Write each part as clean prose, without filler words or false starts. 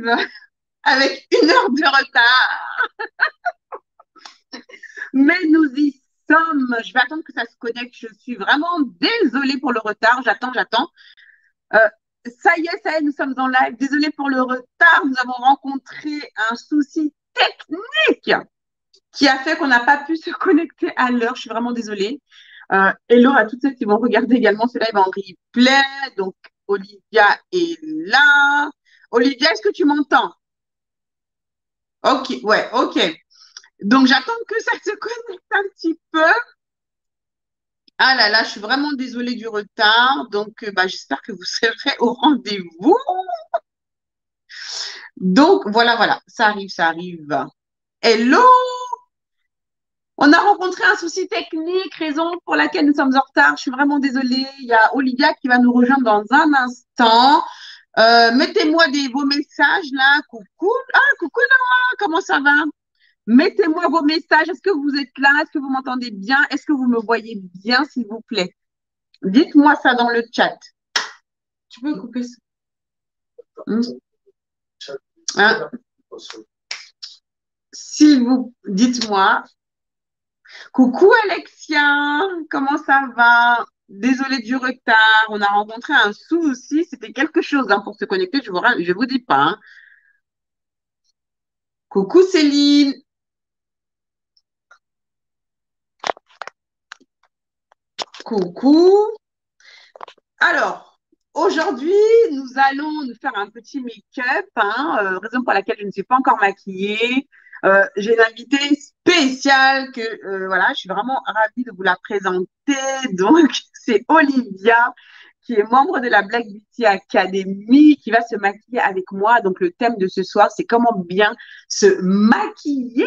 live avec 1 heure de retard. Mais nous y sommes. Je vais attendre que ça se connecte. Je suis vraiment désolée pour le retard. J'attends. Euh, ça y est, nous sommes en live. Désolée pour le retard. Nous avons rencontré un souci technique qui a fait qu'on n'a pas pu se connecter à l'heure. Je suis vraiment désolée. Hello à toutes celles qui vont regarder également ce live en replay. Donc, Olivia est là. Olivia, est-ce que tu m'entends? Ok, ouais, ok. Donc, j'attends que ça se connecte un petit peu. Ah là là, je suis vraiment désolée du retard. Donc, j'espère que vous serez au rendez-vous. Donc, voilà, ça arrive. Hello! On a rencontré un souci technique, raison pour laquelle nous sommes en retard. Je suis vraiment désolée. Il y a Olivia qui va nous rejoindre dans un instant. Mettez-moi vos messages là. Coucou. Ah, coucou Noah, comment ça va? Mettez-moi vos messages. Est-ce que vous êtes là? Est-ce que vous m'entendez bien? Est-ce que vous me voyez bien, s'il vous plaît? Dites-moi ça dans le chat. Tu peux couper ça? Hein? S'il vous... Dites-moi. Coucou Alexia, comment ça va? Désolée du retard, on a rencontré un souci, c'était quelque chose pour se connecter, je vous dis pas. Hein. Coucou Céline. Coucou. Alors, aujourd'hui, nous allons nous faire un petit make-up, raison pour laquelle je ne suis pas encore maquillée. J'ai une invitée spéciale voilà, je suis vraiment ravie de vous la présenter. Donc, c'est Olivia, qui est membre de la Black Beauty Academy, qui va se maquiller avec moi. Donc, le thème de ce soir, c'est comment bien se maquiller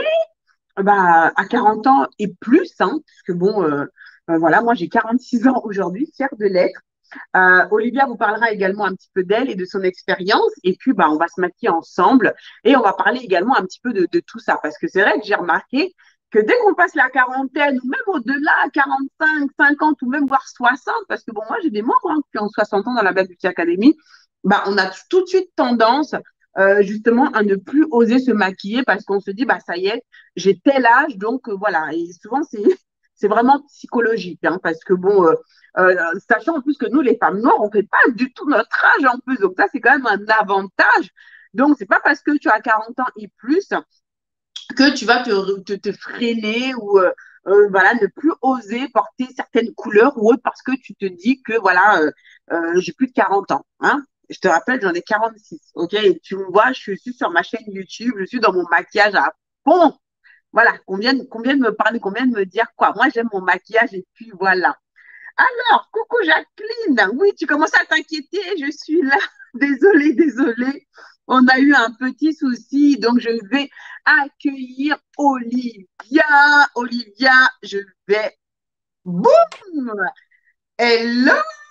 à 40 ans et plus, parce que bon, voilà, moi j'ai 46 ans aujourd'hui, fière de l'être. Olivia vous parlera également un petit peu d'elle et de son expérience. Et puis, on va se maquiller ensemble et on va parler également un petit peu de tout ça. Parce que c'est vrai que j'ai remarqué que dès qu'on passe la quarantaine ou même au-delà, 45, 50 ou même voire 60, parce que bon, moi j'ai des membres qui ont 60 ans dans la Black Beauty Academy, on a tout de suite tendance justement à ne plus oser se maquiller parce qu'on se dit, ça y est, j'ai tel âge, donc voilà. Et souvent, c'est vraiment psychologique, parce que bon, sachant en plus que nous, les femmes noires, on ne fait pas du tout notre âge en plus. Donc ça, c'est quand même un avantage. Donc, c'est pas parce que tu as 40 ans et plus que tu vas te freiner ou voilà, ne plus oser porter certaines couleurs ou autres parce que tu te dis que voilà, j'ai plus de 40 ans. Hein. Je te rappelle, j'en ai 46. Ok, et tu me vois, je suis sur ma chaîne YouTube, je suis dans mon maquillage à fond. Voilà, combien de me parler, combien de me dire quoi. Moi, j'aime mon maquillage et puis voilà. Alors, coucou Jacqueline. Oui, tu commences à t'inquiéter, je suis là. Désolée. On a eu un petit souci, donc je vais accueillir Olivia. Olivia, je vais... Boum! Hello!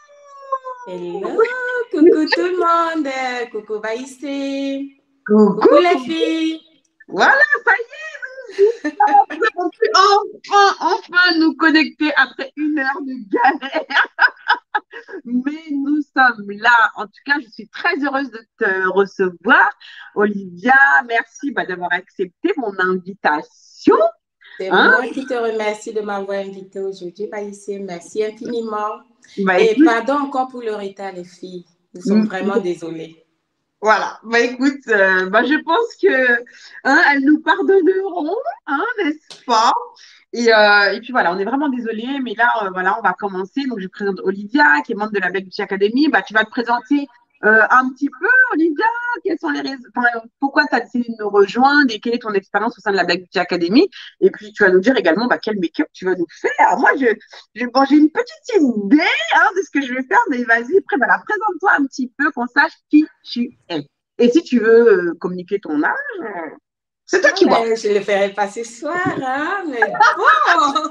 Hello, coucou tout le monde. Coucou Baïsé. Coucou! Coucou les filles. Voilà, ça y est, on peut enfin nous connecter après 1 heure de galère. Mais nous sommes là. En tout cas, je suis très heureuse de te recevoir. Olivia, merci d'avoir accepté mon invitation. C'est moi qui te remercie de m'avoir invité aujourd'hui, Baïsé. Merci infiniment. Et Écoute, pardon encore pour le retard, les filles. Nous sommes vraiment désolés. Voilà. Écoute, je pense que elles nous pardonneront, n'est-ce pas? Et puis voilà, on est vraiment désolé, mais là, voilà, on va commencer. Donc, je présente Olivia, qui est membre de la Black Beauty Academy. Tu vas te présenter un petit peu, Olivia. Quelles sont les raisons, pourquoi tu as décidé de nous rejoindre et quelle est ton expérience au sein de la Black Beauty Academy? Et puis, tu vas nous dire également quel make-up tu vas nous faire. Moi, j'ai une petite idée de ce que je vais faire, mais vas-y, voilà, présente-toi un petit peu, qu'on sache qui tu es. Et si tu veux communiquer ton âge, c'est toi qui vois. Je le ferai pas ce soir, mais bon.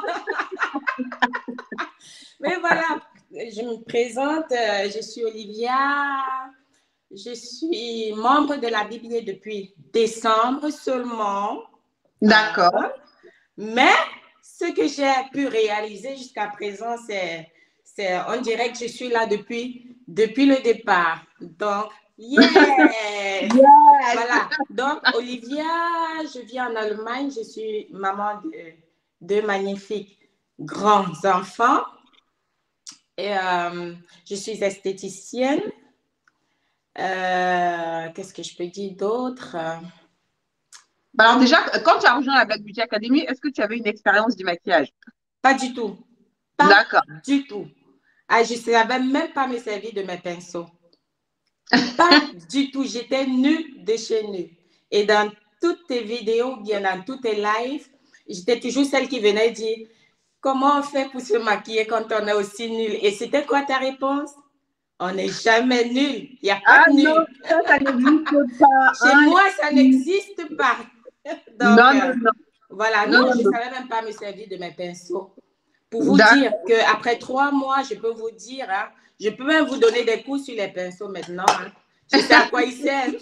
Mais voilà, je me présente, je suis Olivia, je suis membre de la Bible depuis décembre seulement. D'accord. Mais ce que j'ai pu réaliser jusqu'à présent, on dirait que je suis là depuis le départ. Donc, yeah! Voilà, Donc, Olivia, je vis en Allemagne. Je suis maman de deux magnifiques grands enfants. Et je suis esthéticienne. Qu'est-ce que je peux dire d'autre? Bah alors déjà, quand tu as rejoint la Black Beauty Academy, est-ce que tu avais une expérience du maquillage? Pas du tout. Pas D'accord. du tout. Ah, je ne savais même pas me servir de mes pinceaux. Pas du tout. J'étais nue de chez nue. Et dans toutes tes vidéos, bien dans tous tes lives, j'étais toujours celle qui venait dire comment on fait pour se maquiller quand on est aussi nul. Et c'était quoi ta réponse? On n'est jamais nul. Il n'y a pas Ah de non, nul. ça n'existe pas. Chez Hein. moi, ça n'existe pas. Donc, Non, non, non. voilà. Non, Non, non, je ne non. savais même pas me servir de mes pinceaux. Pour vous dire D'accord. qu'après 3 mois, je peux vous dire, hein, je peux même vous donner des coups sur les pinceaux maintenant. Hein. Je sais à quoi ils servent.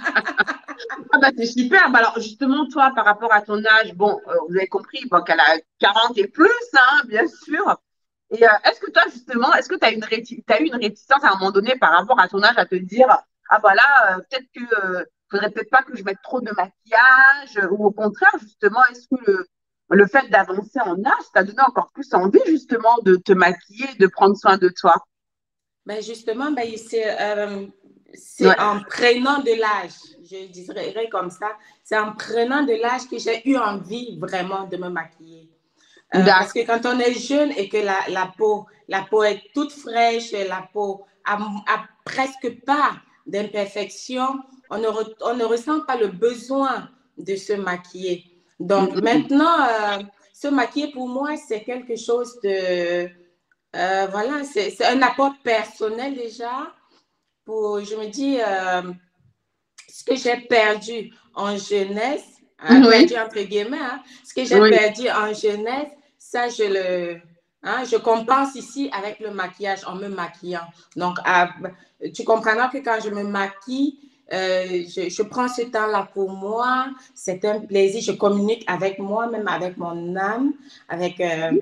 Ah bah c'est super. Bah alors justement, toi, par rapport à ton âge, bon, vous avez compris, bon, qu'elle a 40 et plus, hein, bien sûr. Et est-ce que toi, justement, est-ce que tu as t'as eu une réticence à un moment donné par rapport à ton âge à te dire, ah voilà, peut-être que faudrait peut-être pas que je mette trop de maquillage, ou au contraire, justement, est-ce que le fait d'avancer en âge t'a donné encore plus envie, justement, de te maquiller, de prendre soin de toi? Ben justement, ben, c'est Ouais, en prenant de l'âge, je dirais comme ça, c'est en prenant de l'âge que j'ai eu envie vraiment de me maquiller. Parce que d'accord. quand on est jeune et que la peau est toute fraîche, la peau a presque pas d'imperfection, on ne ressent pas le besoin de se maquiller. Donc Mhm. maintenant, se maquiller pour moi, c'est quelque chose de... voilà, c'est un apport personnel déjà. Je me dis, ce que j'ai perdu en jeunesse, hein, Oui, perdu entre guillemets, hein, ce que j'ai oui. perdu en jeunesse, ça, je compense ici avec le maquillage, en me maquillant. Donc, tu comprendras que quand je me maquille, je prends ce temps-là pour moi. C'est un plaisir. Je communique avec moi, même avec mon âme, avec,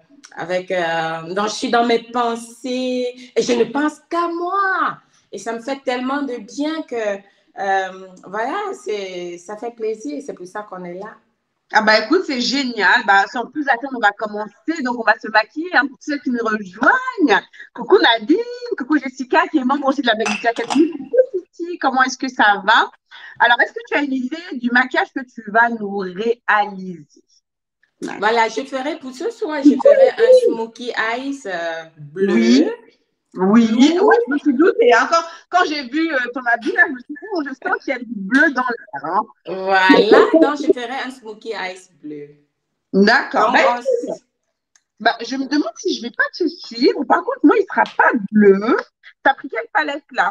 donc, je suis dans mes pensées et je ne pense qu'à moi. Et ça me fait tellement de bien que voilà, ça fait plaisir, c'est pour ça qu'on est là. Ah bah écoute, c'est génial. Bah, sans plus attendre, on va commencer. Donc, on va se maquiller. Hein, pour ceux qui nous rejoignent. Coucou Nadine, coucou Jessica, qui est membre aussi de la Beauty Academy. Coucou Titi, comment est-ce que ça va? Alors, est-ce que tu as une idée du maquillage que tu vas nous réaliser? Voilà, je ferai pour ce soir, je ferai un smokey eyes bleu, Oui, oui, blue. oui, je me suis doutée. Hein. Quand j'ai vu ton habit, là, je me suis dit, oh, je sens qu'il y a du bleu dans l'air. Hein. Voilà, donc je ferai un smokey eyes bleu. D'accord. Donc, Ben, bah, je me demande si je ne vais pas te suivre. Par contre, moi, il ne sera pas bleu. Tu as pris quelle palette là?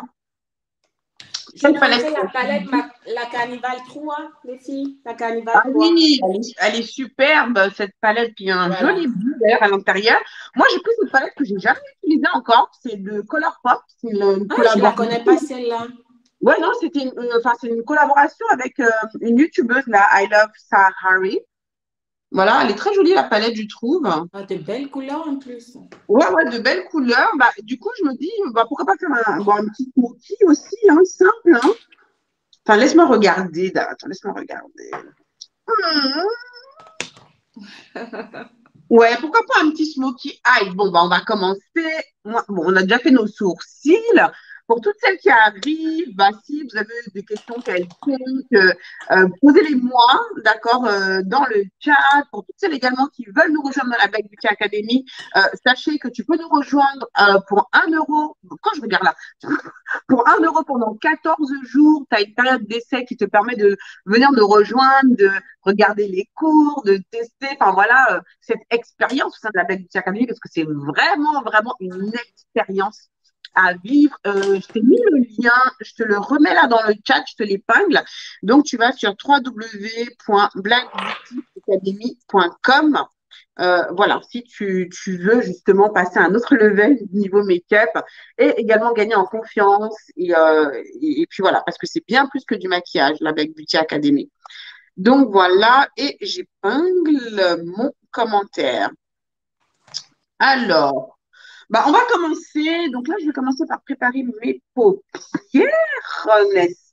je Quelle palette? prendrai la palette, la Carnival 3, les filles, la Ah Carnival 3. oui, elle est superbe, cette palette. Puis il y a un Voilà. joli bleu d'ailleurs à l'intérieur. Moi, j'ai pris cette palette que j'ai jamais utilisée encore. C'est de Colourpop. C'est une Ah, je ne la collaboration. connais pas celle-là. Ouais, non, enfin, c'est une collaboration avec une youtubeuse là, I Love Sahari. Voilà, elle est très jolie la palette, je trouve. Ah, de belles couleurs en plus. Ouais, ouais, de belles couleurs. Bah, du coup, je me dis, bah, pourquoi pas faire un petit cookie aussi, hein, simple, hein. Enfin, laisse-moi regarder. Attends, laisse-moi regarder. Hmm. Ouais, pourquoi pas un petit smokey eye? Bon, bah, on va commencer. Bon, on a déjà fait nos sourcils. Pour toutes celles qui arrivent, bah, si vous avez des questions quelconques, posez-les-moi, d'accord, dans le chat. Pour toutes celles également qui veulent nous rejoindre dans la Black Beauty Academy, sachez que tu peux nous rejoindre pour 1 euro. Quand je regarde là, pour 1 euro pendant 14 jours, tu as une période d'essai qui te permet de venir nous rejoindre, de regarder les cours, de tester, enfin voilà, cette expérience au sein de la Black Beauty Academy, parce que c'est vraiment, vraiment une expérience à vivre. Je t'ai mis le lien, je te le remets là dans le chat, je te l'épingle. Donc, tu vas sur www.blackbeautyacademy.com. Voilà, si tu veux justement passer à un autre level niveau make-up et également gagner en confiance. Et puis voilà, parce que c'est bien plus que du maquillage, la Black Beauty Academy. Donc voilà, et j'épingle mon commentaire. Alors, bah, on va commencer. Donc là, je vais commencer par préparer mes paupières, n'est-ce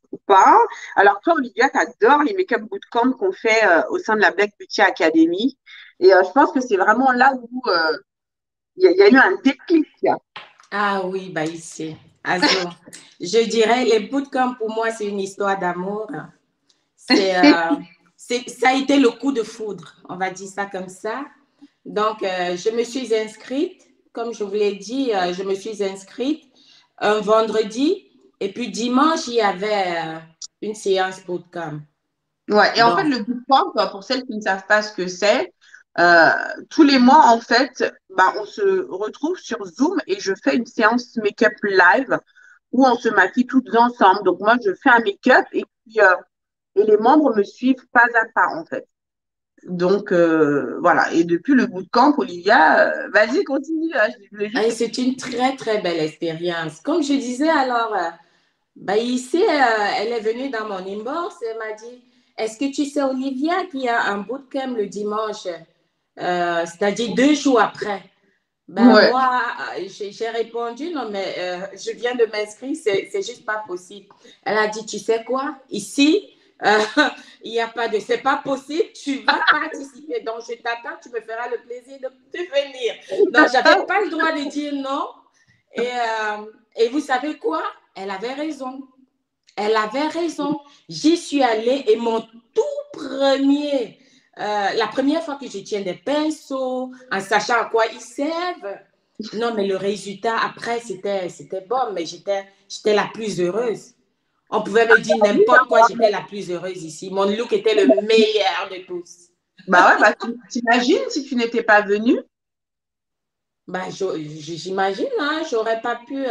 ou pas. Alors toi, Olivia, tu adores les make-up bootcamp qu'on fait au sein de la Black Beauty Academy. Et je pense que c'est vraiment là où il y a eu un déclic. Là. Ah oui, bah ici. Also, je dirais, les bootcamps, pour moi, c'est une histoire d'amour. C'est, ça a été le coup de foudre, on va dire ça comme ça. Donc, je me suis inscrite, comme je vous l'ai dit, je me suis inscrite un vendredi et puis dimanche, il y avait une séance bootcamp. Ouais, et en fait, Donc, le bootcamp, pour celles qui ne savent pas ce que c'est, euh, tous les mois, en fait, bah, on se retrouve sur Zoom et je fais une séance make-up live où on se maquille toutes ensemble. Donc, moi, je fais un make-up et puis et les membres me suivent pas à pas, en fait. Donc, voilà. Et depuis le bootcamp, Olivia, vas-y, continue. Hein. Je voulais juste... c'est une très, très belle expérience. Comme je disais, alors, bah, ici, elle est venue dans mon inbox et elle m'a dit, est-ce que tu sais, Olivia, qu'il y a un bootcamp le dimanche, c'est-à-dire 2 jours après? Ben, Ouais. moi, j'ai répondu, non, mais je viens de m'inscrire, c'est juste pas possible. Elle a dit, tu sais quoi, ici, euh, il n'y a pas de, c'est pas possible, tu vas participer. Donc, je t'attends, tu me feras le plaisir de venir. Donc, j'avais pas le droit de dire non. Et vous savez quoi? Elle avait raison. Elle avait raison. J'y suis allée et mon tout premier, la première fois que je tiens des pinceaux, en sachant à quoi ils servent, non, mais le résultat après, c'était bon, mais j'étais la plus heureuse. On pouvait me dire n'importe quoi, j'étais la plus heureuse ici. Mon look était le meilleur de tous. Bah ouais, bah, t'imagines si tu n'étais pas venue? Bah, j'imagine, hein, j'aurais pas pu.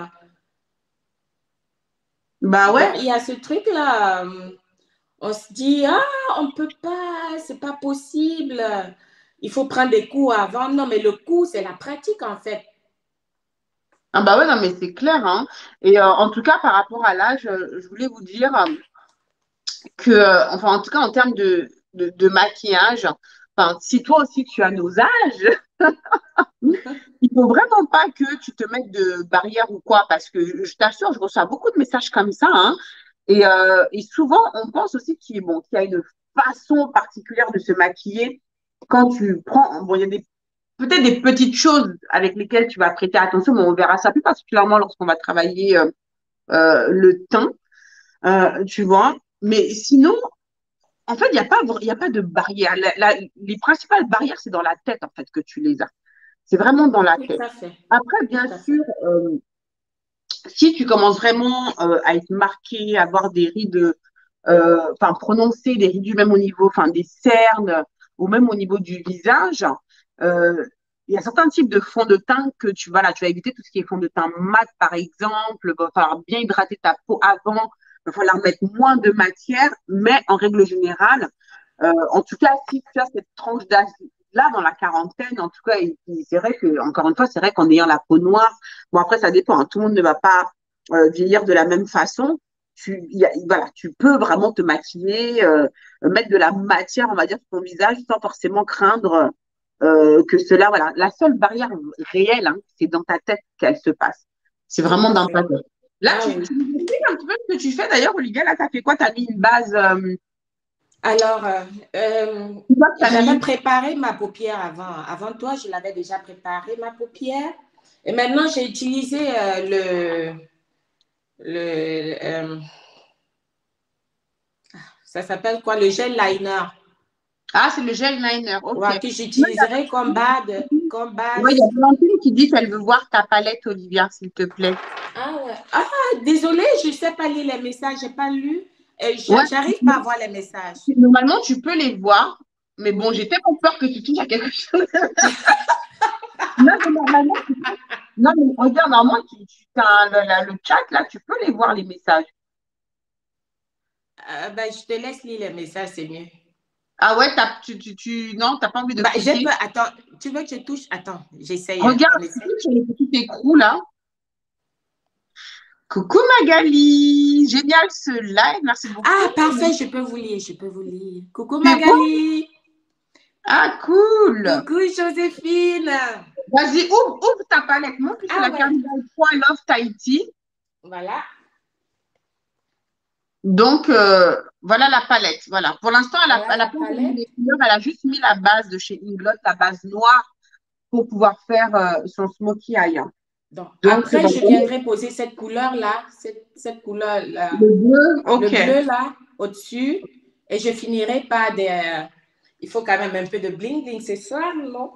Bah Donc, ouais. il y a ce truc-là. On se dit, ah, on peut pas, c'est pas possible. Il faut prendre des cours avant. Non, mais le cours, c'est la pratique, en fait. Ah bah ouais, non, mais c'est clair, hein. Et en tout cas, par rapport à l'âge, je voulais vous dire que, enfin, en tout cas, en termes de maquillage, enfin, si toi aussi tu as nos âges, il faut vraiment pas que tu te mettes de barrière ou quoi, parce que je t'assure, je reçois beaucoup de messages comme ça, hein. Et souvent, on pense aussi bon, qu'il y a une façon particulière de se maquiller quand tu prends, bon, il y a peut-être des petites choses avec lesquelles tu vas prêter attention, mais on verra ça plus particulièrement lorsqu'on va travailler le teint, tu vois. Mais sinon, en fait, il y a pas de barrière. Les principales barrières, c'est dans la tête, en fait, que tu les as. C'est vraiment dans la Tout tête. à fait. Après, Tout bien à fait. sûr, si tu commences vraiment à être marqué, à avoir des rides, enfin, prononcer des rides même au niveau, enfin, des cernes ou même au niveau du visage, euh, il y a certains types de fonds de teint que voilà, tu vas éviter tout ce qui est fond de teint mat, par exemple. Il va falloir bien hydrater ta peau avant. Il va falloir mettre moins de matière, mais en règle générale, en tout cas, si tu as cette tranche d'âge là dans la quarantaine, en tout cas, c'est vrai que, encore une fois, c'est vrai qu'en ayant la peau noire, bon après ça dépend, hein, tout le monde ne va pas vieillir de la même façon. Voilà, tu peux vraiment te maquiller, mettre de la matière, on va dire, sur ton visage sans forcément craindre que cela, voilà. La seule barrière réelle, hein, c'est dans ta tête qu'elle se passe. C'est Tout vraiment à dans ta fait. tête. Là, Ah oui. tu nous expliques un petit peu ce que tu fais d'ailleurs, Olivia. Là, tu as fait quoi? Tu as mis une base. Alors, Tu as j'avais mis. préparé ma paupière avant. Avant toi, je l'avais déjà préparé, ma paupière. Et maintenant, j'ai utilisé le ça s'appelle quoi? Le gel liner. Ah, c'est le gel liner. OK. Ouais, que j'utiliserai comme Ouais, il y base. a Valentine qui dit qu'elle veut voir ta palette, Olivia, s'il te plaît. Ah ouais. Ah, désolée, je ne sais pas lire les messages, je n'ai pas lu. Ouais, J'arrive pas à voir les messages. normalement, tu peux les voir. Mais bon, j'ai Oui. tellement peur que tu touches à quelque chose. Non, mais normalement, non, mais regarde, normalement, as le chat, là, tu peux les voir, les messages. Ben, je te laisse lire les messages, c'est mieux. Ah ouais, non, t'as pas envie de Ben, j'ai cliquer. peur. Attends, tu veux que je touche? Attends, j'essaye. Hein. On Regarde, tu essaie. cliques sur les petits écrous, là. Coucou Magali, génial ce live, merci beaucoup. Ah, parfait, je peux vous lire, je peux vous lire. Coucou C'est bon? Magali. Ah, cool. Coucou Joséphine. Vas-y, ouvre ta palette. Monte sur Ah la ouais, carte Love Tahiti. voilà. Donc, voilà la palette. Voilà. Pour l'instant, Voilà elle a la pas encore mis palette. les couleurs. Elle a juste mis la base de chez Inglot, la base noire, pour pouvoir faire son smokey eye, hein. Donc, Donc, après, voilà. je viendrai poser cette couleur-là, cette couleur-là, Le bleu, le OK. bleu-là, au-dessus. Et je finirai par des... il faut quand même un peu de bling-bling, c'est ça, non?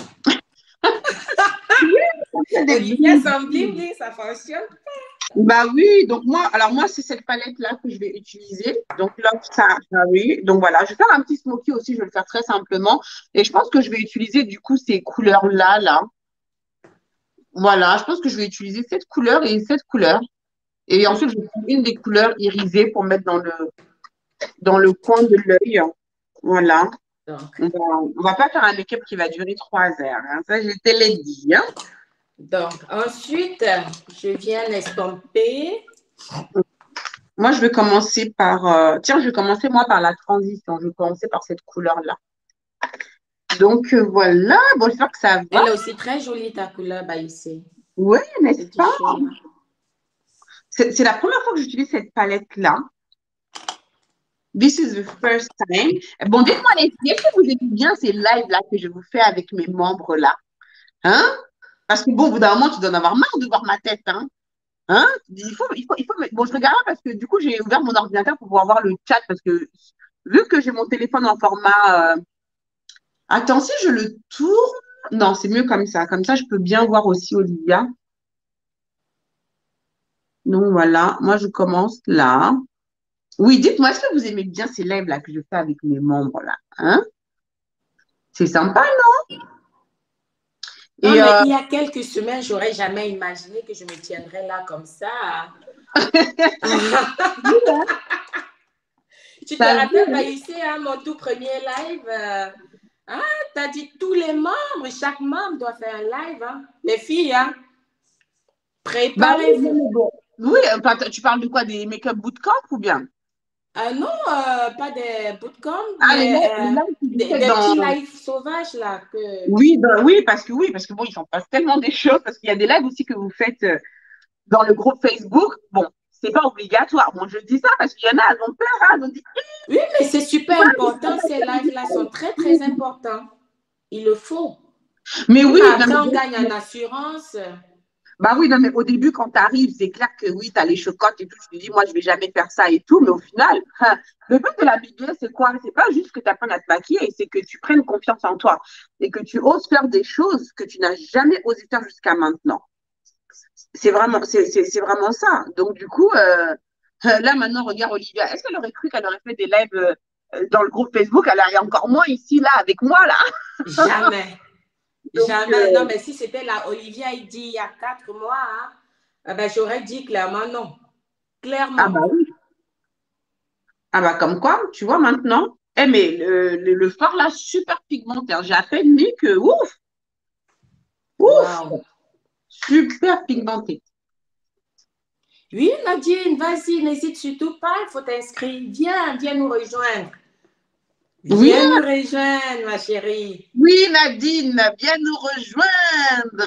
Il y a des Olivia bling. sans bling-bling, ça fonctionne. Bah oui, donc moi, alors moi, c'est cette palette-là que je vais utiliser. Donc là, ça, oui. Donc voilà, je vais faire un petit smoky aussi, je vais le faire très simplement. Et je pense que je vais utiliser du coup ces couleurs-là, là. Voilà, je pense que je vais utiliser cette couleur et cette couleur. Et ensuite, je vais prendre une des couleurs irisées pour mettre dans le coin de l'œil. Voilà. Donc, On va pas faire un make-up qui va durer 3 heures, hein. Ça, je te l'ai dit, hein. ensuite, je viens estomper. Moi, je vais commencer par... tiens, je vais commencer moi par la transition. Je vais commencer par cette couleur-là. Donc voilà, bon, j'espère que ça va. Elle est aussi très jolie, ta couleur, bah, ici. Oui, Ce n'est-ce pas? t-shirt-là. C'est la première fois que j'utilise cette palette-là. This is the first time. Bon, dites-moi les filles, est-ce que vous aimez bien ces lives-là que je vous fais avec mes membres-là? Hein? Parce que bon, au bout d'un moment, tu dois en avoir marre de voir ma tête, hein? Hein? Bon, je regarde parce que du coup, j'ai ouvert mon ordinateur pour pouvoir voir le chat parce que vu que j'ai mon téléphone en format... Attends, si je le tourne... Non, c'est mieux comme ça. Comme ça, je peux bien voir aussi Olivia. Donc voilà, moi je commence là. Oui, dites-moi, est-ce que vous aimez bien ces lives-là que je fais avec mes membres là? Hein? C'est sympa, non? Non, Et mais il y a quelques semaines, j'aurais jamais imaginé que je me tiendrais là comme ça. Tu te t'as vu, rappelles, hein? Baïssé, hein, mon tout premier live? Hein, tu as dit tous les membres, chaque membre doit faire un live. Hein. Les filles, hein, Bah oui, non, préparez-vous. mais bon. Oui, tu parles de quoi? Des make-up bootcamp ou bien? Non, pas des bootcamps, Ah, mais les lives que je fais des dans. petits lives sauvages là. Que... Oui, parce que bon, il s'en passe tellement des choses, parce qu'il y a des lives aussi que vous faites dans le groupe Facebook. Bon, c'est pas obligatoire. Bon, je dis ça parce qu'il y en a, elles ont peur, hein, elles ont dit, Oui, mais c'est super important. Ces lives-là sont très, très importants. Il le faut. mais Oui, oui, mais non, après, mais on gagne en assurance. bah oui, non, mais au début, quand tu arrives, c'est clair que oui, tu as les chocottes et tout. Tu te dis, moi, je vais jamais faire ça et tout. Mais au final, hein, le but de la BBS, c'est quoi? C'est pas juste que tu apprennes à te maquiller, c'est que tu prennes confiance en toi et que tu oses faire des choses que tu n'as jamais osé faire jusqu'à maintenant. C'est vraiment ça. Donc, du coup, là, maintenant, regarde Olivia. Est-ce qu'elle aurait cru qu'elle aurait fait des lives dans le groupe Facebook? Elle est encore moins ici, là, avec moi, là. Jamais. Donc, Jamais. Non, mais si c'était la Olivia, il dit il y a 4 mois, hein, ben, j'aurais dit clairement non. ah Clairement. bah oui. Ah bah comme quoi, tu vois maintenant. Eh mais le fard là, super pigmenté, hein. J'ai à peine mis que, ouf, ouf, Waouh. super pigmenté. Oui, Nadine, vas-y, n'hésite surtout pas, il faut t'inscrire. Viens, viens nous rejoindre. Oui, Viens nous rejoindre, ma chérie. oui, Nadine, viens nous rejoindre.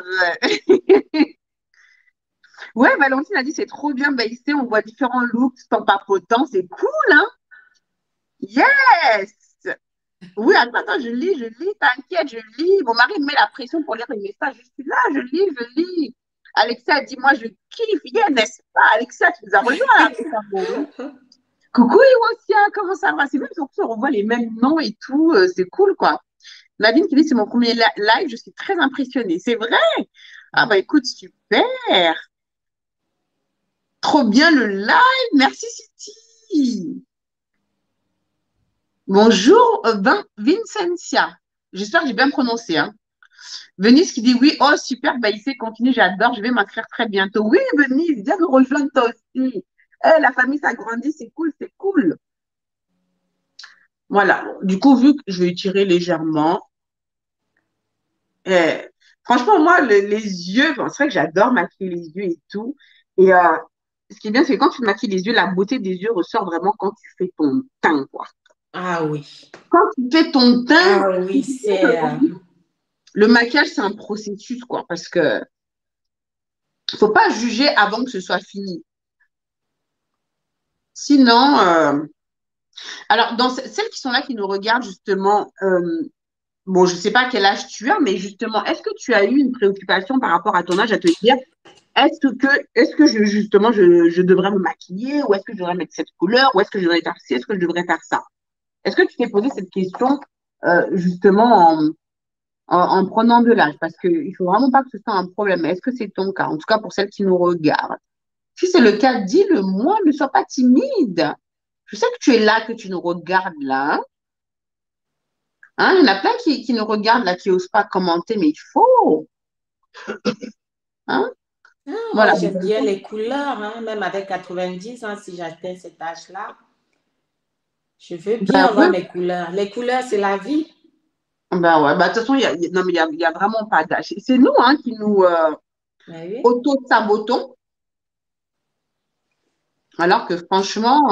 Ouais, Valentine a dit c'est trop bien. Bah, ici, on voit différents looks sans papotant. C'est cool, hein? Yes! Oui, attends, attends, je lis, t'inquiète, je lis. Mon mari me met la pression pour lire les messages. Je suis là, je lis. Alexia a dit, moi, je kiffe. Yeah, n'est-ce pas? Alexia, tu nous as rejoint là, récemment. Coucou Iwosia, comment ça va? C'est même surtout on revoit les mêmes noms et tout, c'est cool quoi. Nadine qui dit c'est mon premier live, je suis très impressionnée. C'est vrai? Ah bah écoute, super. Trop bien le live. Merci City. Bonjour Vincentia. J'espère que j'ai bien prononcé, hein. Venise qui dit oui, oh super, bah ici continue, j'adore, je vais m'inscrire très bientôt. Oui, Venise, viens nous rejoindre toi aussi. Eh, la famille s'agrandit, c'est cool, c'est cool. Voilà. Du coup, vu que je vais tirer légèrement, eh, franchement, moi, les yeux, bon, c'est vrai que j'adore maquiller les yeux et tout. Et ce qui est bien, c'est que quand tu maquilles les yeux, la beauté des yeux ressort vraiment quand tu fais ton teint, quoi. Ah oui. Quand tu fais ton teint, Ah oui, c'est... le maquillage, c'est un processus, quoi, parce que faut pas juger avant que ce soit fini. Sinon, alors, dans celles qui sont là, qui nous regardent, justement, bon, je ne sais pas quel âge tu as, mais justement, est-ce que tu as eu une préoccupation par rapport à ton âge à te dire, est-ce que justement, je devrais me maquiller, ou est-ce que je devrais mettre cette couleur, ou est-ce que je devrais faire ci, est-ce que je devrais faire ça? Est-ce que tu t'es posé cette question, justement, en prenant de l'âge? Parce qu'il ne faut vraiment pas que ce soit un problème. Est-ce que c'est ton cas? En tout cas, pour celles qui nous regardent. Si c'est le cas, dis-le-moi, ne sois pas timide. Je sais que tu es là, que tu nous regardes là. Hein, il y en a plein qui nous regardent là, qui n'osent pas commenter, mais il faut. Hein? Ah, moi, Voilà. j'aime bien les couleurs, hein, même avec 90 ans, si j'atteins cet âge-là, je veux bien Ben avoir ouais, mes couleurs. Les couleurs, c'est la vie. ben ouais. Ben, de toute façon, non, mais il y a vraiment pas d'âge. C'est nous hein, qui nous Mais oui. auto-sabotons, alors que franchement,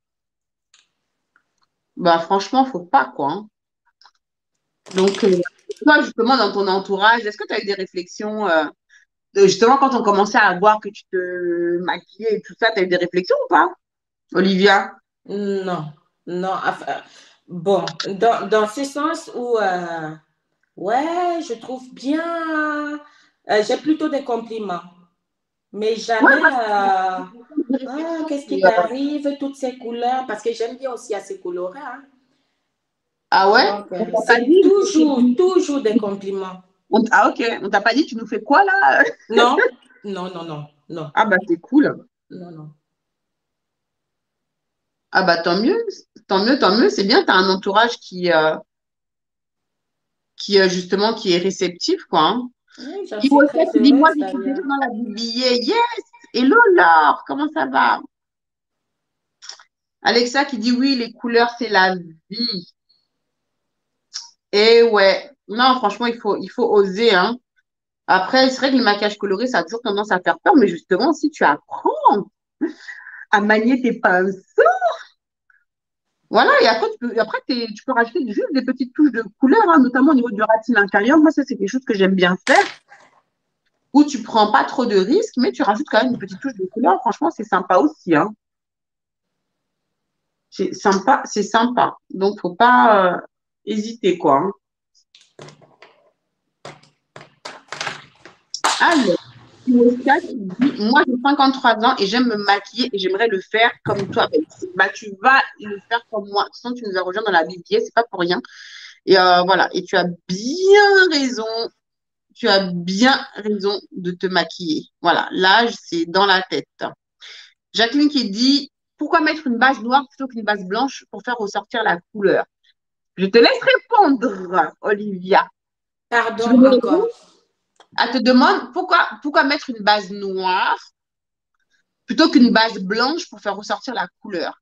ben, franchement, faut pas, quoi. Hein. Donc, toi, justement, dans ton entourage, est-ce que tu as eu des réflexions, justement, quand on commençait à voir que tu te maquillais et tout ça, tu as eu des réflexions ou pas, Olivia? Non, non. Enfin, bon, dans ce sens où, ouais, je trouve bien, j'ai plutôt des compliments, mais Ouais, jamais, moi, des ah, réflexions. qu'est-ce qui t'arrive, toutes ces couleurs, parce que j'aime bien aussi assez coloré, hein. Ah ouais? Donc, On t'a pas c'est dit? toujours, toujours des compliments. Ah, ok. On t'a pas dit, tu nous fais quoi là? Non, non, non, non, non, Ah bah c'est cool. non, non. Ah bah tant mieux, tant mieux, tant mieux. C'est bien, tu as un entourage qui justement qui est réceptif, quoi. Hein. Oui, j'en suis Iwosa très qui dit, moi heureuse je suis déjà d'ailleurs. dans la BBA. Yes! Hello Laure, comment ça va? Alexa qui dit oui, les couleurs, c'est la vie. Et ouais, non, franchement, il faut oser, hein. Après, c'est vrai que le maquillage coloré, ça a toujours tendance à faire peur, mais justement, si tu apprends à manier tes pinceaux, voilà, et après, tu peux rajouter juste des petites touches de couleur, hein, notamment au niveau du ratine inférieur. Moi, ça, c'est quelque chose que j'aime bien faire, où tu prends pas trop de risques, mais tu rajoutes quand même une petite touche de couleur. Franchement, c'est sympa aussi, hein. C'est sympa, c'est sympa. Donc, faut pas hésiter, quoi. Hein. Alors, Oscar qui dit, moi, j'ai 53 ans et j'aime me maquiller et j'aimerais le faire comme toi. Bah, tu vas le faire comme moi. De toute façon, tu nous as rejoint dans la BBA, c'est pas pour rien. Et voilà. Et tu as bien raison. Tu as bien raison de te maquiller. Voilà. L'âge, c'est dans la tête. Jacqueline qui dit, pourquoi mettre une base noire plutôt qu'une base blanche pour faire ressortir la couleur? Je te laisse répondre, Olivia. Tu veux Pardon me encore. répondre? Elle te demande pourquoi mettre une base noire plutôt qu'une base blanche pour faire ressortir la couleur.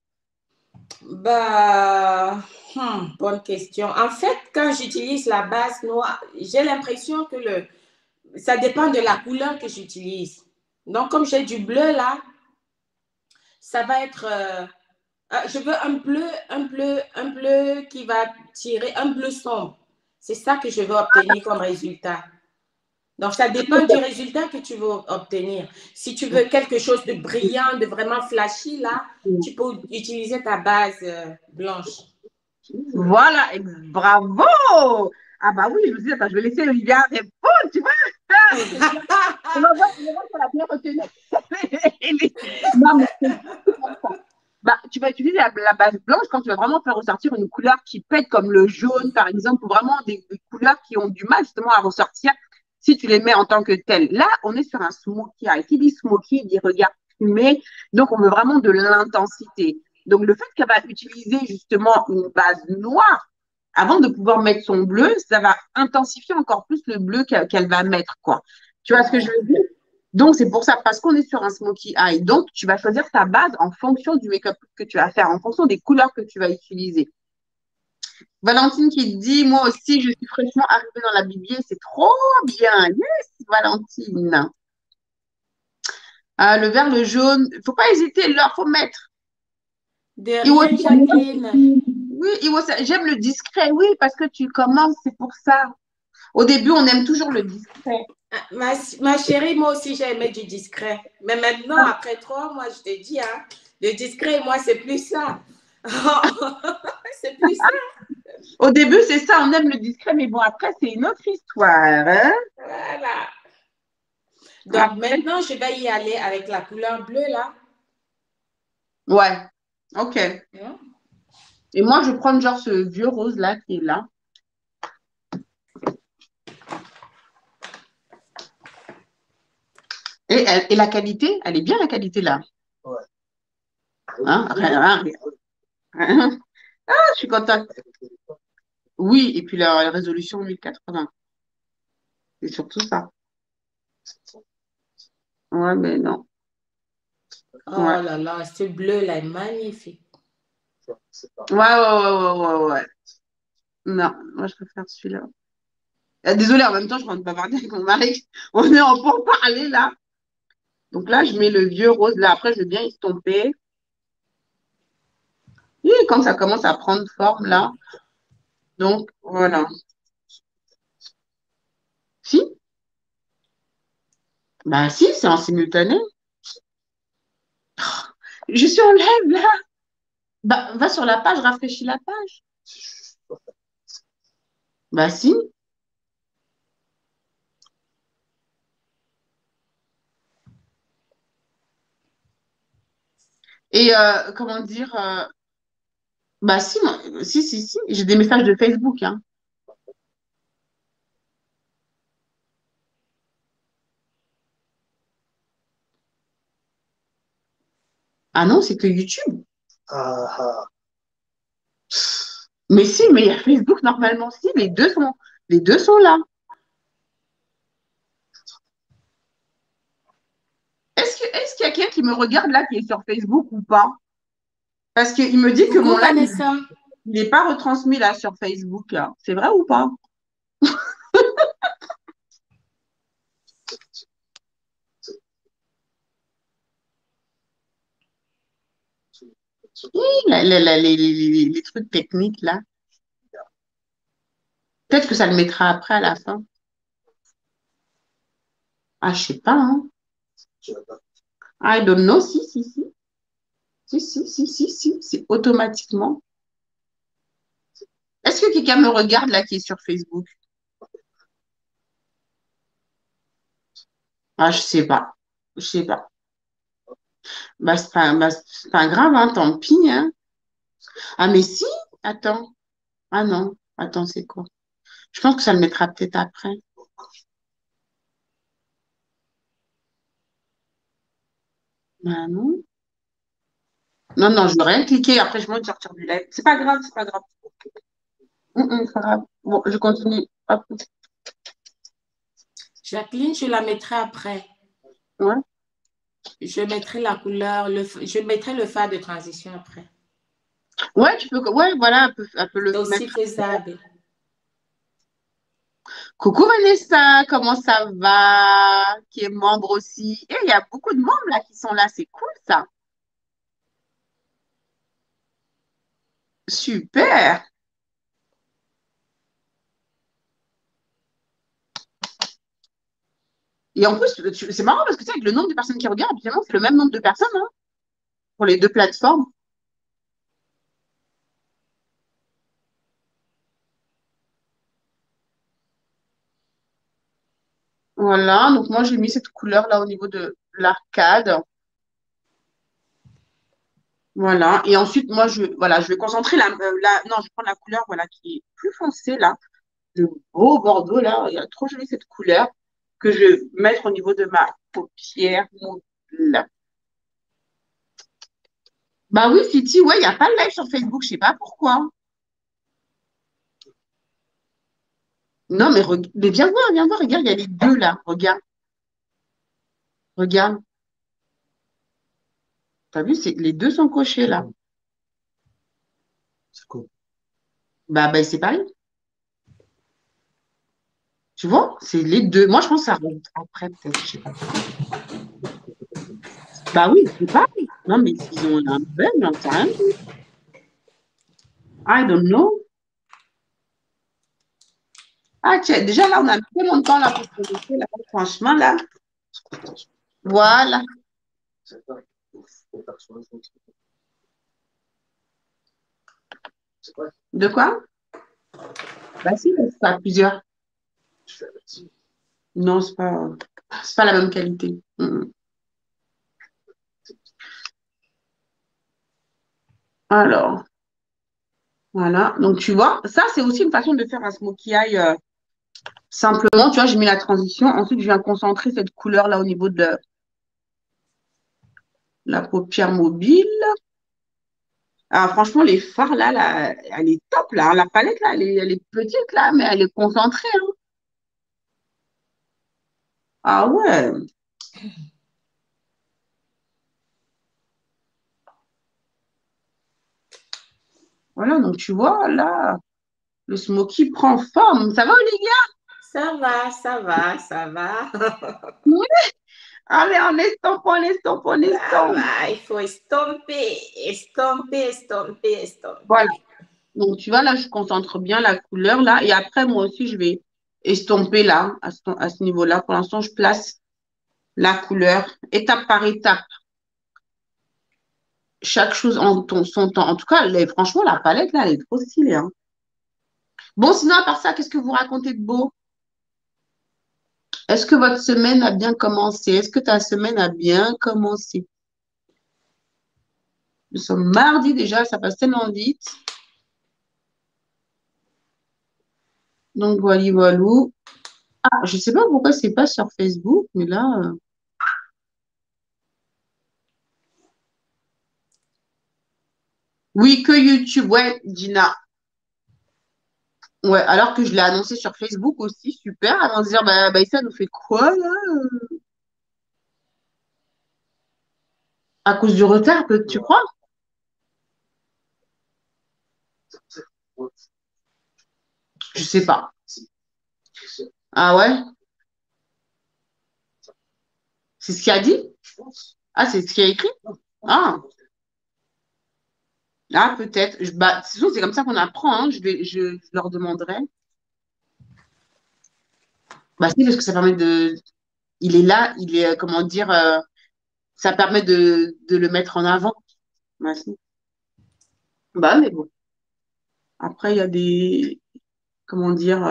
Bah, bonne question. En fait, quand j'utilise la base noire, j'ai l'impression que ça dépend de la couleur que j'utilise. Donc, comme j'ai du bleu là, ça va être, je veux un bleu qui va tirer, un bleu sombre. C'est ça que je veux obtenir comme résultat. Donc, ça dépend du résultat que tu veux obtenir. Si tu veux quelque chose de brillant, de vraiment flashy, là, tu peux utiliser ta base blanche. Voilà, bravo! Ah bah oui, je me suis dit, attends, je vais laisser Olivia répondre, tu vois? Ah, on va voir si elle a bien retenu. Non, mais c'est comme ça. Bah, tu vas utiliser la base blanche quand tu vas vraiment faire ressortir une couleur qui pète comme le jaune, par exemple, ou vraiment des couleurs qui ont du mal justement à ressortir si tu les mets en tant que telles. Là, on est sur un smoky eye. Qui dit smoky dit regard fumé. Donc, on veut vraiment de l'intensité. Donc, le fait qu'elle va utiliser justement une base noire avant de pouvoir mettre son bleu, ça va intensifier encore plus le bleu qu'elle va mettre, quoi. Tu vois ce que je veux dire? Donc, c'est pour ça, parce qu'on est sur un smoky eye. Donc, tu vas choisir ta base en fonction du make-up que tu vas faire, en fonction des couleurs que tu vas utiliser. Valentine qui dit, moi aussi, je suis fraîchement arrivée dans la BBA, c'est trop bien. Yes, Valentine. Le vert, le jaune, il ne faut pas hésiter, il faut mettre. De Iwo, rien, Jacqueline. oui, j'aime le discret, oui, parce que tu commences, c'est pour ça. Au début, on aime toujours le discret. Ah, ma chérie, moi aussi, j'ai aimé du discret. Mais maintenant, après 3 mois, je te dis, hein, Le discret, moi, c'est plus ça. C'est plus ça. Au début, c'est ça, on aime le discret, mais bon, après, c'est une autre histoire. Hein? Voilà. Donc Après, maintenant, je vais y aller avec la couleur bleue là. ouais, ok. Hein? Et moi, je prends genre ce vieux rose là qui est là. Et la qualité, elle est bien la qualité là. Hein? Rien. Ah, je suis contente. Oui, et puis la résolution 1080. C'est surtout ça. Ouais, mais non. Ouais. Oh là là, ce bleu là est magnifique. Ouais, ouais, ouais, ouais, ouais, ouais. Non, moi, je préfère celui-là. Désolée, en même temps, je rentre pas parler avec mon mari. On est en pourparler là. Donc là, je mets le vieux rose là. Après, je vais bien estomper. Et quand ça commence à prendre forme là. Donc, voilà. Si? Bah si, c'est en simultané. Je suis en live là. Bah, va sur la page, rafraîchis la page. Bah si. Et comment dire bah si, si, si, si. J'ai des messages de Facebook, hein. Ah non, c'est que YouTube. Mais si, mais il y a Facebook normalement, si, les deux sont là. Est-ce qu'il y a quelqu'un qui me regarde là qui est sur Facebook ou pas? Parce qu'il me dit que mon Coucou live, Vanessa. il n'est pas retransmis là sur Facebook, là. C'est vrai ou pas? Les trucs techniques là. Peut-être que ça le mettra après à la fin. Ah, je sais pas, hein. I don't know. Si, si, si. Si, si, si, si, si. C'est automatiquement. Est-ce que quelqu'un me regarde là qui est sur Facebook? Ah, je sais pas. Je sais pas. C'est pas grave, hein, tant pis, hein. Ah, mais si, attends. Ah non, attends, c'est quoi? Je pense que ça le mettra peut-être après. Ah non. Non, non, je n'ai rien cliqué. Après, je monte sortir du live. C'est pas grave, c'est pas grave. C'est pas grave. Bon, je continue. Hop. Jacqueline, je la mettrai après. Ouais. Je mettrai la couleur, je mettrai le phare de transition après. Ouais, tu peux. Ouais, voilà, elle peut le C'est aussi mettre. faisable. Coucou Vanessa, comment ça va? Qui est membre aussi. Et il y a beaucoup de membres là qui sont là. C'est cool ça. Super. Et en plus, c'est marrant parce que tu sais, avec le nombre de personnes qui regardent, habituellement, c'est le même nombre de personnes hein, pour les deux plateformes. Voilà, donc moi j'ai mis cette couleur là au niveau de l'arcade. Voilà, et ensuite moi voilà, je vais concentrer non, je prends la couleur voilà qui est plus foncée là, le beau bordeaux là, il y a trop joli cette couleur que je vais mettre au niveau de ma paupière là. Bah oui, Fiti, ouais, il n'y a pas de live sur Facebook, je sais pas pourquoi. Non, mais viens voir, regarde, il y a les deux là, regarde, regarde. T'as vu, les deux sont cochés là. Bah c'est pareil. Tu vois, c'est les deux. Moi, je pense que ça rentre après, peut-être, je sais pas. Bah oui, c'est pareil. Non, mais s'ils ont un bug, j'en sais rien. I don't know. Ah, tiens, déjà là, on a mis tellement de temps là pour se connecter, là, franchement, là. Voilà. De quoi? Bah si, c'est pas plusieurs. Non, c'est pas la même qualité. Alors, voilà. Donc, tu vois, ça, c'est aussi une façon de faire un smokey eye simplement. Tu vois, je mets la transition. Ensuite, je viens concentrer cette couleur-là au niveau de la paupière mobile. Ah, franchement, les fards, là, elle est top, là. La palette, là, elle est petite, là, mais elle est concentrée, hein. Ah ouais. Voilà, donc tu vois, là, le smoky prend forme. Ça va, Olivia? Ça va, ça va, ça va. Oui. Allez, on estompe, on estompe, on Ça estompe. va, il faut estomper, estomper, estomper, Voilà. estomper. Donc, tu vois, là, je concentre bien la couleur, là. Et après, moi aussi, je vais estomper, là, à ce niveau-là. Pour l'instant, je place la couleur, étape par étape. Chaque chose en son temps. En tout cas, franchement, la palette, là, elle est trop stylée, hein. Bon, sinon, à part ça, qu'est-ce que vous racontez de beau? Est-ce que votre semaine a bien commencé? Est-ce que ta semaine a bien commencé? Nous sommes mardi déjà, ça passe tellement vite. Donc, voilà, voilà. Ah, je sais pas pourquoi c'est pas sur Facebook, mais là, oui, que YouTube, ouais, Gina. Ouais, alors que je l'ai annoncé sur Facebook aussi, super. Avant de dire, bah, ça nous fait quoi, là? À cause du retard, tu crois? Je sais pas. Ah ouais? C'est ce qu'il a dit? Ah, c'est ce qu'il a écrit? Ah, ah peut-être. Bah, de toute façon, c'est comme ça qu'on apprend, hein. Je leur demanderai. Bah, si, parce que ça permet de. Il est là, il est, comment dire, ça permet de le mettre en avant. Bah, si. Bah, mais bon. Après, il y a comment dire,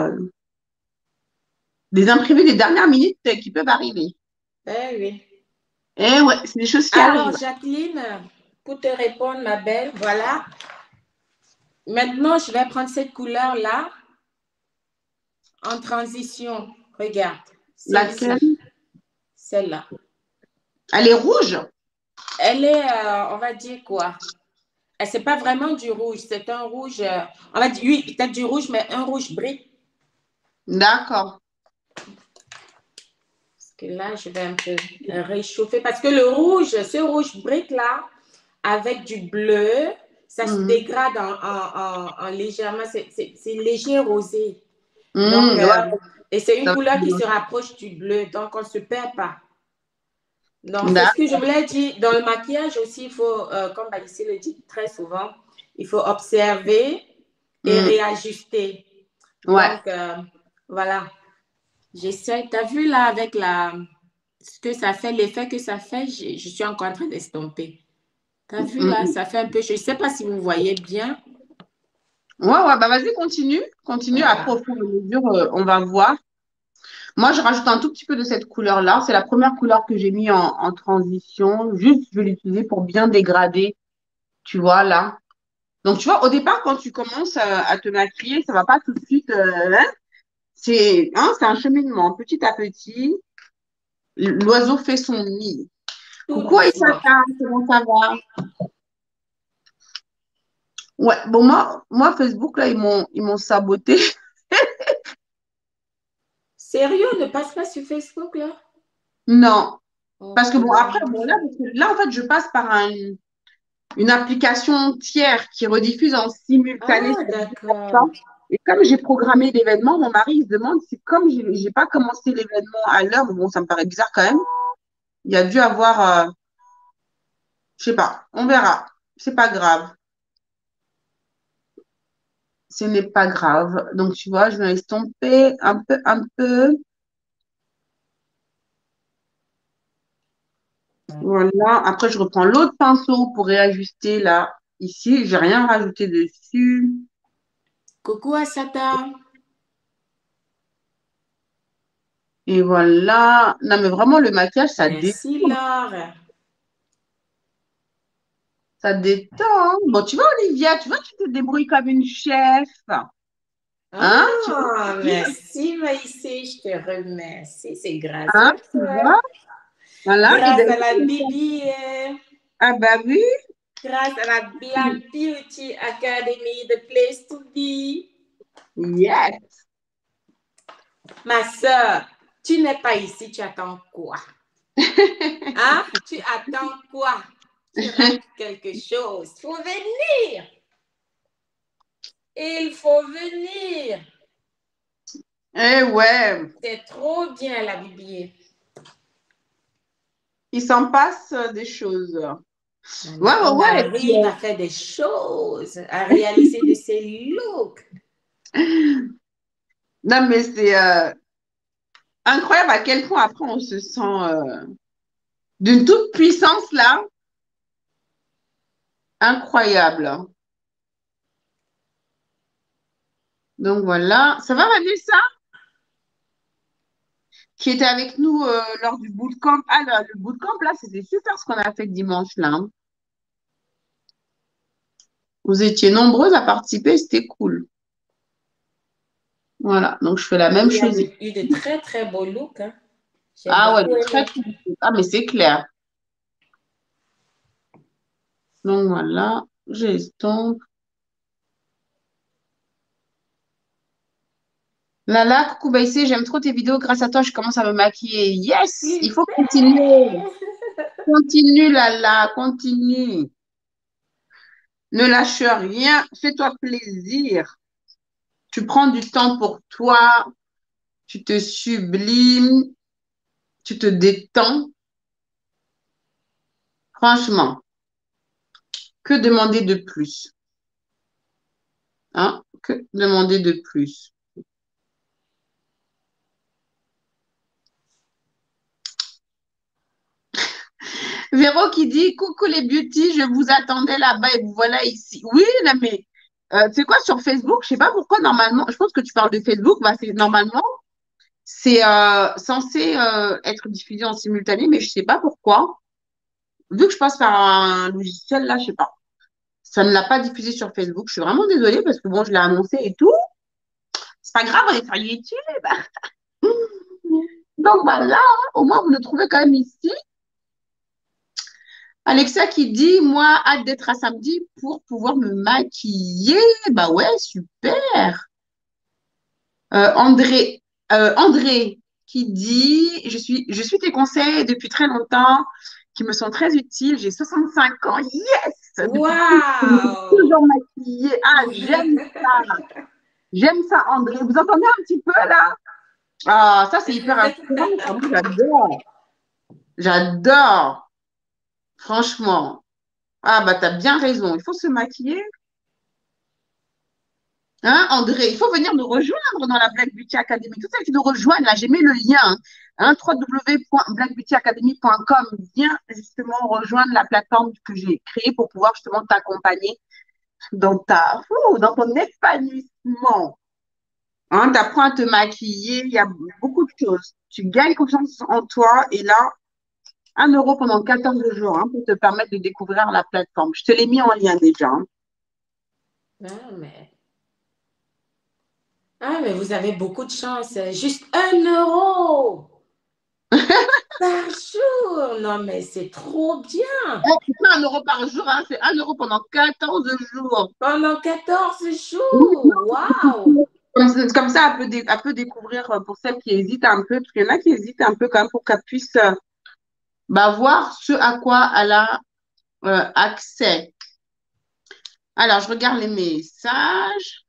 des imprévus des dernières minutes qui peuvent arriver. Eh oui. Eh ouais, c'est des choses qui Alors, arrivent. Jacqueline, pour te répondre, ma belle, voilà. Maintenant, je vais prendre cette couleur-là en transition. Regarde, celle-ci, Laquelle? celle-là. Elle est rouge? Elle est, on va dire quoi? C'est pas vraiment du rouge, c'est un rouge, on va dire, oui, peut-être du rouge, mais un rouge brique. D'accord. Parce que là, je vais un peu réchauffer. Parce que le rouge, ce rouge brique-là, avec du bleu, ça se Mhm. dégrade en légèrement, c'est léger rosé. Donc, Ouais, et c'est une ça couleur qui va. se rapproche du bleu, donc on ne se perd pas. Donc, c'est ce que je D'accord. voulais dire. Dans le maquillage aussi, il faut, comme Alice le dit très souvent, il faut observer et Mhm. réajuster. Ouais. Donc, voilà. J'essaie. Tu as vu là avec ce que ça fait, l'effet que ça fait, je suis encore en train d'estomper. Tu as vu là, Mhm. ça fait un peu, je ne sais pas si vous voyez bien. Ouais, ouais, bah vas-y, continue. Continue. Après, Voilà. au fur et à mesure, on va voir. Moi, je rajoute un tout petit peu de cette couleur-là. C'est la première couleur que j'ai mis en transition. Juste, je vais l'utiliser pour bien dégrader, tu vois, là. Donc, tu vois, au départ, quand tu commences à te maquiller, ça va pas tout de suite. Hein. C'est un cheminement. Petit à petit, l'oiseau fait son nid. Tout Coucou, Aïssa, doucement. comment ça va? Ouais, bon, moi, Facebook, là, ils m'ont saboté. Sérieux, ne passe pas sur Facebook là? Non. Parce que bon, après, Oh. bon, là, en fait, je passe par une application tiers qui rediffuse en simultané Ah, sur les deux d'accord. plateformes. Et comme j'ai programmé l'événement, mon mari il se demande si comme j'ai pas commencé l'événement à l'heure, mais bon, ça me paraît bizarre quand même, il y a dû avoir, je sais pas, on verra. C'est pas grave. Ce n'est pas grave. Donc, tu vois, je vais estomper un peu, un peu. Voilà. Après, je reprends l'autre pinceau pour réajuster là. Ici, j'ai rien rajouté dessus. Coucou Asata. Et voilà. Non, mais vraiment, le maquillage, Merci Laure. ça détend, hein. Bon, tu vois, Olivia, tu vois, tu te débrouilles comme une chef. Hein? Tu vois, Oh, merci Maïsé, je te remercie. C'est grâce hein, à tu toi. vois. Voilà. Et Grâce à la derrière, Bibi, ah bah oui. grâce à la Black Beauty Academy, the place to be. Yes. Ma soeur, tu n'es pas ici, tu attends quoi? Hein? Tu attends quoi? Tu rates quelque chose. Il faut venir. Il faut venir. Eh ouais. C'est trop bien la Bibi. Il s'en passe des choses. Ouais, ouais, On ouais. Et puis, arrive à faire des choses, à réaliser de ces looks. non, mais c'est incroyable à quel point après on se sent d'une toute puissance là. Incroyable. Donc voilà. Ça va, Vanessa? Qui était avec nous lors du bootcamp. Ah, le bootcamp, là, c'était super ce qu'on a fait dimanche, là, hein. Vous étiez nombreuses à participer, c'était cool. Voilà, donc je fais la même Il y a chose. eu de très, très beaux looks. Hein. J'ai Ah ouais, beaucoup très, aimé. très. Ah, mais c'est clair. Donc voilà, j'estompe. Lala, coucou Baïsé, j'aime trop tes vidéos. Grâce à toi, je commence à me maquiller. Yes, il faut continuer. Super! Continue, Lala, continue. Ne lâche rien, fais-toi plaisir. Tu prends du temps pour toi, tu te sublimes, tu te détends. Franchement, que demander de plus? Hein? Que demander de plus? Véro qui dit, coucou les beauty, je vous attendais là-bas et vous voilà ici. Oui, là, mais tu sais quoi, sur Facebook, je sais pas pourquoi normalement, je pense que tu parles de Facebook, bah, c'est normalement, c'est censé être diffusé en simultané, mais je sais pas pourquoi. Vu que je passe par un logiciel, là, je sais pas. Ça ne l'a pas diffusé sur Facebook. Je suis vraiment désolée parce que bon, je l'ai annoncé et tout. C'est pas grave, on est sur YouTube. Donc voilà, au moins vous le trouvez quand même ici. Alexa qui dit, moi, hâte d'être à samedi pour pouvoir me maquiller. Bah ouais, super. André, André qui dit, je suis tes conseils depuis très longtemps, qui me sont très utiles. J'ai 65 ans. Yes! Depuis que je suis Wow! toujours maquillée. Ah, j'aime ça. J'aime ça, André. Vous entendez un petit peu là? Ah, ça, c'est hyper inspirant. Ah, moi, j'adore. J'adore. Franchement. Ah, bah, t'as bien raison. Il faut se maquiller. Hein, André, il faut venir nous rejoindre dans la Black Beauty Academy. Tout celles qui nous rejoignent, là, j'ai mis le lien. Hein, www.blackbeautyacademy.com. Viens justement rejoindre la plateforme que j'ai créée pour pouvoir justement t'accompagner dans ton épanouissement. Hein, tu apprends à te maquiller, il y a beaucoup de choses. Tu gagnes confiance en toi et là, 1 € pendant 14 jours hein, pour te permettre de découvrir la plateforme. Je te l'ai mis en lien déjà, hein. Ah, mais vous avez beaucoup de chance. Juste 1 € par jour. Non, mais c'est trop bien. C'est pas 1 € par jour, hein, c'est 1 € pendant 14 jours. Pendant 14 jours. Waouh! Comme ça, elle peut découvrir pour celles qui hésitent un peu, parce qu'il y en a qui hésitent un peu quand même pour qu'elle puisse bah, voir ce à quoi elle a accès. Alors, je regarde les messages.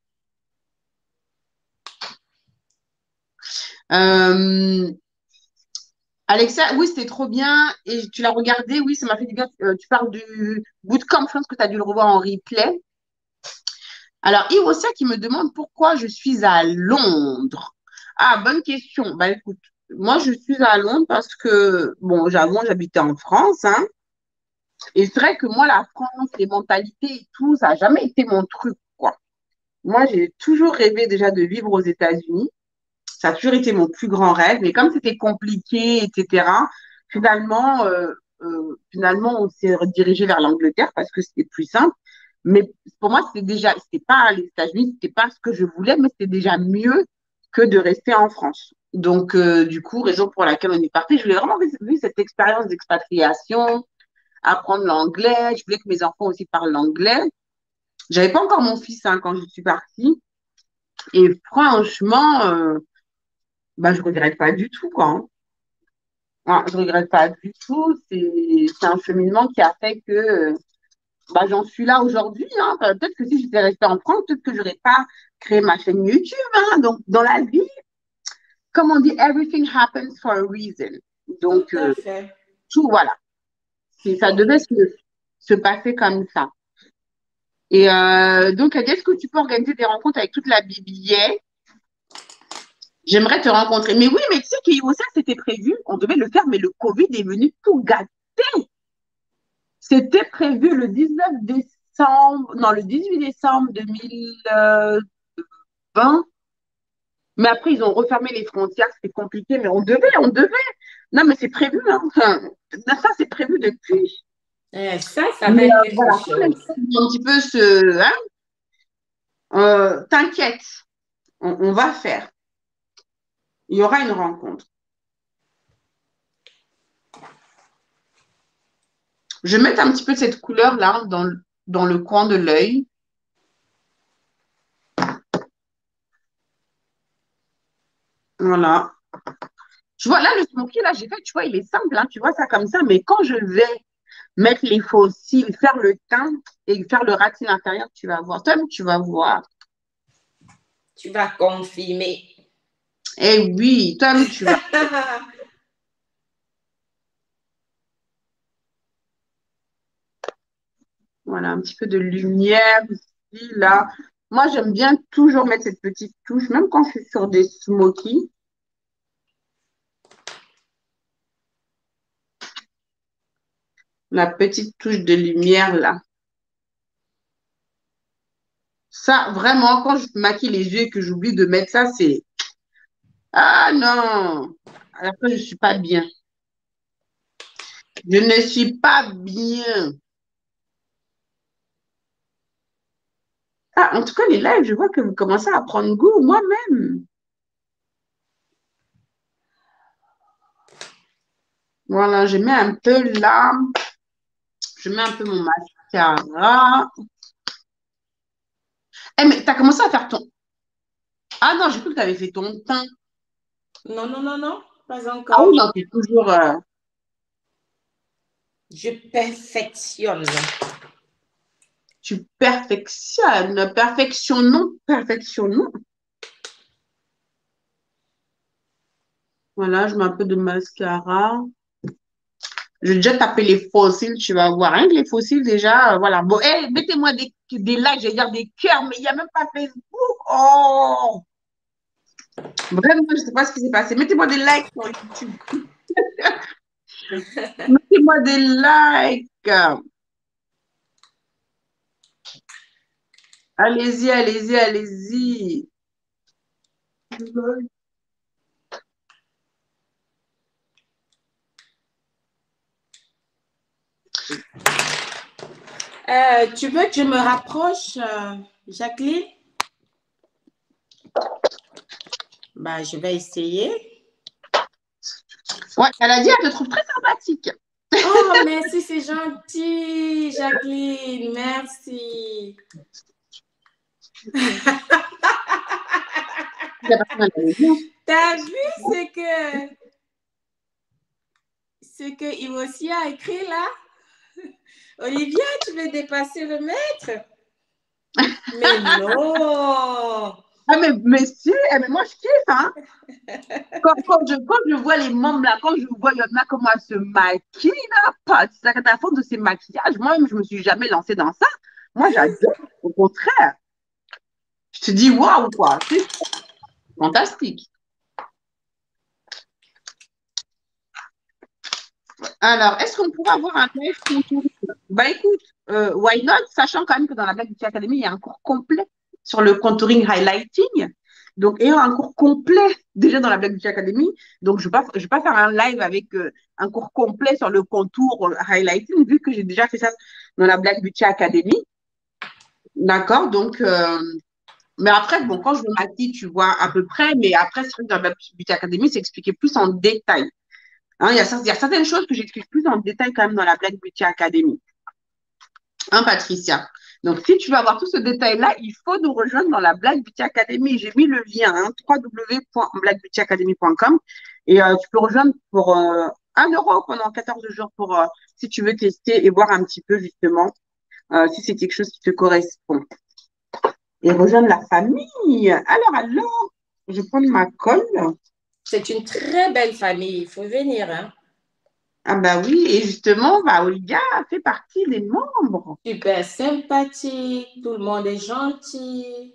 Euh, Alexa, oui, c'était trop bien. Et tu l'as regardé, oui, ça m'a fait du bien. Tu parles du bootcamp, je pense que tu as dû le revoir en replay. Alors, Iwosa qui me demande pourquoi je suis à Londres. Ah, bonne question. Bah écoute. moi, je suis à Londres parce que, bon, j'avoue, j'habitais en France, hein, et c'est vrai que moi, la France, les mentalités et tout, ça n'a jamais été mon truc, quoi. Moi, j'ai toujours rêvé déjà de vivre aux États-Unis. Ça a toujours été mon plus grand rêve. Mais comme c'était compliqué, etc., finalement, finalement, on s'est redirigé vers l'Angleterre parce que c'était plus simple. Mais pour moi, c'était pas les États-Unis, c'était pas ce que je voulais, mais c'était déjà mieux que de rester en France. Donc, du coup, raison pour laquelle on est parti, je voulais vraiment vivre cette expérience d'expatriation, apprendre l'anglais. Je voulais que mes enfants aussi parlent l'anglais. J'avais pas encore mon fils hein, quand je suis partie. Et franchement, bah, je regrette pas du tout, quoi. Hein. Ouais, je regrette pas du tout. C'est un cheminement qui a fait que bah, j'en suis là aujourd'hui. Hein. Peut-être que si j'étais restée en France, peut-être que j'aurais pas créé ma chaîne YouTube. Hein. Donc, dans la vie, comme on dit, everything happens for a reason. Tout Donc, à fait. tout, voilà. Ça devait se passer comme ça. Et donc, est-ce que tu peux organiser des rencontres avec toute la BBA? J'aimerais te rencontrer. Mais oui, mais tu sais ça, c'était prévu. On devait le faire, mais le Covid est venu tout gâter. C'était prévu le 19 décembre, non, le 18 décembre 2020. Mais après, ils ont refermé les frontières. C'était compliqué, mais on devait. Non, mais c'est prévu. Hein. Enfin, ça, c'est prévu depuis. Ça Mais va être quelque voilà, quand les chose. choses vont un petit peu se. Hein, t'inquiète, on va faire. Il y aura une rencontre. Je vais mettre un petit peu de cette couleur-là dans le coin de l'œil. Voilà. Tu vois, là, le smoky, là, j'ai fait, tu vois, il est simple, hein, tu vois ça comme ça, mais quand je vais mettre les fossiles, faire le teint et faire le rating intérieur, tu vas voir. Toi-même, tu vas voir. Tu vas confirmer. Eh oui, toi-même, tu vas. Voilà, un petit peu de lumière ici, là. Moi, j'aime bien toujours mettre cette petite touche, même quand je suis sur des smokies. La petite touche de lumière, là. Ça, vraiment, quand je maquille les yeux et que j'oublie de mettre ça, c'est... Ah non! Après, je ne suis pas bien. Je ne suis pas bien. Ah, en tout cas, les lives, je vois que vous commencez à prendre goût moi-même. Voilà, je mets un peu là. Je mets un peu mon mascara. Eh, mais t'as commencé à faire ton... Ah non, j'ai cru que t'avais fait ton teint. Non, non, non, non, pas Ah oui, encore. non, t'es toujours... Je perfectionne. tu perfectionnes. Perfectionnons, perfectionnons. Voilà, je mets un peu de mascara. Je vais déjà taper les fossiles, tu vas voir. Rien que les fossiles, déjà, voilà. Bon, hey, mettez-moi des likes, je vais dire des cœurs, mais il n'y a même pas Facebook. Oh! Vraiment, je ne sais pas ce qui s'est passé. Mettez-moi des likes sur YouTube. Mettez-moi des likes. Allez-y, allez-y, allez-y. Tu veux que je me rapproche, Jacqueline? Bah, je vais essayer. Ouais, elle a dit, elle te trouve très sympathique. Oh, merci, c'est gentil, Jacqueline. Merci. La personne, elle est bien. T'as vu ce que Imosi a écrit là? Olivia, tu veux dépasser le maître? Mais non! Ah, mais si, eh, mais moi, je kiffe, hein. Quand je vois les membres là, quand je vois, il y en a comment elles se maquillent là, pas, c'est la faute de ces maquillages. Moi-même, je me suis jamais lancée dans ça. Moi, j'adore. Au contraire. Je te dis, waouh, quoi. C'est fantastique. Alors, est-ce qu'on pourrait avoir un live contouring? Bah écoute, why not, sachant quand même que dans la Black Beauty Academy, il y a un cours complet sur le contouring highlighting. Donc, ayant un cours complet déjà dans la Black Beauty Academy, donc je vais pas faire un live avec un cours complet sur le contour highlighting, vu que j'ai déjà fait ça dans la Black Beauty Academy. D'accord? Donc, mais après, bon, quand je me maquille, tu vois à peu près, mais après, c'est vrai que dans la Black Beauty Academy, c'est expliqué plus en détail. Hein, il y a certaines choses que j'explique plus en détail quand même dans la Black Beauty Academy. Hein, Patricia? Donc, si tu veux avoir tout ce détail-là, il faut nous rejoindre dans la Black Beauty Academy. J'ai mis le lien, hein, www.blackbeautyacademy.com et tu peux rejoindre pour 1 € pendant 14 jours pour, si tu veux tester et voir un petit peu justement si c'est quelque chose qui te correspond. Et rejoindre la famille. Alors, je prends ma colle. C'est une très belle famille. Il faut venir, hein. Ah bah oui, et justement, bah, Olivia fait partie des membres. Super sympathique. Tout le monde est gentil.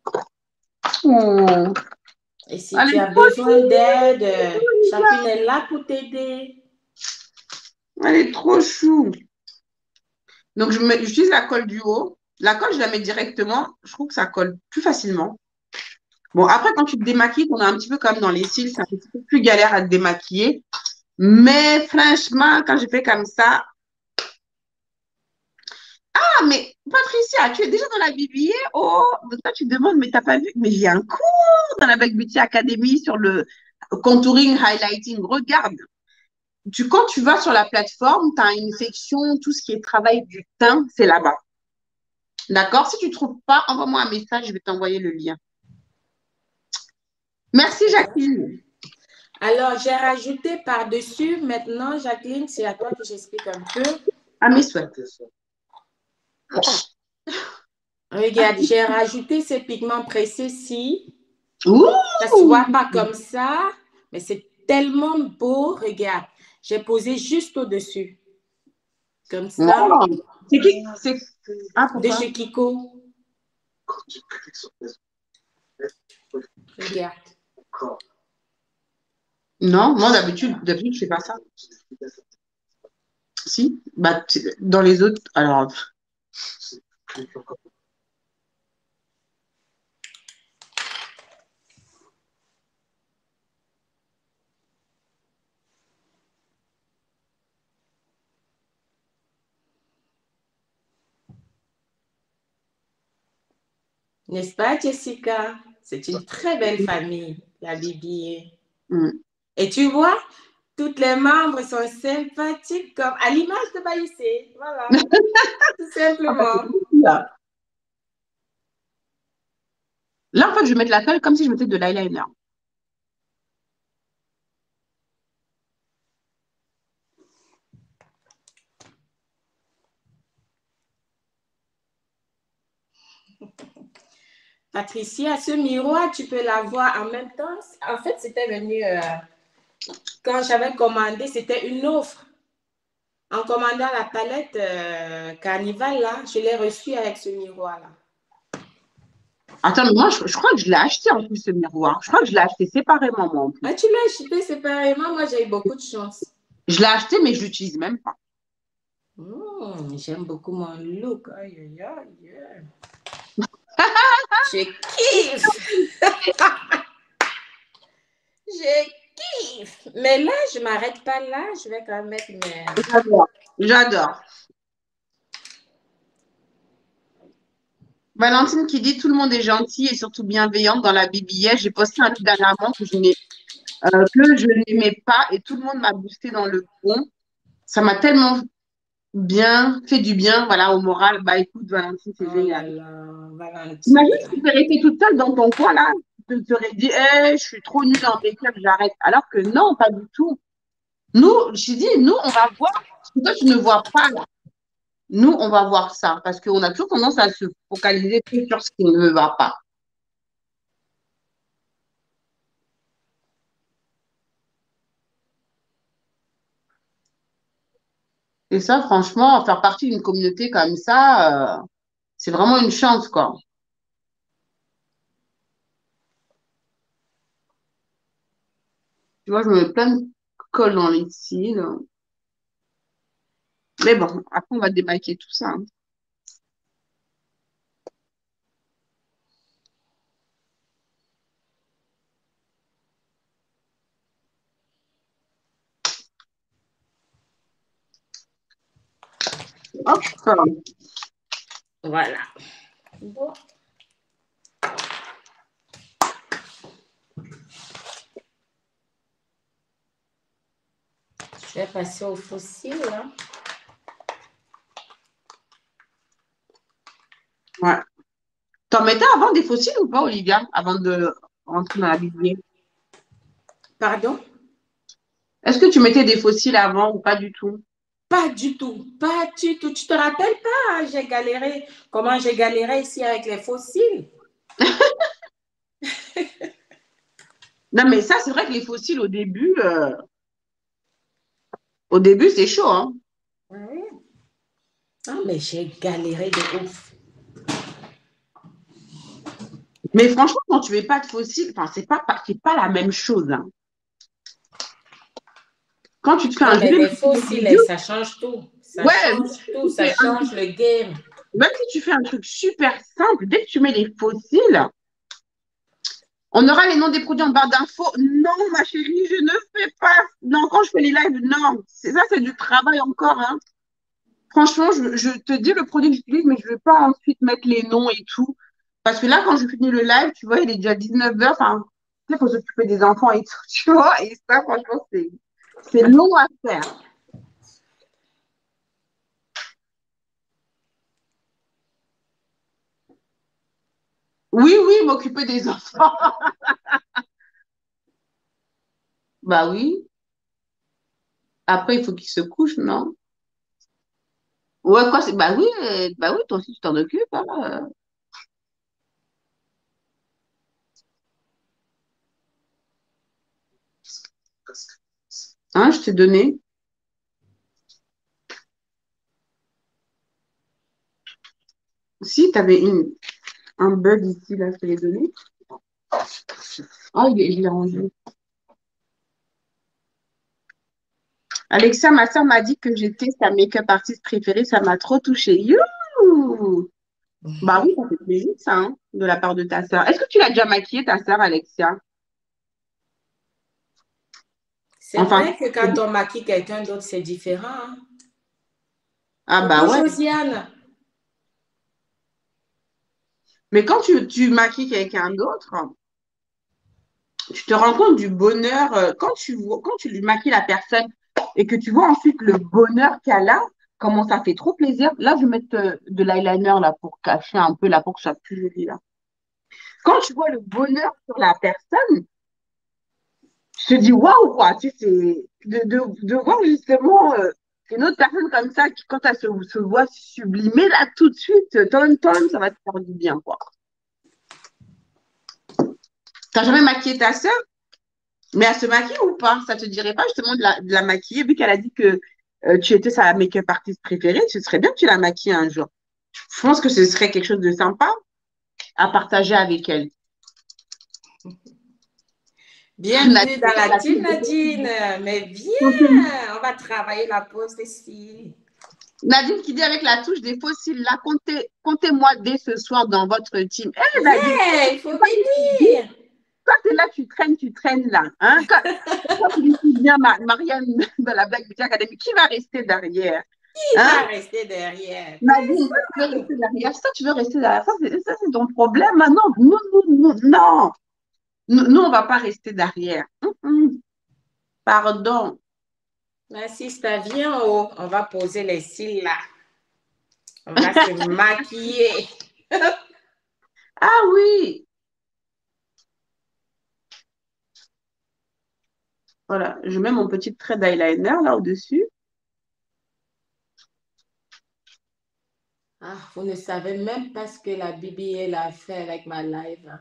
Oh, Et si elle tu est as trop besoin d'aide, chou, Olivia. chacune est là pour t'aider. Elle est trop chou. Donc, j'utilise la colle du haut. La colle, je la mets directement. Je trouve que ça colle plus facilement. Bon, après, quand tu te démaquilles, on a un petit peu comme dans les cils, c'est un petit peu plus galère à te démaquiller. Mais franchement, quand je fais comme ça. Ah, mais Patricia, tu es déjà dans la BBA? Oh, donc toi, tu te demandes, mais t'as pas vu? Mais j'ai un cours dans la Black Beauty Academy sur le contouring, highlighting. Regarde. Quand tu vas sur la plateforme, tu as une section, tout ce qui est travail du teint, c'est là-bas. D'accord? Si tu ne trouves pas, envoie-moi un message, je vais t'envoyer le lien. Merci, Jacqueline. Alors, j'ai rajouté par-dessus. Maintenant, Jacqueline, c'est à toi que j'explique un peu. À mes souhaits. Regarde, j'ai rajouté ces pigments précis-ci. Ouh! Ça ne se voit pas comme ça, mais c'est tellement beau. Regarde, j'ai posé juste au-dessus. Comme ça, Wow. C'est qui? Ah, de pourquoi? chez Kiko. Regarde. Non, moi, d'habitude, je fais pas ça. Si? Bah, dans les autres, alors, N'est-ce pas, Jessica? C'est une très belle famille, la BBA. hmm. Et tu vois, toutes les membres sont sympathiques, comme à l'image de Baïsé. Voilà, tout Ah, bah, c'est simplement. cool, là. Là, en fait, je vais mettre la colle comme si je mettais de l'eyeliner. Patricia, ce miroir, tu peux l'avoir en même temps. En fait, c'était venu, quand j'avais commandé, c'était une offre. En commandant la palette Carnival, là, je l'ai reçue avec ce miroir-là. Attends, mais moi, je crois que je l'ai acheté en plus, ce miroir. Je crois que je l'ai acheté séparément, moi, en plus. Ah, tu l'as acheté séparément? Moi, j'ai eu beaucoup de chance. Je l'ai acheté, mais je l'utilise même pas. J'aime beaucoup mon look. Aïe, aïe, aïe. Je kiffe. Je kiffe. Mais là, je ne m'arrête pas là. Je vais quand même mettre mes... J'adore. J'adore. Valentine qui dit tout le monde est gentil et surtout bienveillant dans la BBS. J'ai posté un truc dernièrement que je n'aimais pas et tout le monde m'a boosté dans le bon. Ça m'a tellement bien fait du bien, voilà, au moral. Bah écoute, Valentine, c'est Oh là génial. là, Imagine Valentine. si tu étais restée toute seule dans ton coin là, tu te serais dit, je suis trop nulle en make-up, j'arrête. Alors que non, pas du tout. Nous, je dis, nous, on va voir ce que toi, tu ne vois pas là. Nous, on va voir ça parce qu'on a toujours tendance à se focaliser que sur ce qui ne va pas. Et ça, franchement, faire partie d'une communauté comme ça, c'est vraiment une chance, quoi. Tu vois, je me mets plein de colle dans les cils. Mais bon, après, on va démaquiller tout ça, hein. Hop. Voilà. Bon. Je vais passer au fossile, hein. Ouais. T'en mettais avant des fossiles ou pas, Olivia, avant de rentrer dans la Bible? Pardon? Est-ce que tu mettais des fossiles avant ou pas du tout? Pas du tout, pas du tout. Tu te rappelles pas, j'ai galéré, comment j'ai galéré ici avec les fossiles? Non, mais ça, c'est vrai que les fossiles, au début, c'est chaud, hein. Oui. Ah, mais j'ai galéré de ouf. Mais franchement, quand tu mets pas de fossiles, enfin, c'est pas la même chose, hein. Quand tu te fais Non, un mais joli les maquillage, fossiles, ça change tout. Ça ouais, change tout, ça change le game. même si tu fais un truc super simple, dès que tu mets les fossiles, on aura les noms des produits en barre d'infos. Non, ma chérie, je ne fais pas. Non, quand je fais les lives, non. C'est ça, c'est du travail encore, hein. Franchement, je te dis le produit que j'utilise, mais je ne vais pas ensuite mettre les noms et tout. Parce que là, quand je finis le live, tu vois, il est déjà 19h. Enfin, il faut s'occuper des enfants et tout, tu vois. Et ça, franchement, c'est long à faire. Oui, oui, m'occuper des enfants. Bah oui. Après, il faut qu'ils se couchent, non? Ouais, quoi, bah oui, toi aussi, tu t'en occupes, hein. Hein, je t'ai donné. Si, tu avais un bug ici, là, je te l'ai donné. Ah, je l'ai rendu. Alexa, ma soeur m'a dit que j'étais sa make-up artiste préférée. Ça m'a trop touchée. Youhou! Bah oui, ça fait plaisir, ça, hein, de la part de ta soeur. Est-ce que tu l'as déjà maquillée, ta soeur, Alexia? C'est Enfin, vrai que quand on maquille quelqu'un d'autre, c'est différent, hein? ah bah Coucou ouais. Josiane. Mais quand tu maquilles quelqu'un d'autre, tu te rends compte du bonheur, quand tu lui maquilles la personne et que tu vois ensuite le bonheur qu'elle a, comment ça fait trop plaisir. Là, je vais mettre de l'eyeliner là pour cacher un peu la peau que ça soit plus joli là. Quand tu vois le bonheur sur la personne, je te dis waouh quoi, tu sais, de voir justement une autre personne comme ça qui quand elle se voit sublimée là tout de suite, tom, ça va te faire du bien quoi. T'as jamais maquillé ta sœur? Mais elle se maquille ou pas? Ça te dirait pas justement de la maquiller, vu qu'elle a dit que tu étais sa make-up artiste préférée, ce serait bien que tu la maquilles un jour. Je pense que ce serait quelque chose de sympa à partager avec elle. Bienvenue Nadine, dans la team Nadine. Mais viens, on va travailler la pause ici. Nadine qui dit avec la touche des fossiles, là, comptez-moi dès ce soir dans votre team. Hé Nadine, Yeah, il faut venir. toi, t'es là, tu traînes là. Hein? Quand tu dis bien Marianne dans la Black Beauty Academy, qui va rester derrière? Qui Hein? va rester derrière? Nadine, toi, tu veux rester derrière. Ça, tu veux rester derrière. Ça, c'est ton problème. Maintenant, non. Nous, on ne va pas rester derrière. Pardon. Merci, ça vient en haut. On va poser les cils là. On va se maquiller. Ah oui. Voilà, je mets mon petit trait d'eyeliner là au-dessus. Ah, vous ne savez même pas ce que la BBL a fait avec ma live.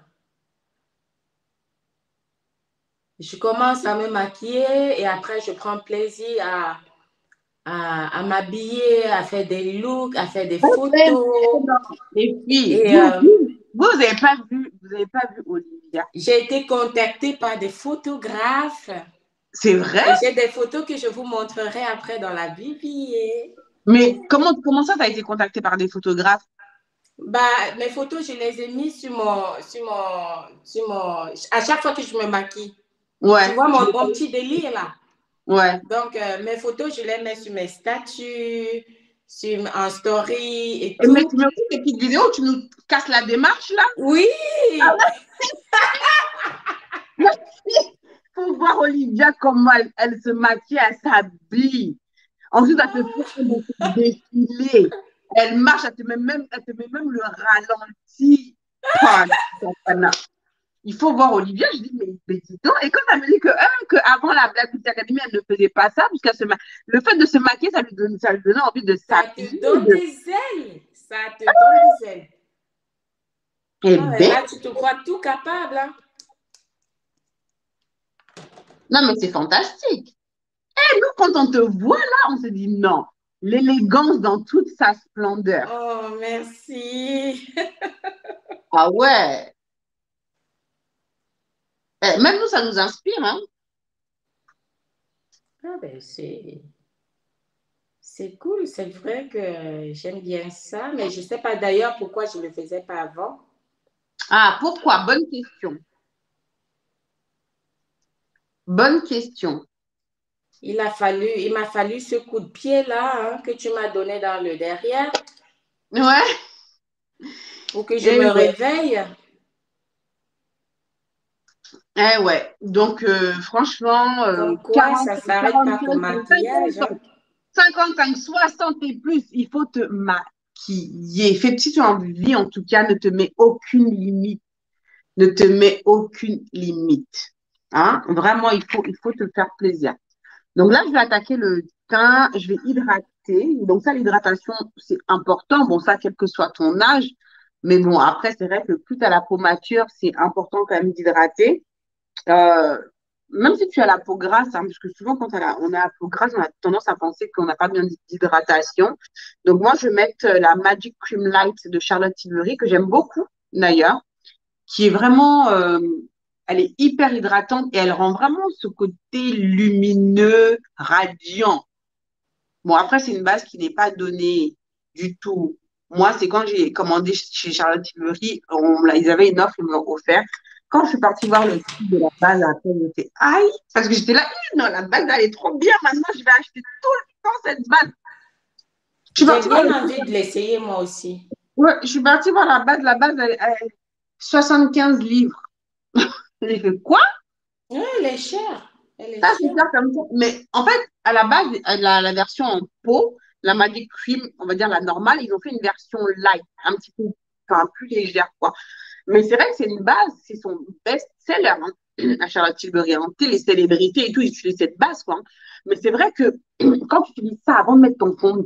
Je commence à me maquiller et après je prends plaisir à m'habiller, à faire des looks, à faire des Mais photos. non. Les filles, Et vous avez pas vu Olivia. j'ai été contactée par des photographes. C'est vrai? Et j'ai des photos que je vous montrerai après dans la BBA. Mais comment ça, tu as été contacté par des photographes? Bah, mes photos, je les ai mises à chaque fois que je me maquille. Tu Ouais, vois mon petit délire là. ouais. Donc, mes photos, je les mets sur mes statuts, en story et Mais tout. tu me fais des petites vidéos, tu nous casses la démarche là? Oui! Ah ouais? Faut voir Olivia comment elle se maquille, elle s'habille. Ensuite, elle te fait un défilé. Elle marche, elle te met même le ralenti. Pas, il faut voir Olivia. Je dis, mais dis donc. Et quand elle me dit que avant la Black Beauty Academy, elle ne faisait pas ça, le fait de se maquiller, ça lui donnait envie de Ça te s'habiller. donne des ailes. Ça te donne des ailes. Eh Ah ouais, bien, là, tu te crois tout capable, hein? non, mais c'est fantastique. Et nous, quand on te voit là, on se dit non. L'élégance dans toute sa splendeur. Oh, merci. Ah ouais. Même nous, ça nous inspire, hein. Ah ben, c'est cool. C'est vrai que j'aime bien ça, mais je ne sais pas d'ailleurs pourquoi je ne le faisais pas avant. Ah, pourquoi? Bonne question. Bonne question. Il m'a fallu ce coup de pied là hein, que tu m'as donné dans le derrière Ouais. pour que je Eh me ouais. réveille. Eh ouais. Donc, franchement, Comme quoi, 40, ça ne s'arrête pas qu'au 45, maquillage. 50 Hein. ans, 55, 60 et plus, il faut te maquiller. Fais si tu as envie, en tout cas, ne te mets aucune limite. Ne te mets aucune limite. Hein? Vraiment, il faut te faire plaisir. Donc là, je vais attaquer le teint, je vais hydrater. Donc ça, l'hydratation, c'est important. Bon, ça, quel que soit ton âge. Mais bon, après, c'est vrai que plus tu as la peau mature, c'est important quand même d'hydrater. Euh, Même si tu as la peau grasse, hein, parce que souvent, quand on a la peau grasse, on a tendance à penser qu'on n'a pas bien d'hydratation. Donc moi, je vais mettre la Magic Cream Light de Charlotte Tilbury, que j'aime beaucoup d'ailleurs, qui est vraiment, elle est hyper hydratante et elle rend vraiment ce côté lumineux, radiant. Bon, après, c'est une base qui n'est pas donnée du tout. Moi, c'est quand j'ai commandé chez Charlotte Tilbury, ils avaient une offre, ils me l'ont offert. Quand je suis partie voir le prix de la base, après, j'étais aïe, parce que j'étais là, non, la base, elle est trop bien. Maintenant, je vais acheter tout le temps cette base. Je suis J'ai partie voir bien le envie de l'essayer moi aussi. ouais, je suis partie voir la base, elle est 75 livres. J'ai fait quoi? Oui, elle est chère. Elle est Ça, c'est chère. ça comme ça. Mais en fait, à la base, la version en pot, la Magic Cream, on va dire la normale, ils ont fait une version light, un petit peu, enfin, plus légère, quoi. Mais c'est vrai que c'est une base, c'est son best-seller, hein, à Charlotte Tilbury. Hein. Tu sais, les célébrités et tout, ils utilisent cette base, quoi. Mais c'est vrai que quand tu utilises ça avant de mettre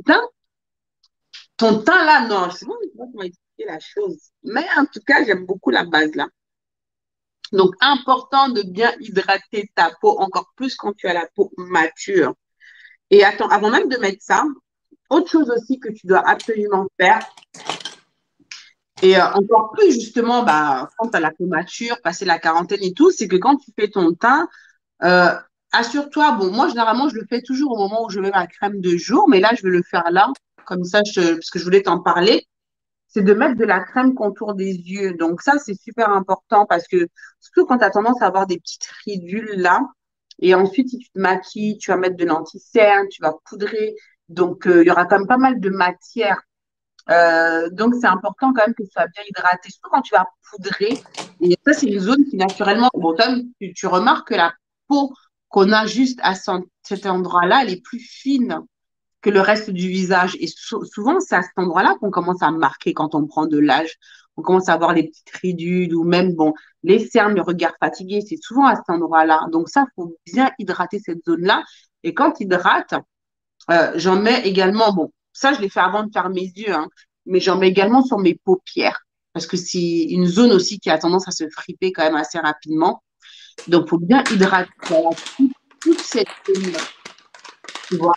ton teint là, non, je sais pas comment expliquer la chose. Mais en tout cas, j'aime beaucoup la base là. Donc, important de bien hydrater ta peau, encore plus quand tu as la peau mature. Et attends, avant même de mettre ça, autre chose aussi que tu dois absolument faire, et encore plus justement, bah, quand tu as la peau mature, passer la quarantaine et tout, c'est que quand tu fais ton teint, euh, assure-toi, bon, moi généralement, je le fais toujours au moment où je mets ma crème de jour, mais là, je vais le faire là, comme ça, parce que je voulais t'en parler, c'est de mettre de la crème contour des yeux. Donc ça, c'est super important parce que surtout quand tu as tendance à avoir des petites ridules là, et ensuite, si tu te maquilles, tu vas mettre de l'anti-cerne, tu vas poudrer. Donc, il y aura quand même pas mal de matière. Donc, c'est important quand même que tu sois bien hydraté, surtout quand tu vas poudrer. Et ça, c'est une zone qui naturellement, bon, toi, tu remarques que la peau qu'on a juste à cet endroit-là, elle est plus fine que le reste du visage. Et souvent, c'est à cet endroit-là qu'on commence à marquer quand on prend de l'âge. On commence à avoir les petites ridules ou même, bon, les cernes, le regard fatigué, c'est souvent à cet endroit-là. Donc ça, il faut bien hydrater cette zone-là. Et quand tu hydrates, j'en mets également, bon, ça, je l'ai fait avant de faire mes yeux, hein, mais j'en mets également sur mes paupières. Parce que c'est une zone aussi qui a tendance à se friper quand même assez rapidement. Donc, il faut bien hydrater voilà, toute cette zone-là. Tu vois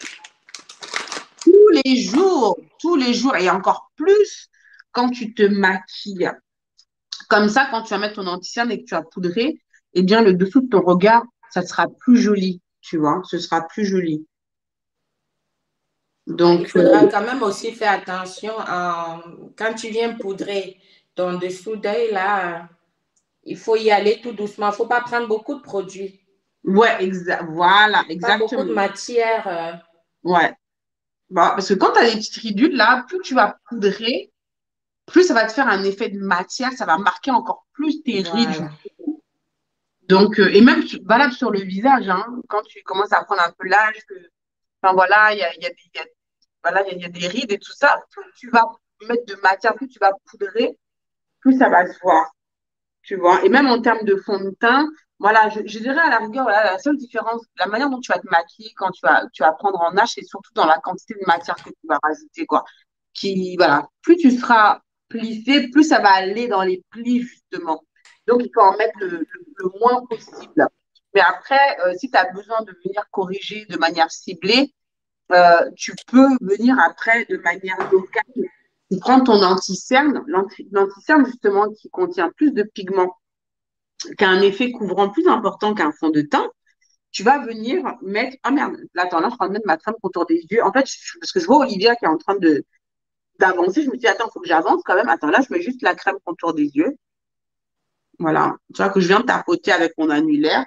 tous les jours, et encore plus quand tu te maquilles. Comme ça, quand tu vas mettre ton anti-cerne et que tu vas poudrer, eh bien, le dessous de ton regard, ça sera plus joli, tu vois, ce sera plus joli. Il Donc, faudra quand même aussi faire attention quand tu viens poudrer ton dessous d'œil là, il faut y aller tout doucement. Il ne faut pas prendre beaucoup de produits, ouais, voilà, pas beaucoup de exactement. matière. Ouais. Bah, parce que quand tu as des petites ridules, là, plus tu vas poudrer, plus ça va te faire un effet de matière, ça va marquer encore plus tes rides. Voilà. Donc, et même valable sur le visage, hein, quand tu commences à prendre un peu l'âge, enfin voilà, voilà, il y a des rides et tout ça, plus tu vas mettre de matière, plus tu vas poudrer, plus ça va se voir, tu vois. Et même en termes de fond de teint, voilà, je dirais à la rigueur, voilà, la seule différence, la manière dont tu vas te maquiller quand tu vas prendre en âge, c'est surtout dans la quantité de matière que tu vas rajouter, quoi. Voilà, plus tu seras plissé, plus ça va aller dans les plis, justement. Donc, il faut en mettre le moins possible. Mais après, si tu as besoin de venir corriger de manière ciblée, tu peux venir après de manière locale. Tu prends ton anti-cerne, l'anti-cerne justement qui contient plus de pigments, qui a un effet couvrant plus important qu'un fond de teint. Tu vas venir mettre. Ah merde, là, attends, là, je suis en train de mettre ma crème contour des yeux. En fait, parce que je vois Olivia qui est en train d'avancer, je me dis, attends, il faut que j'avance quand même. Attends, là, je mets juste la crème contour des yeux. Voilà. Tu vois que je viens de tapoter avec mon annulaire.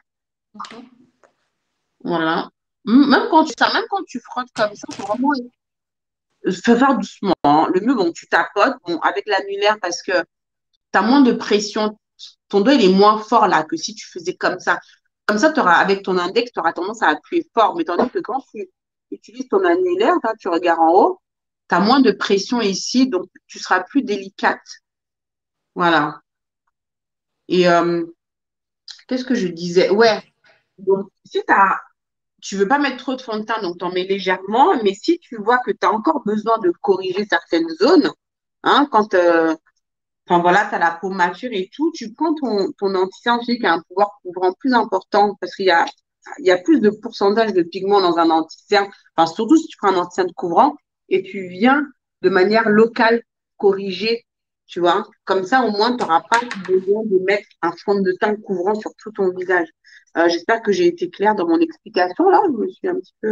Voilà. Même quand tu frottes comme ça, il faut vraiment faire doucement, hein. Le mieux, bon, tu tapotes, bon, avec l'annulaire parce que tu as moins de pression. Ton doigt, il est moins fort là que si tu faisais comme ça. Comme ça, avec ton index, tu auras tendance à appuyer fort. Mais tandis que quand tu utilises ton annulaire, là, tu regardes en haut, tu as moins de pression ici, donc tu seras plus délicate. Voilà. Et qu'est-ce que je disais? Ouais. Donc, si tu veux pas mettre trop de fond de teint, donc tu en mets légèrement. Mais si tu vois que tu as encore besoin de corriger certaines zones, hein, enfin voilà, tu as la peau mature et tout, tu prends ton anti-cerne qui a un pouvoir couvrant plus important parce il y a plus de pourcentage de pigments dans un anti-cerne, enfin surtout si tu prends un anti-cerne couvrant et tu viens de manière locale corriger, tu vois. Comme ça, au moins, tu n'auras pas besoin de mettre un fond de teint couvrant sur tout ton visage. J'espère que j'ai été claire dans mon explication là. Je me suis un petit peu.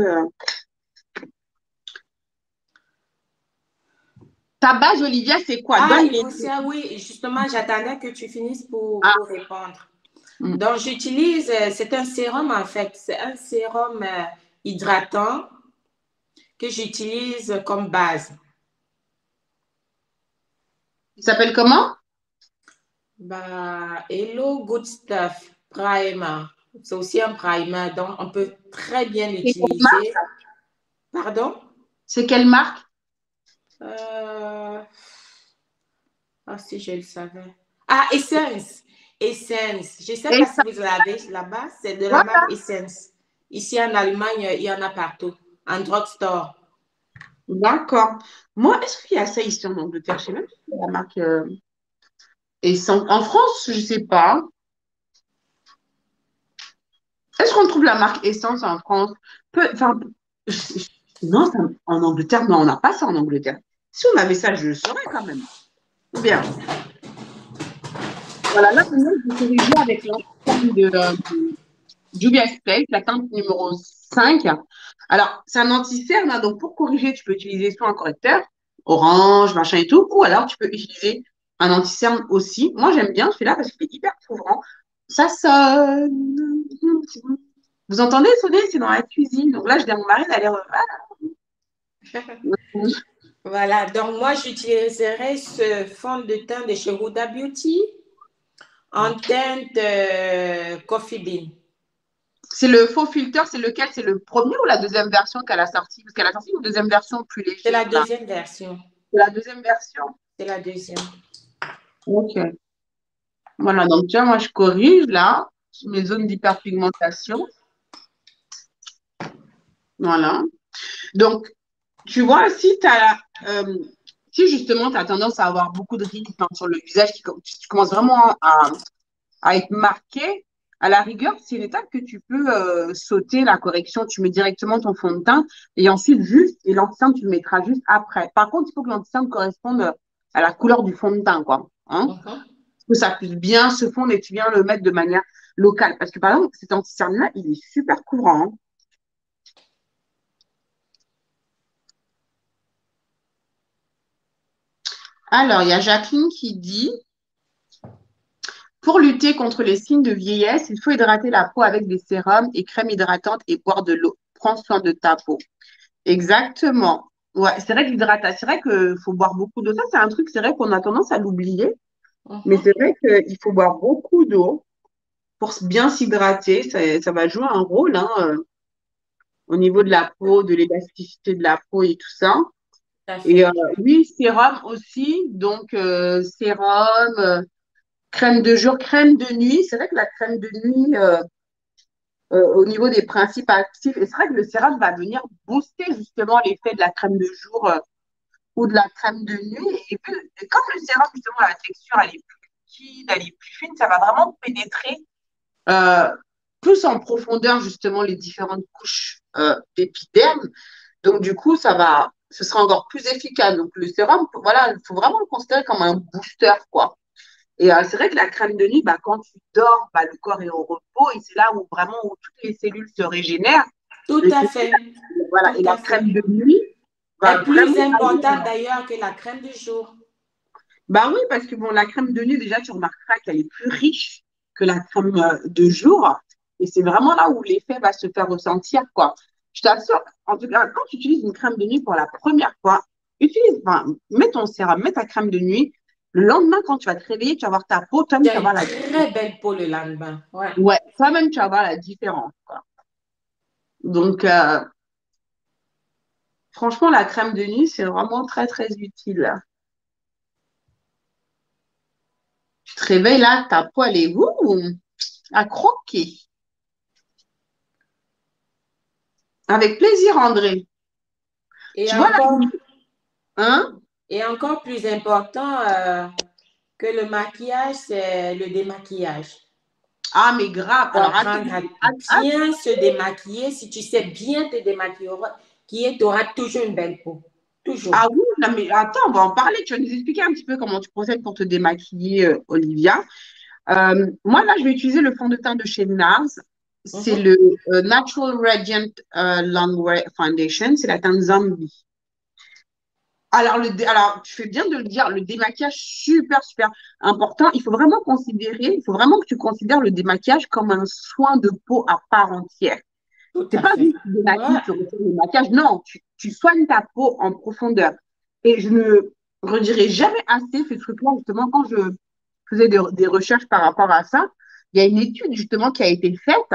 Ta base, Olivia, c'est quoi? Ah, Donne il les. faut ça, oui. Justement, j'attendais que tu finisses Ah, pour répondre. mm. Donc, j'utilise, c'est un sérum en fait. C'est un sérum hydratant que j'utilise comme base. Il s'appelle comment? Bah, Hello Good Stuff Primer. C'est aussi un primer, donc on peut très bien l'utiliser. Pardon? C'est quelle marque? Euh, Ah, si je le savais. Ah, Essence. Essence. Je ne sais Et pas si ça, vous l'avez là-bas. C'est de la voilà. marque Essence. Ici en Allemagne, il y en a partout. En drugstore. D'accord. Moi, est-ce qu'il y a ça ici en Angleterre? Je sais même pas si la marque En France, je sais pas. Est-ce qu'on trouve la marque Essence en France? Enfin, non, en Angleterre, non, on n'a pas ça en Angleterre. Si on avait ça, je le saurais quand même. Ou bien, voilà, là, maintenant, je vais corriger avec l'ensemble de Juvia's Place, la teinte numéro 5. Alors, c'est un anti-cerne, hein, donc pour corriger, tu peux utiliser soit un correcteur, orange, machin et tout, ou alors tu peux utiliser un anti-cerne aussi. Moi, j'aime bien celui-là parce qu'il est hyper couvrant. Ça sonne. Vous entendez sonner? C'est dans la cuisine. Donc là, je dis à mon mari d'aller. Voilà. Donc, moi, j'utiliserai ce fond de teint de chez Huda Beauty en teinte Coffee Bean. C'est le faux filter, c'est lequel? C'est le premier ou la deuxième version qu'elle a sorti? Parce qu'elle a sorti une deuxième version plus C'est la légère, là. deuxième version. C'est la deuxième version. C'est la deuxième. Ok. Voilà, donc tu vois, moi je corrige là mes zones d'hyperpigmentation. Voilà. Donc, tu vois, si justement tu as tendance à avoir beaucoup de rides hein, sur le visage, tu commences vraiment à être marqué, à la rigueur, c'est une étape que tu peux sauter la correction. Tu mets directement ton fond de teint et ensuite et l'anti-teint, tu le mettras juste après. Par contre, il faut que l'anti-teint corresponde à la couleur du fond de teint, quoi. Hein? Mhm. Que ça puisse bien se fondre et tu viens le mettre de manière locale. Parce que par exemple, cet anti-cerne-là, il est super couvrant. Hein. Alors, il y a Jacqueline qui dit, pour lutter contre les signes de vieillesse, il faut hydrater la peau avec des sérums et crèmes hydratantes et boire de l'eau. Prends soin de ta peau. Exactement. Ouais, c'est vrai que l'hydratation, c'est vrai qu'il faut boire beaucoup d'eau. Ça, c'est un truc, c'est vrai qu'on a tendance à l'oublier, mais Mhm. c'est vrai qu'il faut boire beaucoup d'eau pour bien s'hydrater. Ça va jouer un rôle hein, au niveau de la peau, de l'élasticité de la peau et tout ça. Tout à Et fait. oui, sérum aussi. Donc, sérum, crème de jour, crème de nuit. C'est vrai que la crème de nuit, au niveau des principes actifs, et c'est vrai que le sérum va venir booster justement l'effet de la crème de jour ou de la crème de nuit. Et comme le sérum, justement, la texture, elle est plus liquide, elle est plus fine, ça va vraiment pénétrer euh, plus en profondeur, justement, les différentes couches d'épiderme. Donc, du coup, ce sera encore plus efficace. Donc, le sérum, voilà, il faut vraiment le considérer comme un booster, quoi. Et c'est vrai que la crème de nuit, bah, quand tu dors, bah, le corps est au repos et c'est là où vraiment où toutes les cellules se régénèrent. Tout Et, à fait. voilà, Tout et la à fait. crème de nuit va Est vraiment plus aller importante d'ailleurs que la crème du jour. bah oui, parce que bon, la crème de nuit, déjà, tu remarqueras qu'elle est plus riche que la crème de jour. Et c'est vraiment là où l'effet va se faire ressentir, quoi. Je t'assure, en tout cas, quand tu utilises une crème de nuit pour la première fois, enfin, mets ton sérum, mets ta crème de nuit. Le lendemain, quand tu vas te réveiller, tu vas voir ta peau, toi-même, Tu tu as vas voir une la différence. très belle peau le lendemain. Ouais. Ouais, toi-même, tu vas voir la différence, quoi. Donc, franchement, la crème de nuit, c'est vraiment très, très utile. Tu te réveilles là, ta peau, elle est à croquer. Avec plaisir, André. Et Tu vois là, encore, hein? et encore plus important que le maquillage, c'est le démaquillage. Ah, mais grave. Tu Alors, attends. apprendre à bien se démaquiller. Si tu sais bien te démaquiller, tu auras toujours une belle peau. Toujours. Ah oui, non, mais attends, on va en parler. Tu vas nous expliquer un petit peu comment tu procèdes pour te démaquiller, Olivia. Moi, là, je vais utiliser le fond de teint de chez NARS. C'est Mhm. le Natural Radiant Longwear Foundation. C'est la teinte Zombie. Alors, tu fais bien de le dire, le démaquillage, super, super important. Il faut vraiment que tu considères le démaquillage comme un soin de peau à part entière. Tout C'est à pas fait. juste tu démaquilles, Ouais. tu retires le maquillage. Non, tu soignes ta peau en profondeur. Et je ne redirai jamais assez ce truc-là, justement, quand je faisais des recherches par rapport à ça. Il y a une étude, justement, qui a été faite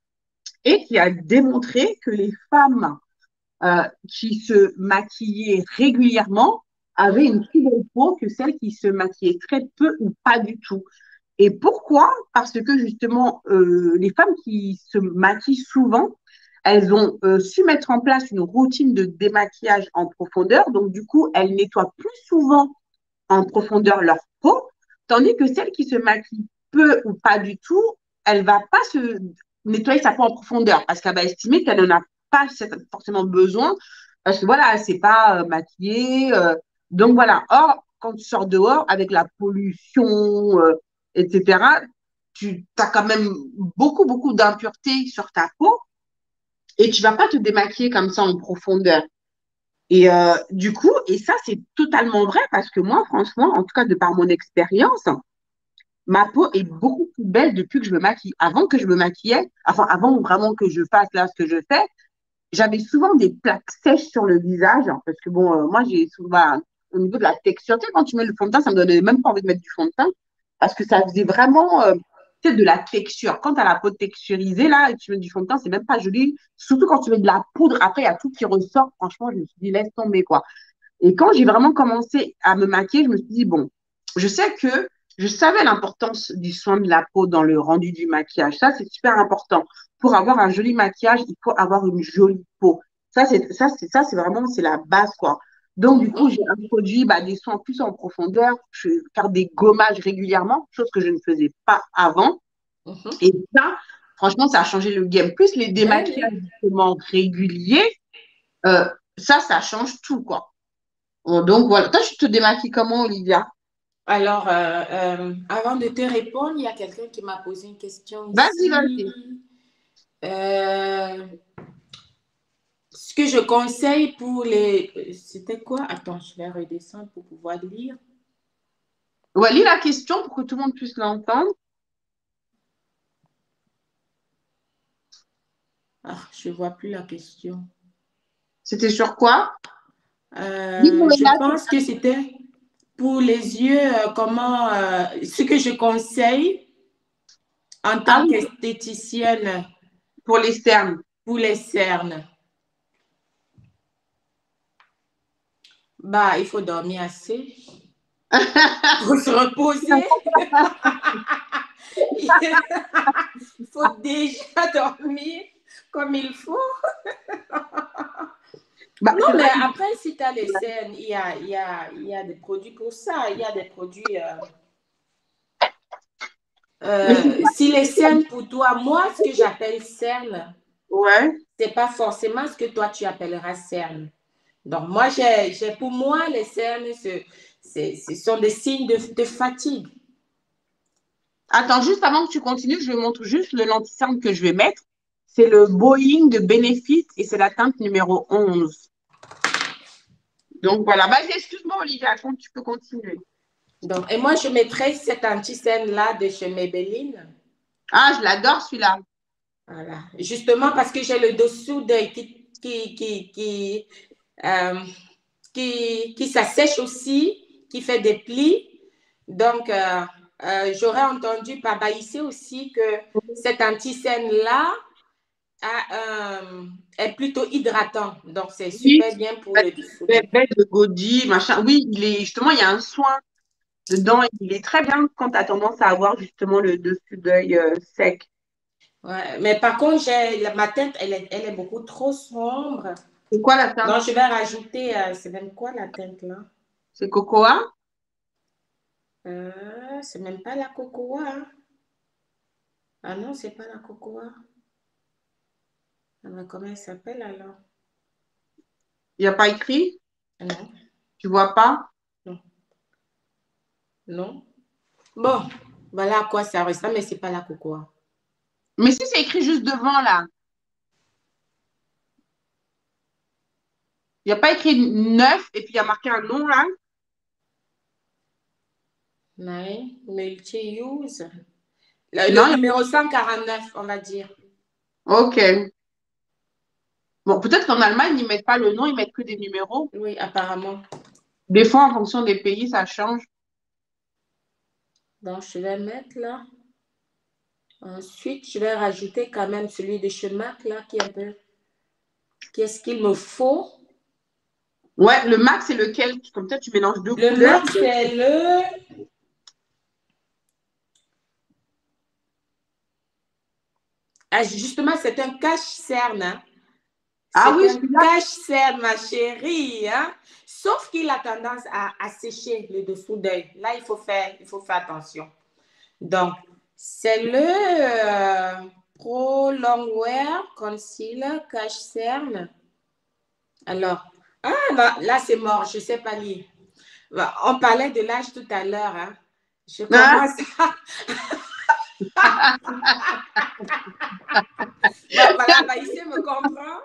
et qui a démontré que les femmes qui se maquillaient régulièrement avaient Mhm. une plus belle peau que celles qui se maquillaient très peu ou pas du tout. Et pourquoi? Parce que justement, les femmes qui se maquillent souvent, elles ont su mettre en place une routine de démaquillage en profondeur. Donc, du coup, elles nettoient plus souvent en profondeur leur peau, tandis que celle qui se maquille peu ou pas du tout, elle va pas se nettoyer sa peau en profondeur parce qu'elle va estimer qu'elle n'en a pas forcément besoin parce que voilà, elle s'est pas maquillée. Donc voilà. Or, quand tu sors dehors avec la pollution, etc., tu as quand même beaucoup, beaucoup d'impuretés sur ta peau et tu vas pas te démaquiller comme ça en profondeur. Et du coup, et ça, c'est totalement vrai parce que moi, franchement, en tout cas, de par mon expérience, ma peau est beaucoup plus belle depuis que je me maquille. Avant que je me maquillais, enfin, avant vraiment que je fasse là ce que je fais, j'avais souvent des plaques sèches sur le visage hein, parce que bon, moi, j'ai souvent, au niveau de la texture, tu sais, quand tu mets le fond de teint, ça me donnait même pas envie de mettre du fond de teint parce que ça faisait vraiment, tu sais, de la texture. Quand tu as la peau texturisée là et que tu mets du fond de teint, c'est même pas joli. Surtout quand tu mets de la poudre, après, il y a tout qui ressort. Franchement, je me suis dit, laisse tomber, quoi. Et quand j'ai vraiment commencé à me maquiller, je me suis dit, bon, je sais que je savais l'importance du soin de la peau dans le rendu du maquillage. Ça, c'est super important. Pour avoir un joli maquillage, il faut avoir une jolie peau. C'est vraiment, c'est la base, quoi. Donc, du coup, Mhm. j'ai introduit bah, des soins plus en profondeur. Je vais faire des gommages régulièrement, chose que je ne faisais pas avant. Mhm. Et ça, franchement, ça a changé le game. Plus les Ben démaquillages, oui. justement, réguliers, euh, ça change tout, quoi. Donc voilà. Toi, tu te démaquilles comment, Olivia? Alors, avant de te répondre, il y a quelqu'un qui m'a posé une question Vas-y, ici. vas-y. Euh, Ce que je conseille pour les... C'était quoi? Attends, je vais redescendre pour pouvoir lire. Ouais, lis la question pour que tout le monde puisse l'entendre. Ah, je ne vois plus la question. C'était sur quoi? Dis-moi Je là. pense que c'était pour les yeux, comment, ce que je conseille en Ah tant oui, qu'esthéticienne pour les cernes. pour les cernes. Bah, il faut dormir assez, il faut se reposer, il faut déjà dormir comme il faut. Bah, Non, c'est mais vrai. après, si tu as les cernes, il y a des produits pour ça. Il y a des produits. Mais c'est Si les cernes pour toi, moi, ce que j'appelle cerne, ouais. c'est pas forcément ce que toi tu appelleras cerne. Donc, moi, pour moi, les cernes, ce sont des signes de fatigue. Attends, juste avant que tu continues, je montre juste le lentille-cerne que je vais mettre. C'est le Boeing de Benefit et c'est la teinte numéro 11. Donc voilà. Vas-y, excuse-moi, Olivia, tu peux continuer. Donc, et moi, je mettrais cette anti-cerne-là de chez Maybelline. Ah, je l'adore celui-là. Voilà. Justement parce que j'ai le dessous d'œil euh, qui s'assèche aussi, qui fait des plis. Donc, j'aurais entendu par Baïssé aussi que cette anti-cerne-là est plutôt hydratant. Donc, c'est Oui, super bien pour le dessous d'œil. bête de Gaudi, machin. Oui, justement, il y a un soin dedans. Il est très bien quand tu as tendance à avoir justement le dessus d'œil sec. Ouais. Mais par contre, ma teinte, elle est beaucoup trop sombre. C'est quoi la teinte? Donc, je vais rajouter, c'est même quoi la teinte là? C'est Cocoa? C'est même pas la cocoa, hein. Ah non, c'est pas la cocoa. Ah ben, comment elle s'appelle alors? Il n'y a pas écrit? Ah non, Tu vois pas? non, non. Bon, voilà à quoi ça ressemble, mais c'est pas la cocoa. Mais si c'est écrit juste devant là, il n'y a pas écrit 9 et puis il y a marqué un nom là. Mais, multi-use. Non, Le numéro 149, on va dire. ok. Bon, peut-être qu'en Allemagne, ils mettent pas le nom, ils mettent que des numéros. Oui, apparemment. Des fois, en fonction des pays, ça change. Donc, je vais mettre là. Ensuite, je vais rajouter quand même celui de chez Mac là, qui est un peu. Qu'est-ce qu'il me faut? Ouais, le max, c'est lequel? Comme ça, tu mélanges deux Le couleurs. Mac, c'est le. Ah, justement, c'est un cache-cerne, hein. Ah C'est oui, un celui-là. cache-cerne, ma chérie, hein. Sauf qu'il a tendance à sécher le dessous d'œil. Là, il faut faire attention. Donc, c'est le Pro Longwear Concealer Cache-Cerne. Alors, ah, là, c'est mort, je ne sais pas lire. On parlait de l'âge tout à l'heure, hein. Je Hein? commence à... Bon, voilà, Maïssé me comprend.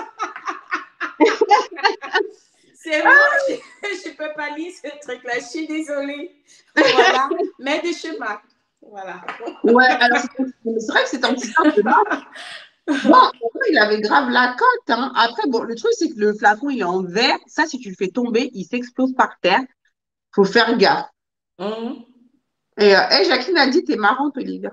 C'est moi, je ne peux pas lire ce truc-là. Je suis désolée. Voilà, mais de chemin. Voilà. Ouais, alors c'est vrai que c'est anti-teint de marque. Bon, en vrai, il avait grave la cote, hein. Après, bon, le truc, c'est que le flacon, il est en verre. Ça, si tu le fais tomber, il s'explose par terre. Faut faire gaffe. Mhm. Et Jacqueline a dit, t'es marrante, Olivia.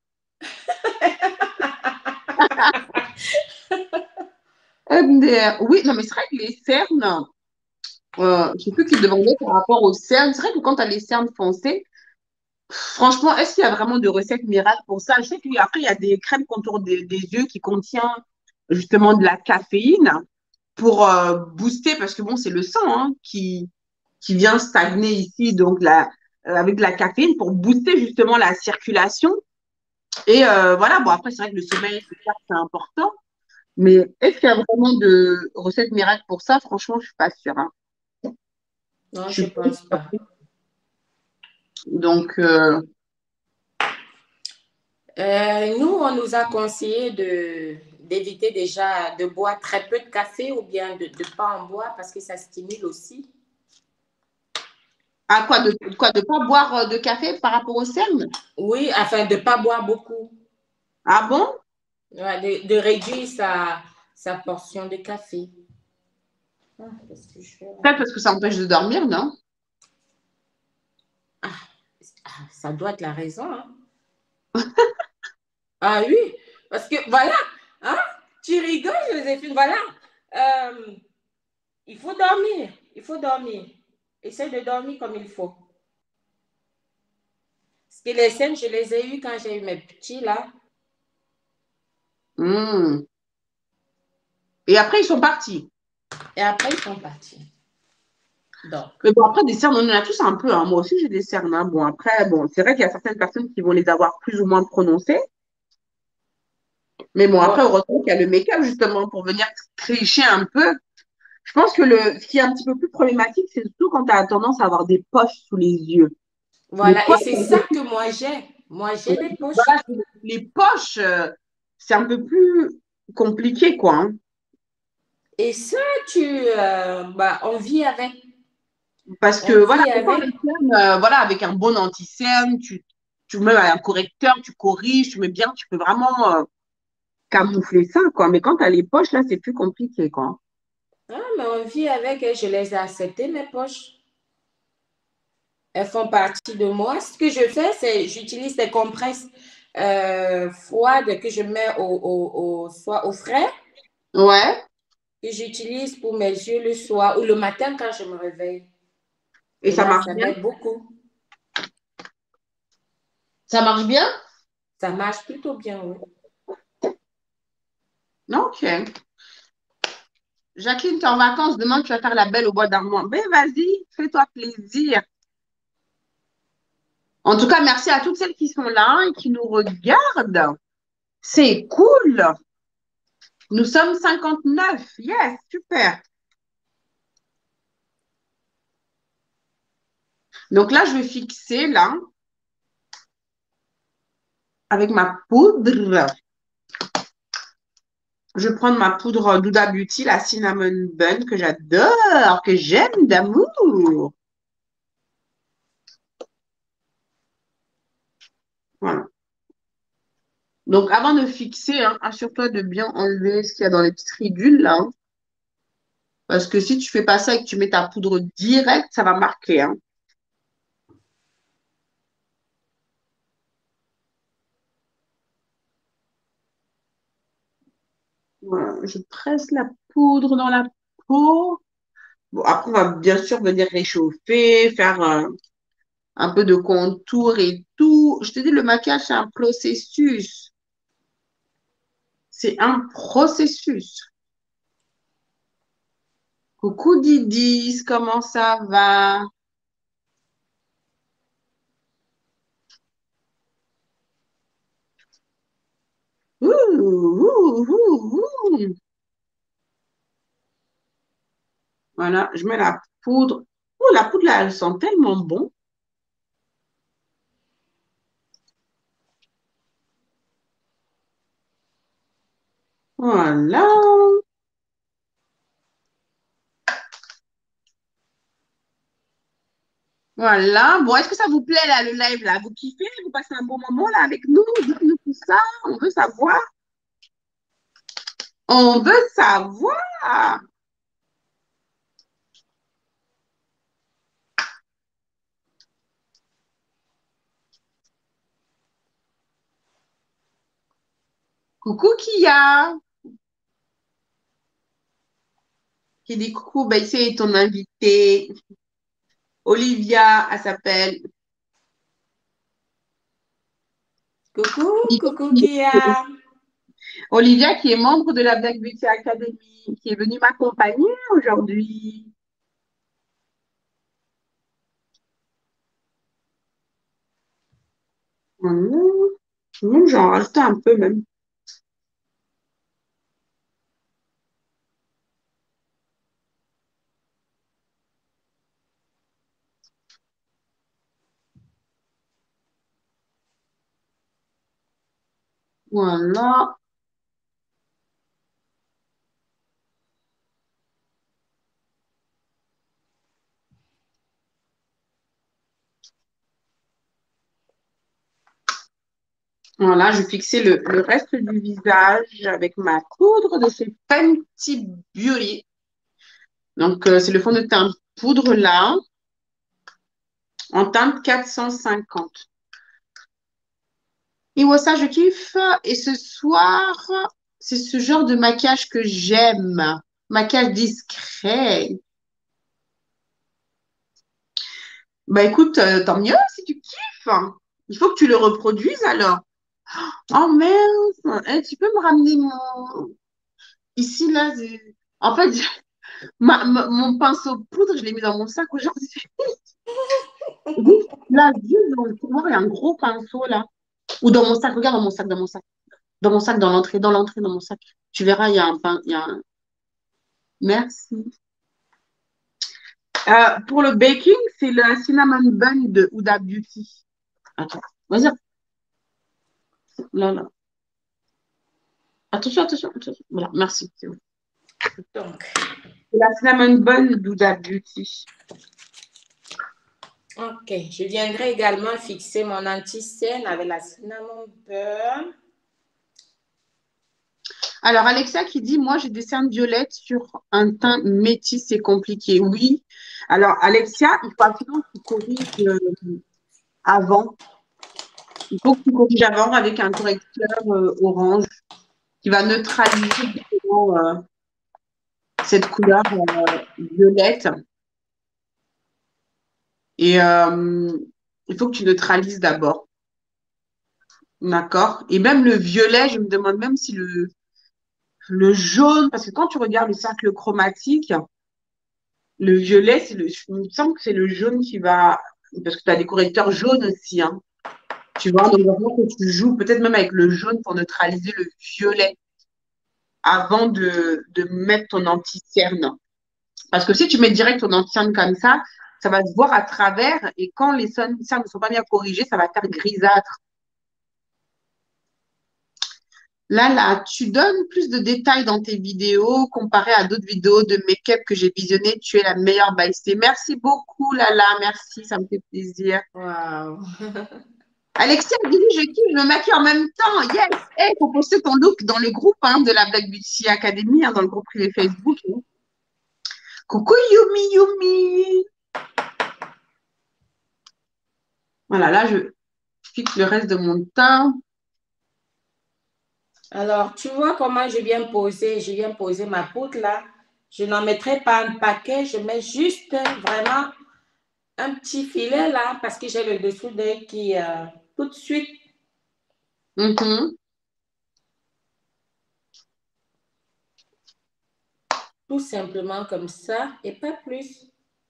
MDR. Oui, non, mais c'est vrai que les cernes, je sais plus qui demandait par rapport aux cernes. C'est vrai que quand tu as les cernes foncées, franchement, est-ce qu'il y a vraiment de recettes miracles pour ça? Je sais qu'après, il y a des crèmes contour des yeux qui contiennent justement de la caféine pour booster, parce que bon, c'est le sang hein, qui vient stagner ici, donc avec de la caféine pour booster justement la circulation. Et voilà, bon, après, c'est vrai que le sommeil, c'est clair que c'est important. Mais est-ce qu'il y a vraiment de recettes miracles pour ça? Franchement, je suis pas sûre. Hein. Non, Je je suis ne pas pense sûre. pas. Donc, Nous, on nous a conseillé d'éviter déjà de boire très peu de café ou bien de ne pas en boire parce que ça stimule aussi. À quoi, de pas boire de café par rapport au cerne? Oui, afin de ne pas boire beaucoup. Ah bon? Ouais, de réduire sa portion de café. Ah, qu'est-ce que je fais là? Peut-être parce que ça empêche de dormir, non? Ah, ça doit être la raison, hein. Ah oui, parce que voilà, hein, tu rigoles, Joséphine, voilà. Euh, il faut dormir, il faut dormir. Essaye de dormir comme il faut. Parce que les scènes, je les ai eues quand j'ai eu mes petits là. Hmm. Et après, ils sont partis. Et après, ils sont partis. Donc, Mais bon, après, des cernes, on en a tous un peu, hein. Moi aussi, j'ai des cernes, hein. Bon, après, bon, c'est vrai qu'il y a certaines personnes qui vont les avoir plus ou moins prononcées. Mais bon, après, bon, heureusement qu'il y a le make-up, justement, pour venir tricher un peu. Je pense que ce qui est un petit peu plus problématique, c'est surtout quand tu as tendance à avoir des poches sous les yeux. Les voilà. poches, Et c'est ça que moi j'ai. Moi, j'ai des poches. voilà, les poches, c'est un peu plus compliqué, quoi, hein. Et ça, bah, on vit avec. Parce que, On voilà, vit autant avec. les cernes, voilà, avec un bon anti-cerne, tu mets un correcteur, tu corriges, tu mets bien, tu peux vraiment camoufler ça, quoi. Mais quand tu as les poches, là, c'est plus compliqué, quoi. Ah, mais on vit avec et je les ai acceptées, mes poches. Elles font partie de moi. Ce que je fais, c'est j'utilise des compresses froides que je mets soit au frais, Ouais, que j'utilise pour mes yeux le soir ou le matin quand je me réveille. et Et ça là, marche ça bien. m'aide beaucoup. Ça marche bien? Ça marche plutôt bien, oui. Ok. Jacqueline, tu es en vacances, demain tu vas faire la belle au bois d'Armand. Ben vas-y, fais-toi plaisir. En tout cas, merci à toutes celles qui sont là et qui nous regardent. C'est cool. Nous sommes 59. Yes, super. Donc là, je vais fixer là avec ma poudre. Je vais prendre ma poudre Douda Beauty, la Cinnamon Bun que j'adore, que j'aime d'amour. Voilà. Donc avant de fixer, hein, assure-toi de bien enlever ce qu'il y a dans les petites ridules là, hein. Parce que si tu fais pas ça et que tu mets ta poudre directe, ça va marquer, hein. Voilà, je presse la poudre dans la peau. Bon, après, on va bien sûr venir réchauffer, faire un peu de contour et tout. Je te dis, le maquillage, c'est un processus. C'est un processus. Coucou Didis, comment ça va? Ouh, ouh, ouh, ouh. Voilà, je mets la poudre. Oh, la poudre, là, elle sent tellement bon. Voilà. Voilà. Bon, est-ce que ça vous plaît, là, le live, là? Vous kiffez? Vous passez un bon moment, là, avec nous? Dites-nous tout ça. On veut savoir. On veut savoir. Coucou, Kia. Qui dit coucou, ben, c'est ton invité. Olivia, elle s'appelle. Coucou, coucou Kia. Olivia, qui est membre de la Black Beauty Academy, qui est venue m'accompagner aujourd'hui. Voilà. J'en rajoute un peu même. Voilà. Voilà, je fixais le reste du visage avec ma poudre de chez Fenty Beauty. Donc, c'est le fond de teint poudre là, en teinte 450. Et ouais, ça, je kiffe. Et ce soir, c'est ce genre de maquillage que j'aime. Maquillage discret. Bah écoute, tant mieux si tu kiffes. Il faut que tu le reproduises alors. Oh mince, eh, tu peux me ramener mon... Ici, là, en fait, mon pinceau poudre, je l'ai mis dans mon sac aujourd'hui. Là, juste dans le couloir, il y a un gros pinceau là. Ou dans mon sac, regarde dans mon sac, dans mon sac. Dans mon sac, dans l'entrée, dans mon sac. Tu verras, il y a Merci. Pour le baking, c'est le cinnamon bun de Huda Beauty. Attends, vas-y. Là, là. Attention, attention, attention. Voilà, merci. C'est bon. Donc, C'est la cinnamon bun d'Huda Beauty. ok. Je viendrai également fixer mon anti-cerne avec la cinnamon burn. Alors, Alexia qui dit, moi, j'ai des cernes violettes sur un teint métis, c'est compliqué. Oui. Alors, Alexia, il faut absolument que tu corriges avant. Il faut que tu corriges avant avec un correcteur orange qui va neutraliser justement, cette couleur violette. Et il faut que tu neutralises d'abord. D'accord? Et même le violet, je me demande même si le jaune, parce que quand tu regardes le cercle chromatique, le violet, il me semble que c'est le jaune qui va, parce que tu as des correcteurs jaunes aussi, hein. Tu vois, donc vraiment que tu joues peut-être même avec le jaune pour neutraliser le violet avant de mettre ton anti-cerne. Parce que si tu mets direct ton anti-cerne comme ça va se voir à travers et quand les cernes ne sont pas bien corrigées, ça va faire grisâtre. Là, tu donnes plus de détails dans tes vidéos comparé à d'autres vidéos de make-up que j'ai visionnées. Tu es la meilleure baïstée. Merci beaucoup, Lala. Merci, ça me fait plaisir. Wow. Alexia, dis je kiffe, je me maquille en même temps. Yes! Hey, faut poster ton look dans le groupe hein, de la Black Beauty Academy, hein, dans le groupe privé Facebook. Hein. Coucou Yumi Yumi. Voilà, là, je fixe le reste de mon teint. Alors, tu vois comment je viens poser ma poudre là. Je n'en mettrai pas un paquet, je mets juste vraiment un petit filet là parce que j'ai le dessous d'œil qui tout de suite, Mhm. tout simplement comme ça et pas plus.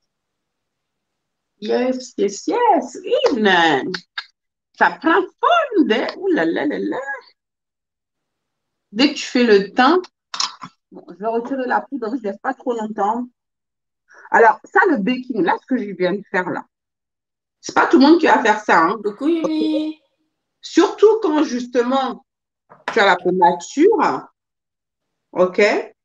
Yes, yes, yes. In. Ça prend forme de... Ouh là là là là. Dès que tu fais le teint, bon, je vais retirer la poudre, je ne laisse pas trop longtemps. Alors, ça, le baking, là, ce que je viens de faire là, c'est pas tout le monde qui va faire ça. Hein. Coucou Yumi. Surtout quand, justement, tu as la peau mature, OK?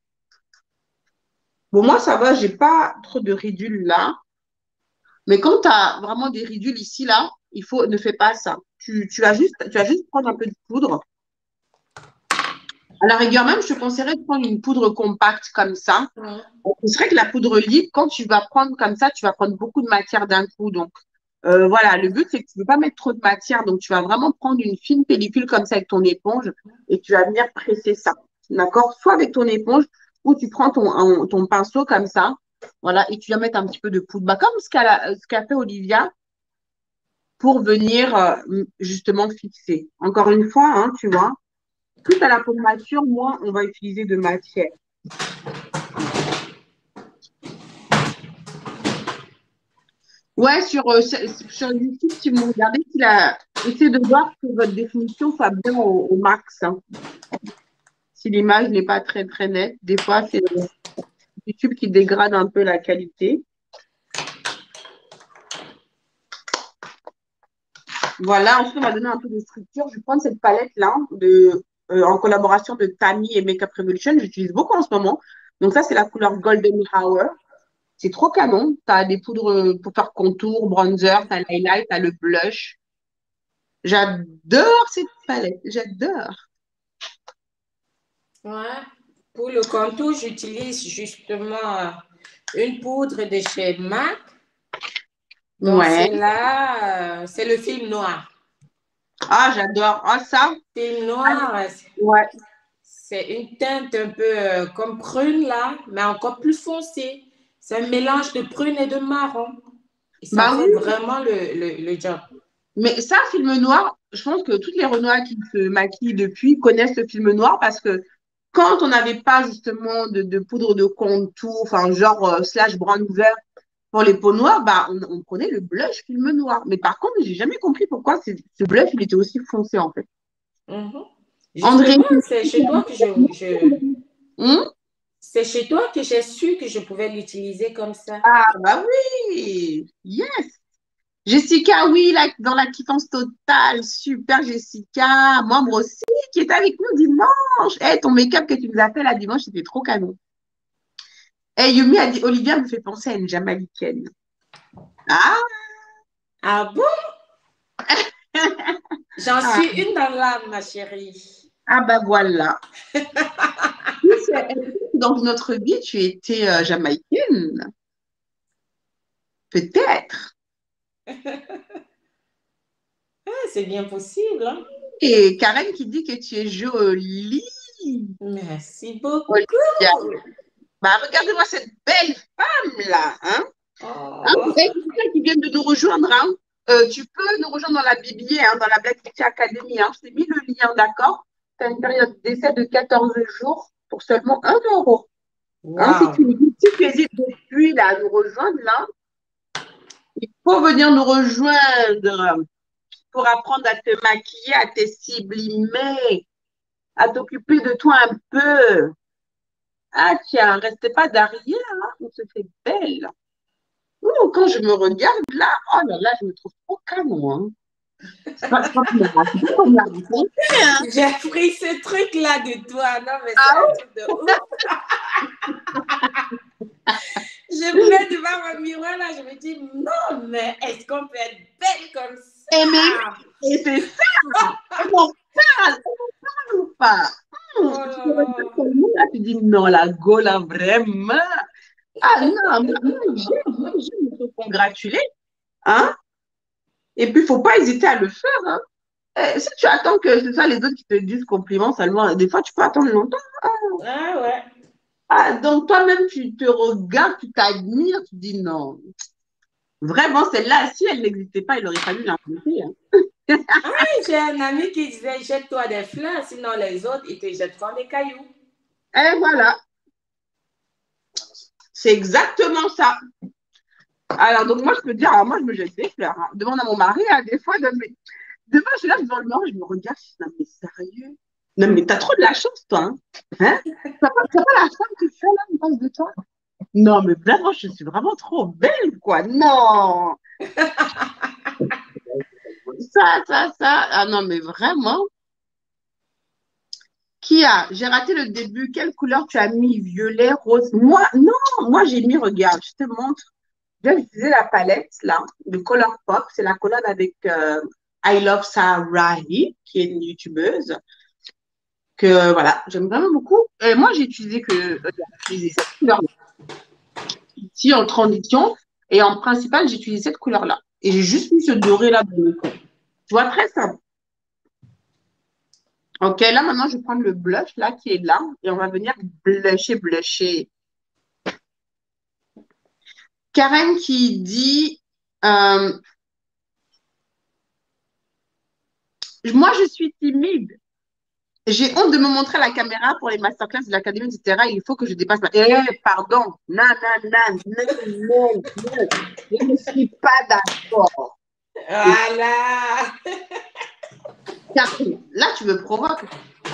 Bon, moi, ça va, j'ai pas trop de ridules là. Mais quand tu as vraiment des ridules ici, là, ne fais pas ça. Tu vas juste prendre un peu de poudre. À la rigueur même, je te conseillerais de prendre une poudre compacte comme ça. C'est vrai que la poudre libre, quand tu vas prendre comme ça, tu vas prendre beaucoup de matière d'un coup. Donc, voilà, le but, c'est que tu ne veux pas mettre trop de matière. Donc, tu vas vraiment prendre une fine pellicule comme ça avec ton éponge et tu vas venir presser ça. D'accord? Soit avec ton éponge ou tu prends ton pinceau comme ça. Voilà, et tu vas mettre un petit peu de poudre. Bah, comme ce qu'a fait Olivia pour venir justement fixer. Encore une fois, hein, tu vois, plus tu as la peau mature, moins on va utiliser de matière. Ouais, sur YouTube, si vous regardez, essayez de voir que votre définition soit bien au max. Hein. Si l'image n'est pas très, très nette, des fois, c'est YouTube qui dégrade un peu la qualité. Voilà, ensuite, on va donner un peu de structure. Je vais prendre cette palette-là en collaboration de Tammy et Makeup Revolution. J'utilise beaucoup en ce moment. Donc, ça, c'est la couleur Golden Hour. C'est trop canon. Tu as des poudres pour faire contour, bronzer, tu as l'highlight, tu as le blush. J'adore cette palette. J'adore. Ouais. Pour le contour, j'utilise justement une poudre de chez MAC. Donc, Ouais. c'est là, c'est le film noir. Ah, j'adore. Ah, ça. Film Ah, noir, ouais. c'est une teinte un peu comme prune là, mais encore plus foncée. C'est un mélange de prune et de marron. Et ça Bah fait oui. vraiment le job. Mais ça, film noir, je pense que toutes les Renois qui se maquillent depuis connaissent le film noir parce que quand on n'avait pas justement de poudre de contour, enfin genre slash bronzer pour les peaux noires, bah on prenait le blush film noir. Mais par contre, j'ai jamais compris pourquoi ce blush il était aussi foncé en fait. Mhm. André, Justement, c'est chez toi que hmm. c'est chez toi que j'ai su que je pouvais l'utiliser comme ça. Ah bah oui, yes. Jessica, oui, dans la quittance totale, super Jessica, membre aussi, qui est avec nous dimanche. Eh, ton make-up que tu nous as fait là dimanche, c'était trop canon. Eh, Yumi a dit, Olivia me fait penser à une Jamaïcaine. Ah, Ah bon? J'en ah, suis une dans l'âme, ma chérie. ah bah voilà. Oui, dans notre vie, tu étais Jamaïcaine, peut-être. Ah, c'est bien possible, hein? Et Karen qui dit que tu es jolie. Merci beaucoup. Olivia. Bah, regardez-moi cette belle femme-là, hein? Hein, Oh. et quelqu'un qui vient de nous rejoindre, hein, tu peux nous rejoindre dans la BBA, hein, dans la Black Beauty Academy. Hein. Je t'ai mis le lien, d'accord? Tu as une période d'essai de 14 jours pour seulement 1 euro. Hein, Wow. si tu hésites depuis là, à nous rejoindre, là, il faut venir nous rejoindre pour apprendre à te maquiller, à te sublimer, à t'occuper de toi un peu. Ah, tiens, restez pas derrière, hein, on se fait belle. Ouh, quand je me regarde là, oh là là, je me trouve trop canon. Hein. C'est pas comme la rencontre. Hein. J'ai pris ce truc-là de toi. Non, mais c'est un Ah truc de ouf. Je vais devant mon miroir là, je me dis, non, mais est-ce qu'on peut être belle comme oui, mais ça? et c'est ça. On ou pas. Oh Tu là te regardes là. comme nous, là, tu dis non, la go, là, vraiment. Ah non, moi, j'aime me congratuler. Hein? Et puis, il ne faut pas hésiter à le faire. Hein. Si tu attends que ce soit les autres qui te disent compliments seulement, des fois, tu peux attendre longtemps. Ah ouais. Ah, donc, toi-même, tu te regardes, tu t'admires, tu dis non. Vraiment, celle-là, si elle n'existait pas, il aurait fallu l'inventer. Hein. J'ai un ami qui disait, jette-toi des fleurs, sinon les autres, ils te jetteront des cailloux. Et voilà, c'est exactement ça. Alors, donc, moi, je peux dire, alors, moi, je me jette des fleurs. Hein. Demande à mon mari, hein, des fois, demain, je suis là devant le miroir, je me regarde, je dis, non, mais sérieux? Non, mais t'as trop de la chance, toi. Hein? Hein? T'as pas la femme que tu as là en face de toi? Non, mais vraiment, je suis vraiment trop belle, quoi. Non! Ça. Ah non, mais vraiment. Kia, j'ai raté le début. Quelle couleur tu as mis? Violet, rose? Moi, non, moi, j'ai mis, regarde, je te montre. J'ai utilisé la palette, là, de Color Pop. C'est la collab avec I Love Sarahi, qui est une youtubeuse. Que voilà, j'aime vraiment beaucoup. Et moi, j'ai utilisé j'ai utilisé cette couleur-là. Ici, en transition. Et en principal, j'ai utilisé cette couleur-là. Et j'ai juste mis ce doré-là dans le coin. Tu vois, très simple. Ok, là, maintenant, je vais prendre le blush, là, qui est là. Et on va venir blusher. Karen qui dit, euh, moi, je suis timide. J'ai honte de me montrer à la caméra pour les masterclass de l'académie, etc. Il faut que je dépasse ma... Pardon. Non, non, non, non, non, non. Je ne suis pas d'accord. Voilà. Catherine, là, tu me provoques.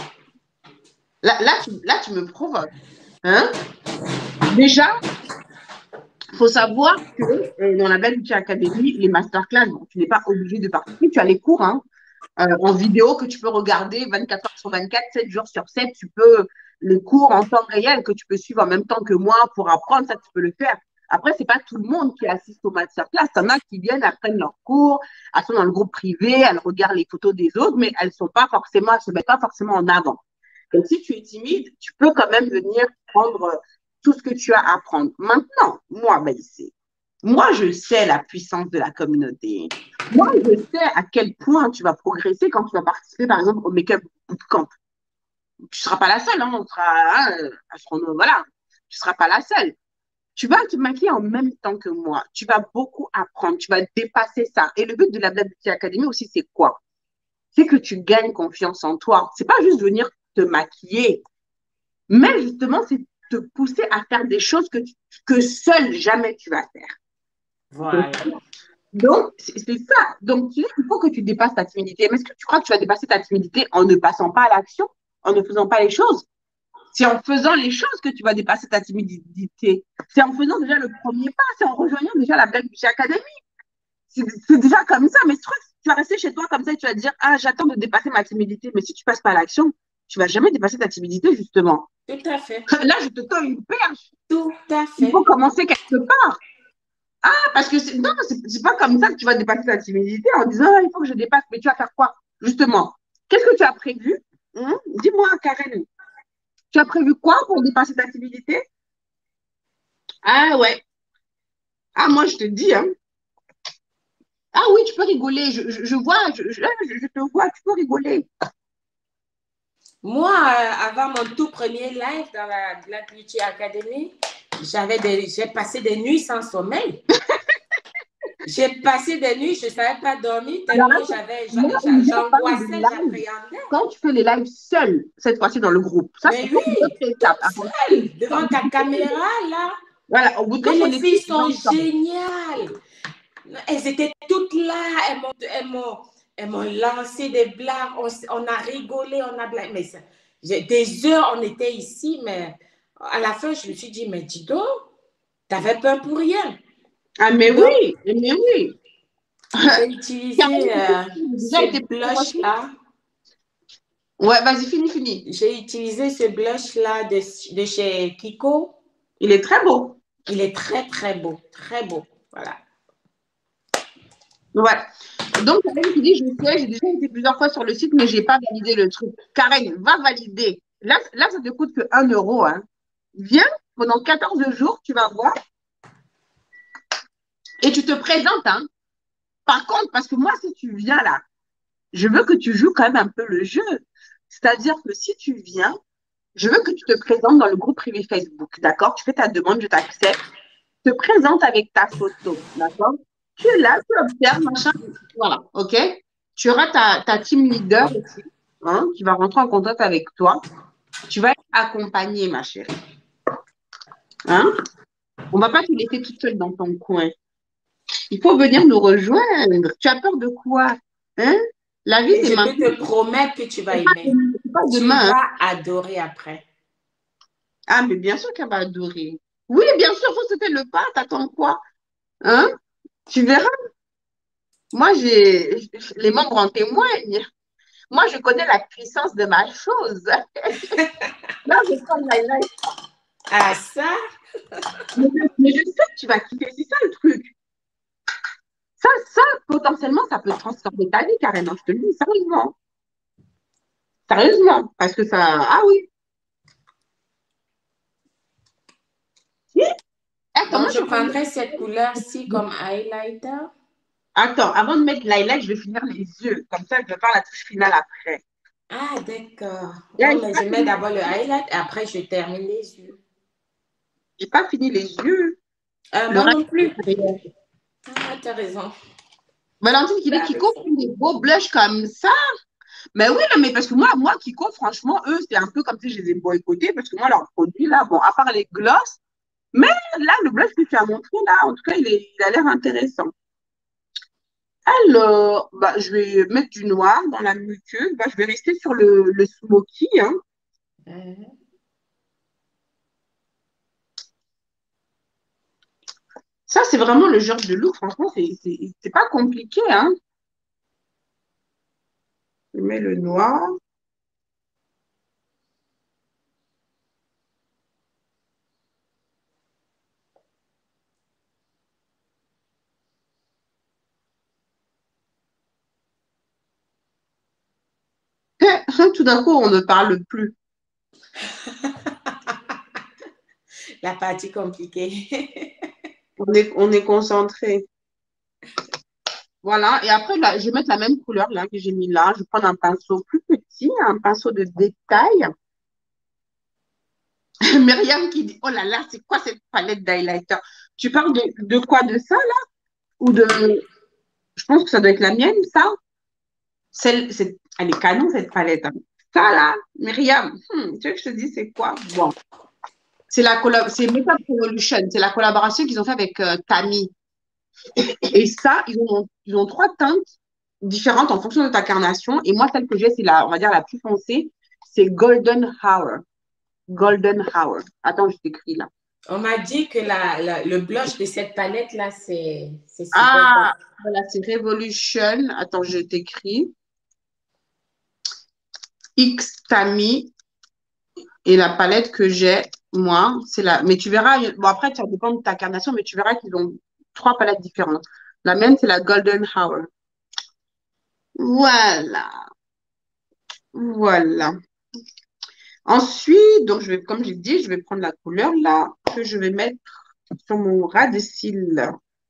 Là, tu me provoques. Hein? Déjà, il faut savoir que dans la Belle Beauty Academy, les masterclass, bon, tu n'es pas obligé de participer. Tu as les cours hein, en vidéo que tu peux regarder 24 heures sur 24, 7 jours sur 7. Tu peux les cours en temps réel que tu peux suivre en même temps que moi pour apprendre. Ça, tu peux le faire. Après, c'est pas tout le monde qui assiste au masterclass. T'en as qui viennent, apprennent leur cours, elles sont dans le groupe privé, elles regardent les photos des autres, mais elles se mettent pas forcément en avant. Donc, si tu es timide, tu peux quand même venir prendre tout ce que tu as à apprendre. Maintenant, moi, ben, moi, je sais la puissance de la communauté. Moi, je sais à quel point tu vas progresser quand tu vas participer, par exemple, au Make-up Bootcamp. Tu ne seras pas la seule, hein, on sera, voilà, tu ne seras pas la seule. Tu vas te maquiller en même temps que moi. Tu vas beaucoup apprendre, tu vas dépasser ça. Et le but de la Black Beauty Academy aussi, c'est quoi? C'est que tu gagnes confiance en toi. C'est pas juste venir te maquiller, mais justement, c'est te pousser à faire des choses que seul jamais tu vas faire. Voilà. Donc, c'est ça. Donc, il faut que tu dépasses ta timidité. Mais est-ce que tu crois que tu vas dépasser ta timidité en ne passant pas à l'action, en ne faisant pas les choses? C'est en faisant les choses que tu vas dépasser ta timidité. C'est en faisant déjà le premier pas, c'est en rejoignant déjà la Black Beauty Academy. C'est déjà comme ça. Mais je crois que tu vas rester chez toi comme ça et tu vas te dire, ah, j'attends de dépasser ma timidité. Mais si tu passes pas à l'action, tu vas jamais dépasser ta timidité, justement. Tout à fait. Là, je te tends une perche. Tout à Il fait. faut commencer quelque part. Ah, parce que non, c'est pas comme ça que tu vas dépasser ta timidité en disant, ah, il faut que je dépasse. Mais tu vas faire quoi, justement? Qu'est-ce que tu as prévu? Dis-moi, Karen, tu as prévu quoi pour dépasser ta timidité? Ah ouais. Ah, moi, je te dis, hein. Ah oui, tu peux rigoler. Je vois, je te vois, tu peux rigoler. Moi, avant mon tout premier live dans la Black Beauty Academy, j'ai passé des nuits sans sommeil. J'ai passé des nuits, je ne savais pas dormir Alors tellement là, moi, parle de j'angoissais, live. j'appréhendais. Quand tu fais les lives seuls, cette fois-ci dans le groupe, ça, c'est Mais une autre oui, étape. toute seule, devant ta caméra, là. Voilà, au bout de Mais quand on les est filles tous sont ensemble. géniales. Elles étaient toutes là. Elles m'ont lancé des blagues. On a rigolé, on a blagué. Mais des heures, on était ici. Mais à la fin, je me suis dit, mais dis donc, t'avais peur pour rien. Ah, mais Donc, oui, mais oui. j'ai utilisé Déjà ce été provoqué. blush-là. Ouais, vas-y, fini. J'ai utilisé ce blush-là de chez Kiko. Il est très beau. Il est très, très beau. Très beau. Voilà. Ouais. Donc, Karen qui dit, je sais, j'ai déjà été plusieurs fois sur le site, mais je n'ai pas validé le truc. Karen, va valider. Là, ça te coûte que 1 euro. Hein. Viens, pendant 14 jours, tu vas voir, et tu te présentes. Hein. Par contre, parce que moi, si tu viens là, je veux que tu joues quand même un peu le jeu. C'est-à-dire que si tu viens, je veux que tu te présentes dans le groupe privé Facebook. D'accord? Tu fais ta demande, je t'accepte. Te présente avec ta photo. D'accord? Tu es là, tu observes, machin. Voilà. OK? Tu auras ta team leader aussi, hein, qui va rentrer en contact avec toi. Tu vas être accompagnée, ma chérie. Hein? On ne va pas te laisser toute seule dans ton coin. Il faut venir nous rejoindre. Tu as peur de quoi? Hein? La vie, Et c'est je peux maintenant. te promettre que tu vas C'est pas aimer. demain. C'est pas Tu demain, hein. vas adorer après. Ah, mais bien sûr qu'elle va adorer. Oui, bien sûr, il faut sauter le pas. T'attends quoi? Hein? Tu verras. Moi, les membres en témoignent. Moi, je connais la puissance de ma chose. Là, je prends l'highlight. Ah, ça? Mais je sais que tu vas kiffer. C'est ça le truc. Ça, potentiellement, ça peut transformer ta vie carrément. Je te le dis, sérieusement. Sérieusement. Parce que ça. Ah oui. Si. Attends, Donc, moi, je je suis en train de prendrai cette couleur-ci comme highlighter. Attends, avant de mettre l'highlight, je vais finir les yeux. Comme ça, je vais faire la touche finale après. Ah, d'accord. Là, Oh, mais je mets d'abord le highlight et après, je termine les yeux. j'ai pas fini les yeux. Le Moi reste, non plus. c'est derrière. Ah, t'as raison. Valentine qui dit T'as Kiko raison. font des beaux blushs comme ça. Mais oui, non, mais parce que moi, Kiko, franchement, eux, c'est un peu comme si je les ai boycottés parce que moi, leurs produits, là, bon, à part les gloss, mais là, le blush que tu as montré, là, en tout cas, il a l'air intéressant. Alors, bah, je vais mettre du noir dans la muqueuse. Bah, je vais rester sur le smoky. Hein. Ça, c'est vraiment le genre de look. Franchement, c'est pas compliqué. Hein. Je mets le noir. Tout d'un coup, on ne parle plus. La partie compliquée. On est concentré. Voilà. Et après, là, je vais mettre la même couleur là que j'ai mis là. Je vais prendre un pinceau plus petit, un pinceau de détail. Myriam qui dit, oh là là, c'est quoi cette palette d'highlighter? Tu parles de quoi? De ça là? Ou de... Je pense que ça doit être la mienne, ça. Elle est canon, cette palette, hein. Ça là, Myriam, tu veux que je te dise c'est quoi? Bon, c'est Makeup Revolution. C'est la collaboration qu'ils ont fait avec Tammy. Et ça, ils ont trois teintes différentes en fonction de ta carnation. Et moi, celle que j'ai, c'est on va dire, la plus foncée. C'est Golden Hour. Golden Hour. Attends, je t'écris là. On m'a dit que le blush de cette palette-là, c'est super top. Ah, voilà, c'est Revolution. Attends, je t'écris. X Tammy. Et la palette que j'ai, moi, c'est la. Mais tu verras, bon, après, ça dépend de ta carnation, mais tu verras qu'ils ont trois palettes différentes. La mienne, c'est la Golden Hour. Voilà. Voilà. Ensuite, donc, comme j'ai dit, je vais prendre la couleur là que je vais mettre sur mon ras de cils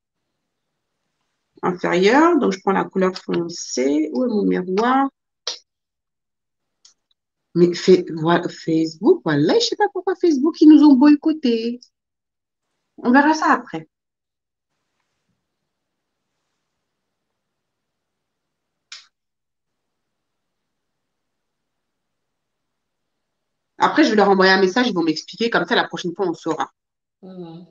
inférieur. Donc, je prends la couleur foncée. Où est mon miroir? Mais Facebook, voilà, je sais pas pourquoi Facebook, ils nous ont boycottés. On verra ça après. Après, je vais leur envoyer un message, ils vont m'expliquer, comme ça, la prochaine fois, on saura. Mhm.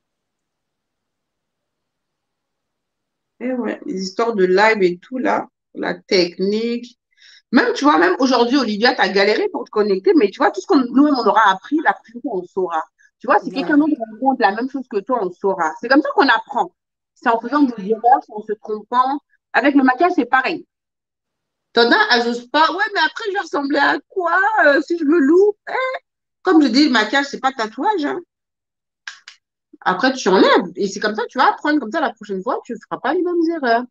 Et ouais, les histoires de live et tout, là, la technique. Même, tu vois, même aujourd'hui, Olivia, tu as galéré pour te connecter, mais tu vois, tout ce qu'on nous-mêmes, on aura appris, la prochaine fois, on saura. Tu vois, si quelqu'un Ouais. d'autre rencontre la même chose que toi, on saura. C'est comme ça qu'on apprend. C'est en faisant des erreurs, c'est en se trompant. Avec le maquillage, c'est pareil. T'en as, elles n'osent pas. Ouais, mais après, je vais ressembler à quoi si je me loupe? Comme je dis, le maquillage, c'est pas tatouage, hein. Après, tu enlèves. Et c'est comme ça, tu vas apprendre. Comme ça, la prochaine fois, tu ne feras pas les mêmes erreurs.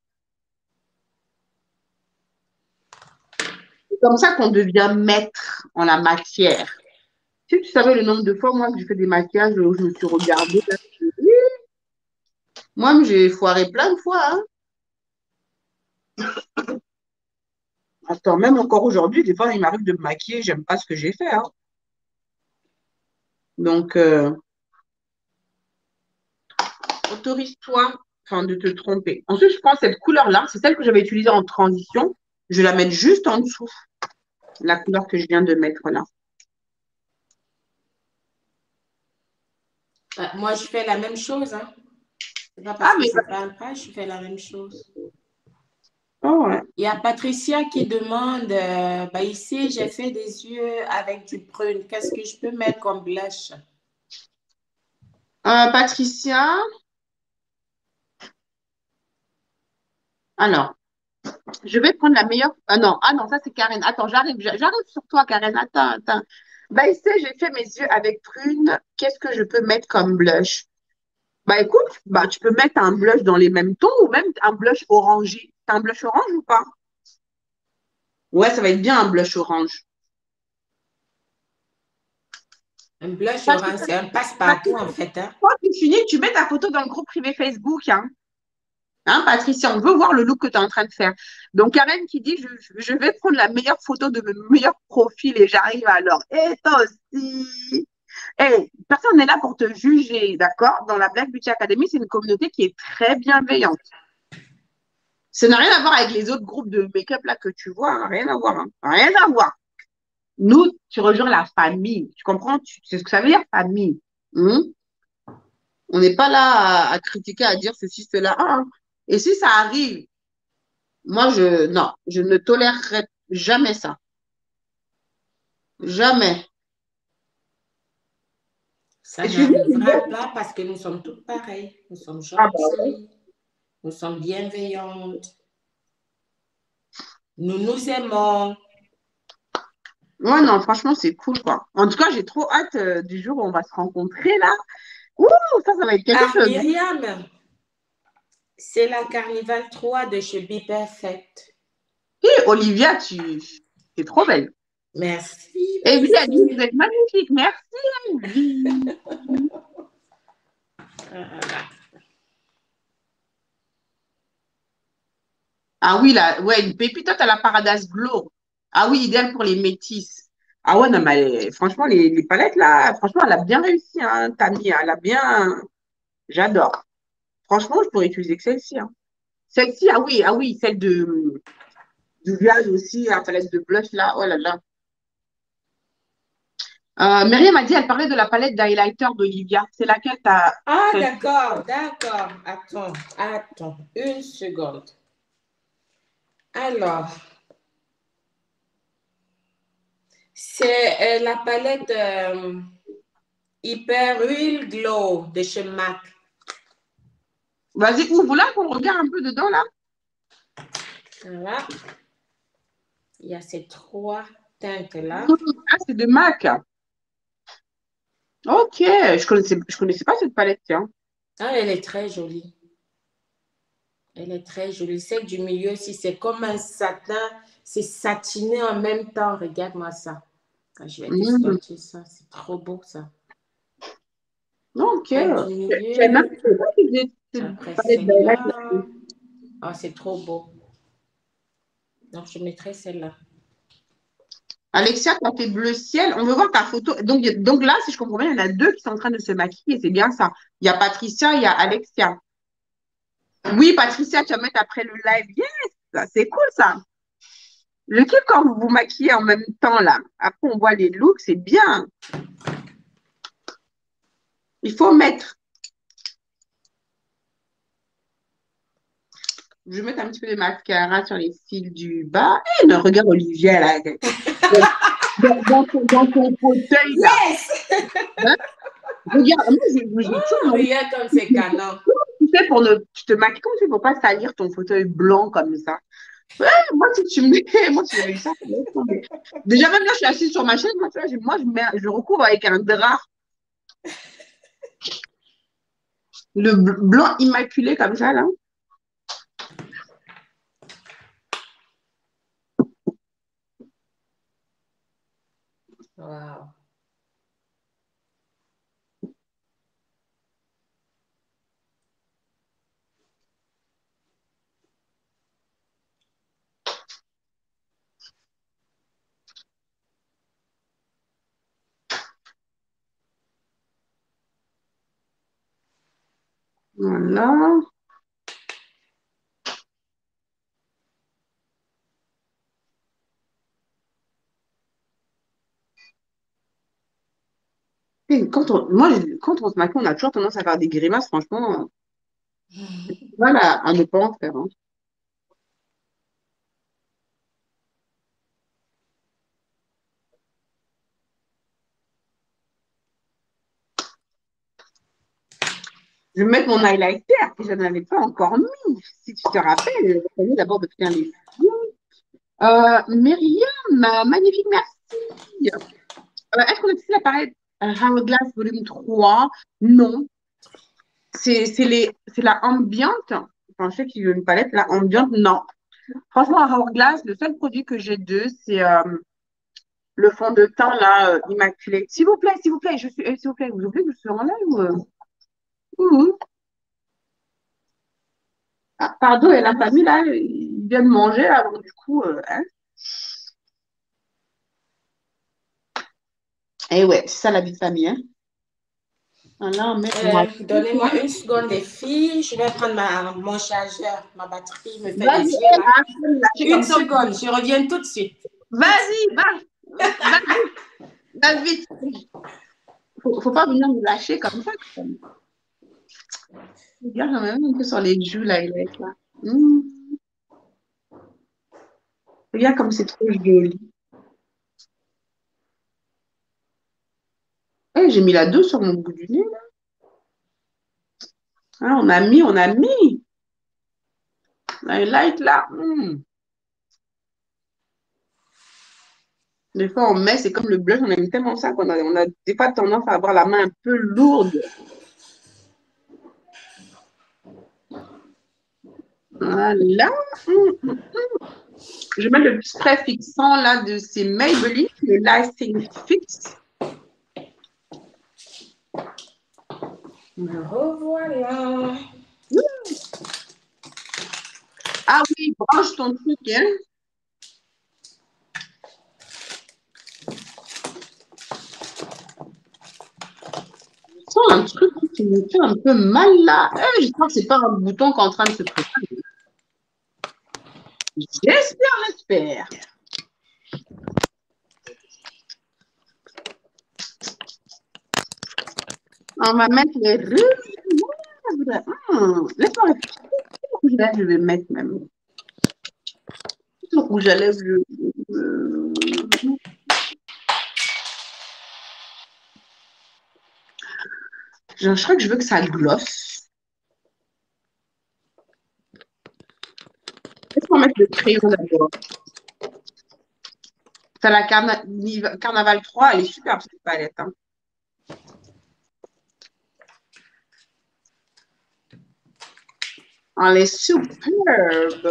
C'est comme ça qu'on devient maître en la matière. Si tu savais le nombre de fois, moi, que j'ai fait des maquillages où je me suis regardée, là, moi, j'ai foiré plein de fois, hein. Attends, même encore aujourd'hui, des fois, il m'arrive de me maquiller, j'aime pas ce que j'ai fait, hein. Donc, autorise-toi, enfin, de te tromper. Ensuite, je prends cette couleur-là, c'est celle que j'avais utilisée en transition. Je vais la mettre juste en dessous, la couleur que je viens de mettre là. Moi, je fais la même chose, hein. C'est pas Ah, parce que mais, ça parle pas, je fais la même chose. oh, ouais. Il y a Patricia qui demande, bah ici, j'ai fait des yeux avec du prune. Qu'est-ce que je peux mettre comme blush? Patricia, alors, je vais prendre la meilleure. Ah non, ça c'est Karen. Attends, j'arrive sur toi, Karen. Attends. Bah, ici, j'ai fait mes yeux avec prune. Qu'est-ce que je peux mettre comme blush? Bah, écoute, bah, tu peux mettre un blush dans les mêmes tons ou même un blush orangé. T'as un blush orange ou pas? Ouais, ça va être bien un blush orange. Un blush orange, Patricia, c'est un passe-partout en Patricia, fait, hein. quand tu finis, tu mets ta photo dans le groupe privé Facebook, hein. Hein, Patricia, on veut voir le look que tu es en train de faire. Donc, Karen qui dit, je vais prendre la meilleure photo de mon meilleur profil et j'arrive alors. Et toi aussi. Personne n'est là pour te juger, d'accord? Dans la Black Beauty Academy, c'est une communauté qui est très bienveillante. Ça n'a rien à voir avec les autres groupes de make-up là que tu vois, hein. Rien à voir, hein. Rien à voir. Nous, tu rejoins la famille. Tu comprends? C'est ce que ça veut dire, famille. Hmm. On n'est pas là à critiquer, à dire ceci, cela. Ah. Et si ça arrive, moi, non, je ne tolérerai jamais ça. Jamais. Ça Excuse-moi, n'arrivera pas parce que nous sommes toutes pareilles. Nous sommes ah bah ouais. gentilles, nous sommes bienveillantes, nous nous aimons. Ouais, non, franchement, c'est cool, quoi. En tout cas, j'ai trop hâte du jour où on va se rencontrer, là. Ouh, ça va être quelque Ah, chose. Myriam, c'est la Carnival 3 de chez Be Perfect. Et Olivia, C'est trop belle. Merci, Evie a dit, vous merci. êtes magnifique. Merci, Evie. Voilà. Ah oui, là, ouais, une pépite, toi, t'as la Paradise Glow. Ah oui, idéal pour les métisses. Ah ouais, non, mais franchement, les palettes, là, franchement, elle a bien réussi, hein, Tammy. Elle a bien. J'adore. Franchement, je pourrais utiliser que celle-ci, hein. Celle-ci, ah oui, celle du village aussi, la palette de blush, là. Oh là là. Myriam m'a dit, elle parlait de la palette d'highlighter d'Olivia. C'est laquelle t'as. Ah, d'accord, d'accord. Attends, attends, une seconde. Alors, c'est la palette Hyper Real Glow de chez MAC. Vas-y, ouvre-la qu'on regarde un peu dedans, là. Voilà. Il y a ces trois teintes-là. Ah, c'est de MAC. Ok, je connaissais pas cette palette, tiens. Ah, elle est très jolie. Elle est très jolie. Celle du milieu aussi, c'est comme un satin. C'est satiné en même temps. Regarde-moi ça. Ah, je vais te Hmm, swatcher ça. C'est trop beau, ça. ok. Celle du Je savais même milieu. pas qu'il y avait cette Après palette d'highlight là. celle-là. Ah, c'est trop beau. Donc, je mettrai celle-là. Alexia, quand t'es bleu ciel, on veut voir ta photo. Donc là, si je comprends bien, il y en a deux qui sont en train de se maquiller. C'est bien ça. Il y a Patricia, il y a Alexia. Oui, Patricia, tu vas mettre après le live. Yes, c'est cool ça. Je kiffe quand vous vous maquillez en même temps là. Après, on voit les looks, c'est bien. Il faut mettre. Je vais mettre un petit peu de mascara sur les cils du bas. Eh non, regarde Olivia là. Dans ton fauteuil là. Yes! Hein. Regarde, moi, je toujours Regarde comme c'est canon. tu fais pour ne, tu te maquilles, comment tu fais pour pas salir ton fauteuil blanc comme ça? Ouais, moi, si tu me dis, moi, si j'avais eu ça, laisse tomber. Déjà, même là, je suis assise sur ma chaise, moi, tu vois, je recouvre avec un drap, le blanc immaculé comme ça, là. Wow. Voilà. Et quand on se maquille, on a toujours tendance à faire des grimaces, franchement. Voilà, à ne pas en faire, hein. Je vais mettre mon highlighter, que je n'avais pas encore mis. Si tu te rappelles, je vais d'abord de faire les yeux. Myriam, magnifique, merci. Est-ce qu'on a utilisé l'appareil Hourglass Volume 3? Non. C'est la ambiante. Enfin, je sais qu'il y a une palette, la ambiante, non. Franchement, à Hourglass, le seul produit que j'ai d'eux, c'est le fond de teint, là, immaculé. S'il vous plaît, s'il vous plaît, vous oubliez que je suis en live ou, ouh. Ah, pardon, et la famille, là, ils viennent manger, là, donc du coup, hein. Eh ouais, c'est ça la vie de famille, hein. Voilà, on met, Donnez-moi une seconde, les filles. Je vais prendre mon chargeur. Ma batterie me fait vas-y, des yeux là. lâcher Une comme ça. seconde, je reviens tout de suite. Vas-y, va vite. Faut pas venir me lâcher comme ça. Regarde, j'en ai même un peu sur les joues, là, il est là. Regarde comme c'est trop joli. Eh, j'ai mis la 2 sur mon bout du nez, là. Ah, on a mis. Highlight, là. Des fois, on met, c'est comme le blush, on aime tellement ça on a des fois tendance à avoir la main un peu lourde. Voilà. Je mets le spray fixant là de ces Maybelline, le Lasting Fix. Me revoilà. Ah oui, branche ton truc, hein. Je sens un truc qui me fait un peu mal là. J'espère que c'est pas un bouton qui est en train de se préparer. J'espère. On va mettre les rouges à lèvres. Laisse-moi réfléchir. Quel rouge à lèvres je vais mettre même. Le rouge à lèvres, je crois que je veux que ça glosse. Laisse-moi mettre le crayon d'abord. C'est la Carnaval 3, elle est superbe cette palette. Hein. Elle est superbe.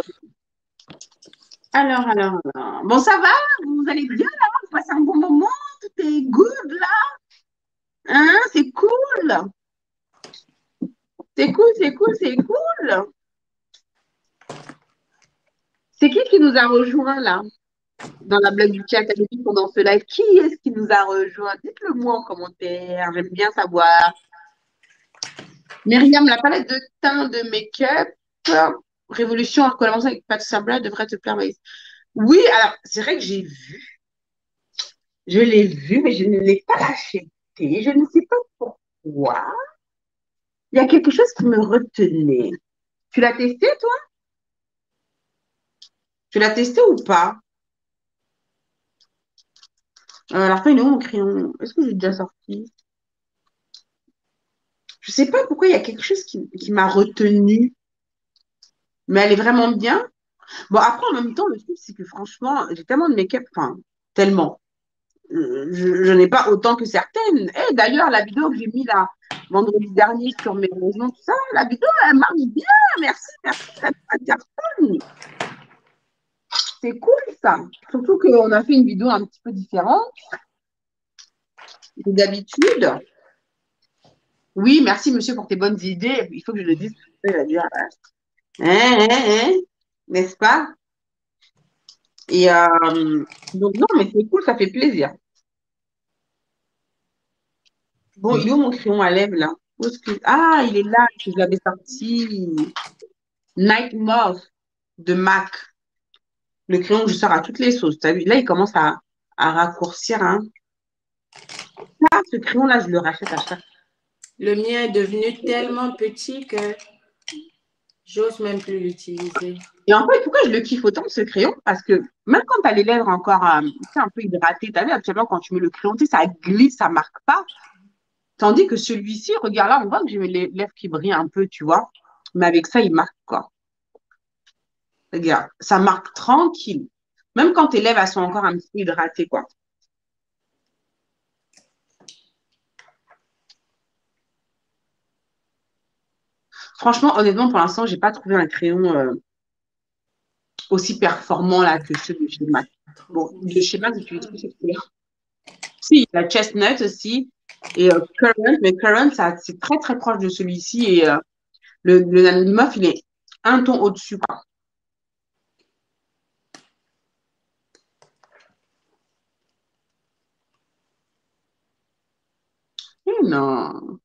Alors. Bon, ça va? Vous allez bien là? Vous passez un bon moment? Tout est good là? Hein? C'est cool. C'est cool. C'est qui nous a rejoint là? Dans la blague du chat, elle dit pendant ce live. Qui est-ce qui nous a rejoint? Dites-le moi en commentaire. J'aime bien savoir. Myriam, la palette de teint de make-up Révolution en collaboration avec Pat Sabra devrait te plaire. Oui, alors, c'est vrai que j'ai vu. Je l'ai vu, mais je ne l'ai pas acheté. Je ne sais pas pourquoi. Il y a quelque chose qui me retenait. Tu l'as testé, toi? Tu l'as testé ou pas? Alors, il est où mon crayon? Est-ce que j'ai déjà sorti? Je ne sais pas pourquoi il y a quelque chose qui m'a retenue. Mais elle est vraiment bien. Bon, après, en même temps, le truc, c'est que franchement, j'ai tellement de make-up, enfin, tellement. Je n'ai pas autant que certaines. Et d'ailleurs, la vidéo que j'ai mis là, vendredi dernier sur mes réseaux, tout ça, la vidéo, elle marche bien. Merci, ça cartonne. C'est cool, ça. Surtout qu'on a fait une vidéo un petit peu différente que d'habitude. Oui, merci, monsieur, pour tes bonnes idées. Il faut que je le dise. Il va dire, n'est-ce pas? Et donc, non, mais c'est cool, ça fait plaisir. Bon, il est où mon crayon à lèvres, là? Ah, il est là, que je l'avais sorti. Night Moth de MAC. Le crayon que je sors à toutes les sauces. As vu? Là, il commence à raccourcir. Hein. Là, ce crayon-là, je le rachète à chaque fois. Le mien est devenu tellement petit que j'ose même plus l'utiliser. Et en fait, pourquoi je le kiffe autant, ce crayon? Parce que même quand tu as les lèvres encore un peu hydratées, tu as vu, actuellement, quand tu mets le crayon, tu sais, ça glisse, ça ne marque pas. Tandis que celui-ci, regarde là, on voit que j'ai les lèvres qui brillent un peu, tu vois. Mais avec ça, il marque quoi? Regarde, ça marque tranquille. Même quand tes lèvres, elles sont encore un petit peu hydratées, quoi. Franchement, honnêtement, pour l'instant, je n'ai pas trouvé un crayon aussi performant là, que ceux de chez MAC. Bon, de chez MAC, j'utilise plus cette couleur. Si, il y a Chestnut aussi et Currant, mais Currant, c'est très très proche de celui-ci et le Nanomuff, il est un ton au-dessus. Non.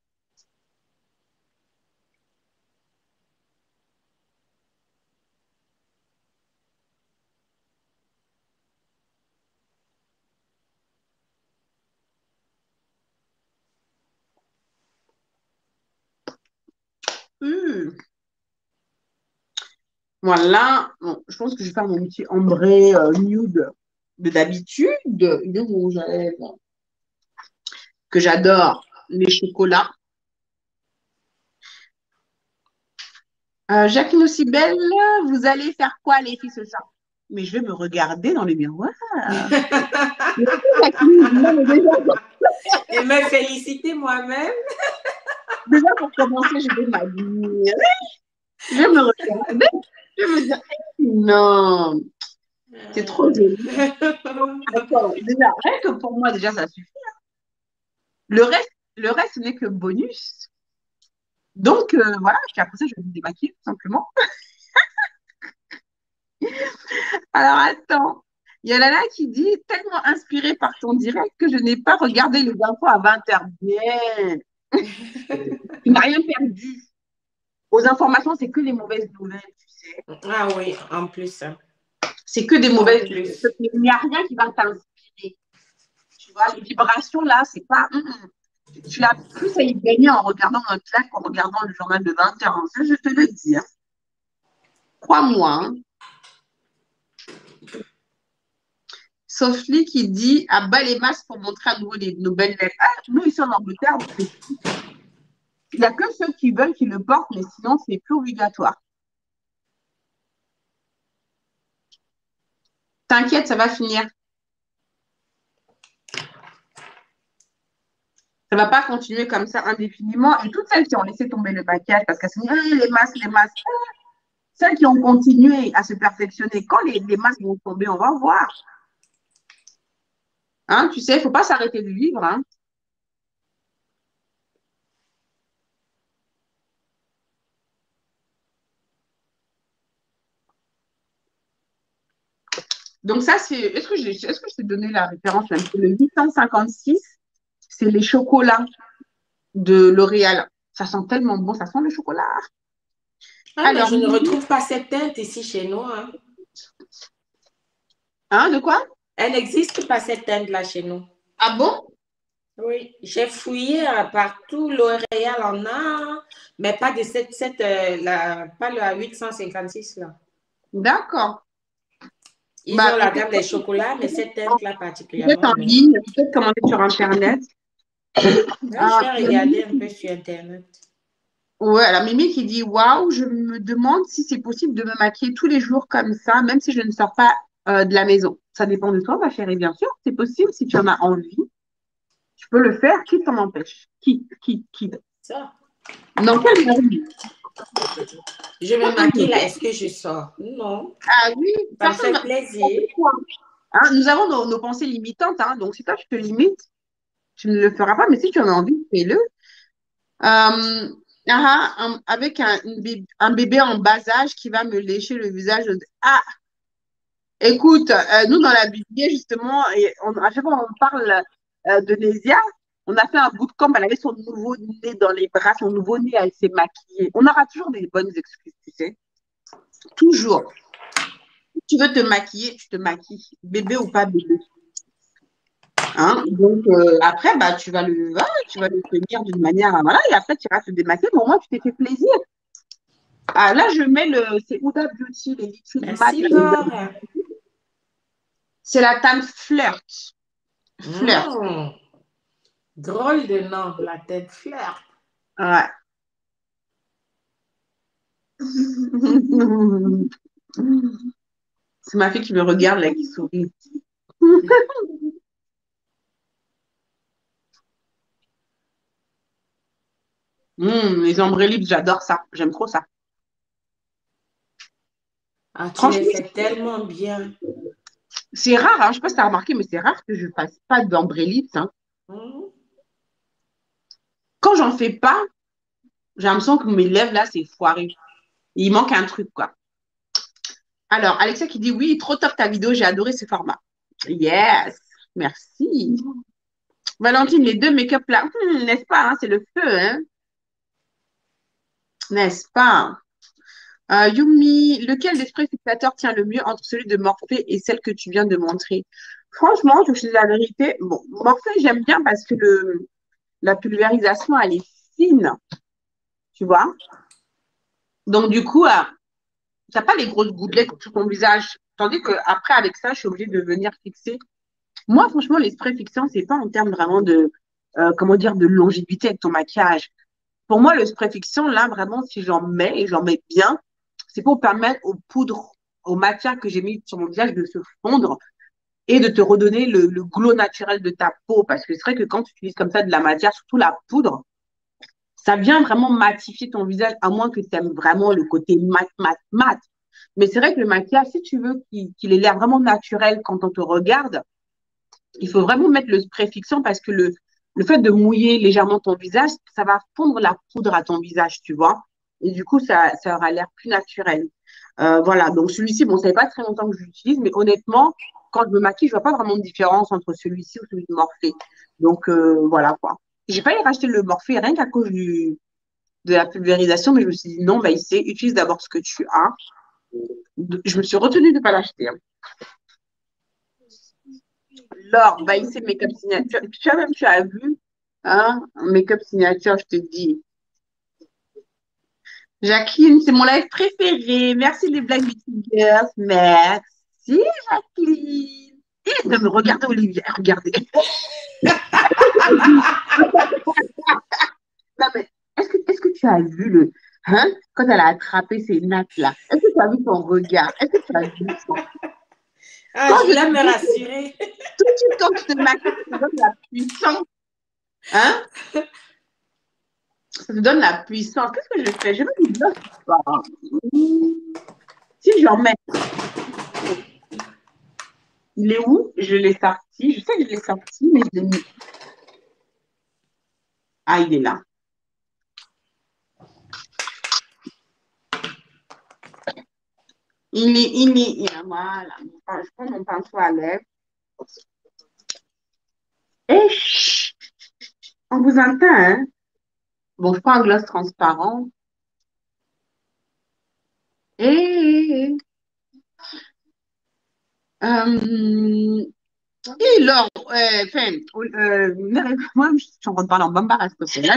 Voilà. Bon, je pense que je vais faire mon petit ombré nude de d'habitude. Il est rouge à lèvres. Que j'adore. Les chocolats. Jacqueline aussi belle, vous allez faire quoi les filles ce soir? Mais je vais me regarder dans le miroir. Et me féliciter moi-même. Déjà, pour commencer, je vais m'habiller. Je vais me regarder. Je vais me dire, non. C'est trop joli. Attends, déjà, rien que pour moi, déjà, ça suffit. Le reste, le reste, ce n'est que bonus. Donc, voilà, puis après ça, je vais me démaquiller, tout simplement. Alors, attends. Il y a Lala qui dit, tellement inspirée par ton direct que je n'ai pas regardé les infos à 20h. Bien. Tu n'as rien perdu. Aux informations, c'est que les mauvaises nouvelles, tu sais. Ah oui, en plus, hein. C'est que des En mauvaises nouvelles. plus. Il n'y a rien qui va t'inspirer. Tu vois, les vibrations, là, c'est pas. Tu as plus à y gagner en regardant un claque qu'en regardant le journal de 20h. Ça, je te le dis. Hein. Crois-moi. Hein. Sauf lui qui dit à bas les masques pour montrer à nouveau nos belles lettres. Ah, nous, ici en Angleterre, il n'y a que ceux qui veulent qui le portent, mais sinon, c'est plus obligatoire. T'inquiète, ça va finir. Ça ne va pas continuer comme ça indéfiniment. Et toutes celles qui ont laissé tomber le maquillage parce qu'elles se disent les masques, les masques. Celles qui ont continué à se perfectionner, quand les masques vont tomber, on va voir. Hein, tu sais, il ne faut pas s'arrêter de vivre. Hein. Donc ça, c'est... Est-ce que je t'ai donné la référence même? C'est le 856, c'est les chocolats de L'Oréal. Ça sent tellement bon, ça sent le chocolat. Ah, mais Alors, je ne retrouve pas cette teinte ici chez nous. Hein. Hein, de quoi? Elle n'existe pas cette teinte-là chez nous. Ah bon? Oui, j'ai fouillé partout, L'Oréal en a, mais pas de pas la 856 là. D'accord. Ils Bah, ont la gamme des chocolats, mais cette teinte-là peut-être particulièrement, en non. ligne, peut-être commander sur Internet. Ouais, je vais regarder un peu sur Internet. Ouais, alors Mimi qui dit waouh, je me demande si c'est possible de me maquiller tous les jours comme ça, même si je ne sors pas de la maison. Ça dépend de toi, ma chérie, bien sûr. C'est possible si tu en as envie. Tu peux le faire. Qui t'en empêche? Qui? Ça. Dans quelle vie? Je me maquille là, est-ce que je sors? Non, Ah oui, ça me personne ne fait va. plaisir. Hein, nous avons nos pensées limitantes, hein, donc si toi tu te limites, tu ne le feras pas, mais si tu en as envie, fais-le. Avec un bébé en bas âge qui va me lécher le visage. Ah, écoute, nous dans la Bible, justement, à chaque fois qu'on parle de Nésia, on a fait un bootcamp, elle avait son nouveau-né dans les bras, son nouveau-né, elle s'est maquillée. On aura toujours des bonnes excuses, tu sais. Toujours. Si tu veux te maquiller, tu te maquilles, bébé ou pas bébé. Hein? Donc, après, bah, tu vas le tenir d'une manière, voilà, et après, tu iras te démaquiller, mais au moins, tu t'es fait plaisir. Ah, là, je mets c'est Huda Beauty, les liquides mat. Merci, Laure. C'est la teinte flirt. Flirt. Mmh. Drôle de nom, la tête fleur. Ouais. C'est ma fille qui me regarde là, qui sourit. Les ombres lips, j'adore ça. J'aime trop ça. Ah, tu les Franchement, fais tellement bien. c'est rare, hein. Je ne sais pas si tu as remarqué, mais c'est rare que je ne fasse pas d'ombre lips. Hein. Mmh. Quand j'en fais pas, j'ai l'impression que mes lèvres là, c'est foiré. Il manque un truc, quoi. Alors, Alexia qui dit oui, trop top ta vidéo, j'ai adoré ce format. Yes, merci. Valentine, les deux make-up là, n'est-ce pas, hein, c'est le feu, hein? N'est-ce pas? Yumi, lequel des sprays fixateurs tient le mieux entre celui de Morphée et celle que tu viens de montrer? Franchement, je te dis la vérité. Bon, Morphée, j'aime bien parce que la pulvérisation, elle est fine, tu vois. Donc, du coup, tu n'as pas les grosses gouttelettes sur ton visage. Tandis qu'après, avec ça, je suis obligée de venir fixer. Moi, franchement, les sprays fixants, c'est pas en termes vraiment de, comment dire, de longévité avec ton maquillage. Pour moi, le spray fixant, là, vraiment, si j'en mets et j'en mets bien, c'est pour permettre aux poudres, aux matières que j'ai mis sur mon visage de se fondre et de te redonner le glow naturel de ta peau. Parce que c'est vrai que quand tu utilises comme ça de la matière, surtout la poudre, ça vient vraiment matifier ton visage, à moins que tu aimes vraiment le côté mat, mat, mat. Mais c'est vrai que le maquillage, si tu veux qu'il ait l'air vraiment naturel quand on te regarde, il faut vraiment mettre le spray fixant parce que le fait de mouiller légèrement ton visage, ça va fondre la poudre à ton visage, tu vois. Et du coup, ça aura l'air plus naturel. Voilà, donc celui-ci, bon, ça fait pas très longtemps que je l'utilise, mais honnêtement, quand je me maquille, je vois pas vraiment de différence entre celui-ci ou celui de Morphe. Donc voilà quoi. J'ai failli racheter le Morphe rien qu'à cause de la pulvérisation, mais je me suis dit non, bah, utilise d'abord ce que tu as. Je me suis retenue de ne pas l'acheter, hein. Laure, bah, ici, make-up signature. Tu as vu, hein, make-up signature, je te dis. Jacqueline, c'est mon live préféré. Merci les Black Beauty Girls. Merci, Jacqueline. Et de me regarder, Olivier. Regardez. Non, mais est-ce que tu as vu hein, quand elle a attrapé ces nattes-là? Est-ce que tu as vu son regard? Est-ce que tu as vu son... Ah, Quand je je voulais te me dis que rassurer. tout de suite, quand tu te maquilles, ça te donne la puissance. Hein? Ça te donne la puissance. Qu'est-ce que je fais? Je mets du blush ou pas? Si j'en mets, il est où? Je l'ai sorti. Je sais que je l'ai sorti, mais je l'ai mis. Ah, il est là. Voilà. Je prends mon pinceau à lèvres. Et chut, on vous entend, hein? Bon, je prends un gloss transparent. Et, et Laure, enfin, moi, je suis en train de parler en bambara, parce que là,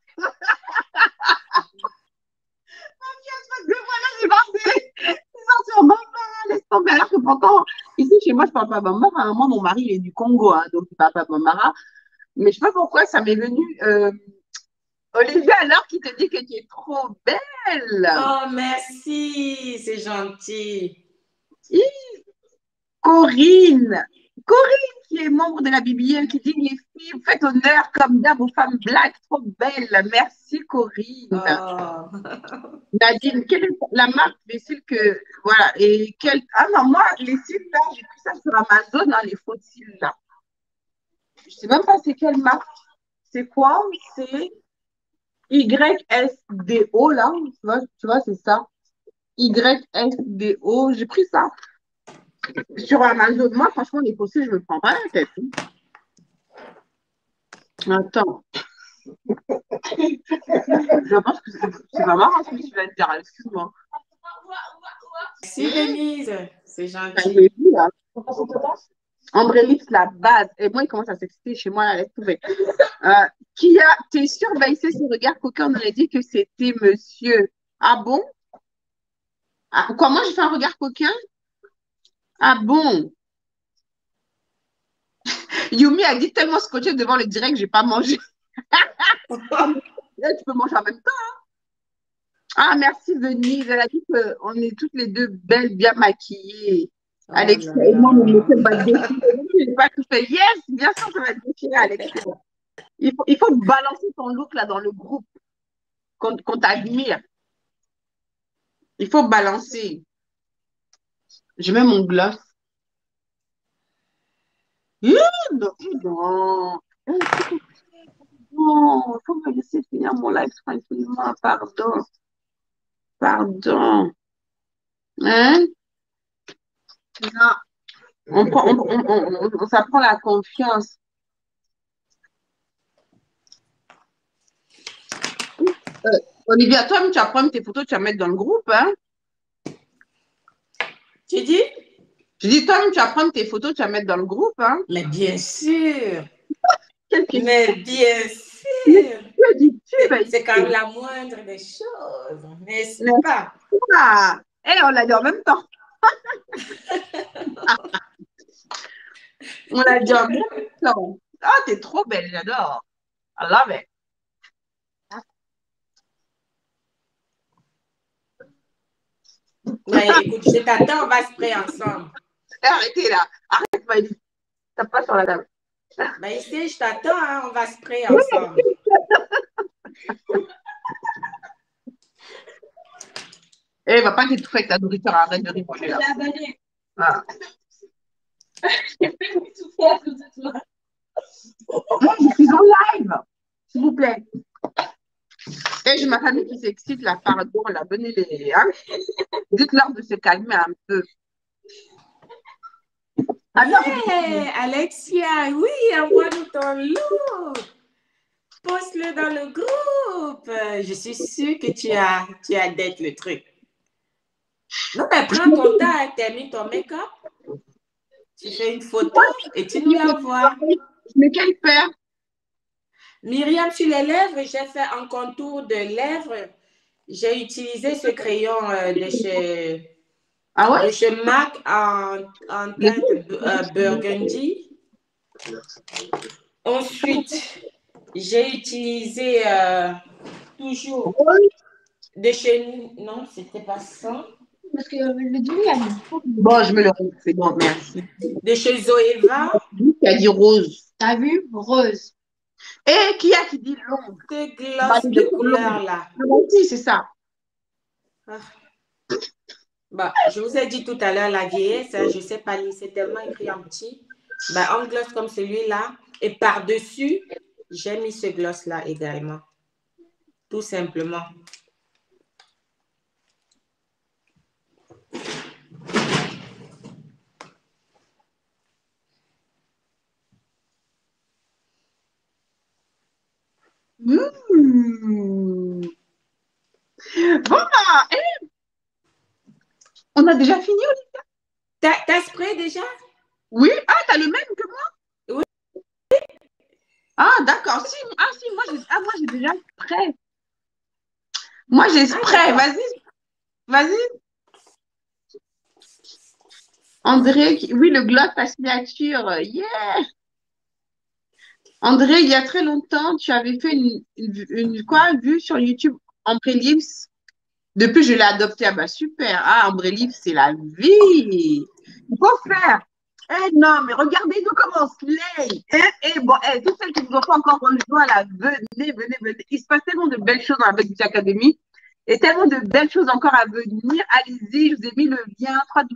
voilà, j'ai sorti en bambara, laisse tomber. Alors que pourtant, ici, chez moi, je parle pas bambara, hein. Moi, mon mari, il est du Congo, hein, donc il parle pas bambara. Mais je sais pas pourquoi, ça m'est venu, Olivia, alors qu'il te dit que tu es trop belle. Oh, merci, c'est gentil. Corinne, Corinne qui est membre de la BBL qui dit les filles, faites honneur comme d'hab aux femmes black, trop belles. Merci Corinne. Oh. Nadine, quelle est la marque des cils que voilà et quel ah non moi les cils là j'ai pris ça sur Amazon hein, les faux cils là. Je sais même pas c'est quelle marque. C'est quoi? C'est YSDO là. Tu vois c'est ça. YSDO. J'ai pris ça sur Amazon. Moi franchement les faux cils je me prends pas la tête. Attends. Je pense que c'est pas marrant ce que tu vas te dire, excuse-moi. Merci, Denise, c'est Enfin, j'ai gentil. vu, là. Ambrelix, la base. Et moi, il commence à s'exciter chez moi, là, laisse tomber. Kia, t'es sûr, Baïsé, ce regard coquin, on aurait dit que c'était monsieur. Ah bon? Ah, quoi, moi, j'ai fait un regard coquin? Ah bon? Yumi a dit tellement scotché devant le direct, j'ai pas mangé. Là, tu peux manger en même temps. Ah, merci, Denise. Elle a dit qu'on est toutes les deux belles, bien maquillées. Oh Alexia là et moi, mon là. métier va déchirer. Je n'ai pas tout fait. Yes, bien sûr, ça va te déchirer, Alexia. Il faut balancer ton look là dans le groupe qu'on t'admire. Il faut balancer. Je mets mon gloss. Non, non. Non, il faut me laisser finir mon live tranquillement. Pardon. Pardon. Hein? Non. On s'apprend la confiance. Olivia, toi, tu vas prendre tes photos, tu vas mettre dans le groupe, hein? Tu dis? Je dis, toi, tu vas prendre tes photos, tu vas mettre dans le groupe, hein? Mais bien sûr. Quelle question? Mais bien Mais sûr. tu as dit, tu vas C'est quand même ici. la moindre des choses, n'est-ce N'est-ce pas? pas? Eh, on l'a dit en même temps. On l'a dit en même temps. Ah, t'es trop belle, j'adore. I love it. Mais écoute, je t'attends, on va se prêter ensemble. Arrêtez là. Arrête, Maïlis. Tape pas sur la table. Ben ici, je t'attends, hein, on va se prêter ensemble. Eh, va pas t'étouffer avec ta nourriture, arrête de rigoler là. Ah. Moi, je suis en live, s'il vous plaît. Et j'ai ma famille qui s'excite là, pardon, là, venez les. Hein? Dites-leur de se calmer un peu. Alors, Yeah, Alexia, oui, envoie-nous ton look. Poste-le dans le groupe. Je suis sûre que tu as d'être le truc. Non, mais prends ton temps, t'as mis ton make-up, tu fais une photo et tu nous l'envoies. mais quel père? Myriam, sur les lèvres, j'ai fait un contour de lèvres. J'ai utilisé ce crayon Ah ouais? de chez MAC en teinte burgundy. Ensuite, j'ai utilisé toujours de chez... Non, c'était pas ça. Parce que le dîner a mis. Bon, je me le rends, c'est bon, merci. De chez Zoeva. Qui a dit rose? T'as vu? Rose. Et qui a qui dit long? Ce gloss de couleur là. Si, c'est ça. Ah. Bah, je vous ai dit tout à l'heure, la vieillesse, hein, je ne sais pas lire, c'est tellement écrit en petit. Bah, un gloss comme celui-là. Et par-dessus, j'ai mis ce gloss-là également. Tout simplement. Mmh. Bon, bah, on a déjà fini, Olivia? T'as spray déjà? Oui. Ah, t'as le même que moi? Oui. Ah, d'accord. Si, moi, j'ai déjà spray. Moi, j'ai spray. Vas-y. Vas-y. André, oui, le gloss, ta signature. Yeah. André, il y a très longtemps, tu avais fait une vue sur YouTube, Ambré Lips. Depuis, je l'ai adopté. Ah bah super. Ah, Ambré Lips, c'est la vie. Il faut faire. Eh non, mais regardez-nous comment on slay. Bon, toutes celles qui ne nous ont pas encore rejoint, là, venez. Il se passe tellement de belles choses avec Beauty Academy et tellement de belles choses encore à venir. Allez-y, je vous ai mis le lien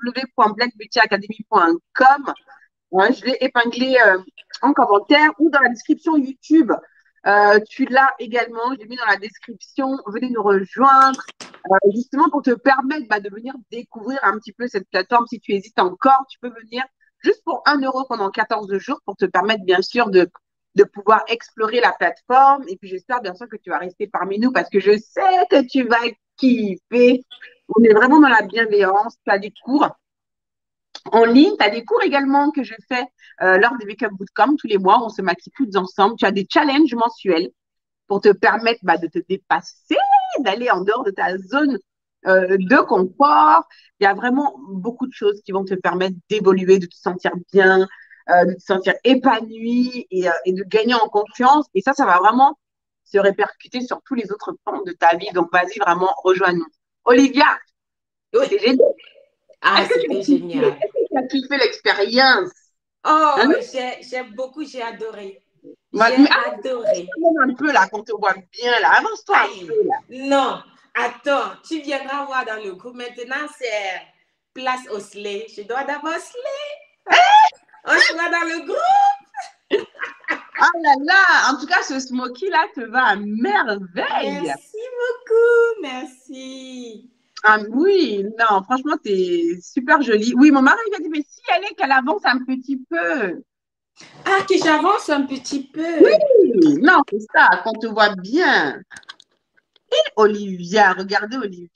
www.blackbeautyacademy.com. Ouais, je l'ai épinglé en commentaire ou dans la description YouTube. Tu l'as également, je l'ai mis dans la description. Venez nous rejoindre justement pour te permettre de venir découvrir un petit peu cette plateforme. Si tu hésites encore, tu peux venir juste pour 1 € pendant 14 jours pour te permettre bien sûr de pouvoir explorer la plateforme. Et puis j'espère bien sûr que tu vas rester parmi nous parce que je sais que tu vas kiffer. On est vraiment dans la bienveillance. Tu as des cours en ligne. Tu as des cours également que je fais lors des Make-up Bootcamp tous les mois. On se maquille toutes ensemble. Tu as des challenges mensuels pour te permettre de te dépasser, d'aller en dehors de ta zone de confort. Il y a vraiment beaucoup de choses qui vont te permettre d'évoluer, de te sentir bien, de te sentir épanoui et de gagner en confiance. Et ça va vraiment se répercuter sur tous les autres pans de ta vie. Donc, vas-y, vraiment, rejoins-nous. Olivia, Oui. c'était génial. Ah, c'était génial. Est-ce que tu as kiffé l'expérience? Oh, Hein? j'ai adoré. Mais Adoré. Un peu là, qu'on te voit bien là. Avance-toi un peu là. Non, attends, tu viendras voir dans le groupe. Maintenant, c'est place au slay. Je dois d'abord slay. On se voit dans le groupe. Ah là là, en tout cas, ce smoky là te va à merveille. Merci beaucoup, merci. Ah oui, non, franchement, t'es super jolie. Oui, mon mari il a dit, mais si elle est qu'elle avance un petit peu. Ah, que j'avance un petit peu. Oui, non, c'est ça, qu'on te voit bien. Et Olivia, regardez Olivia.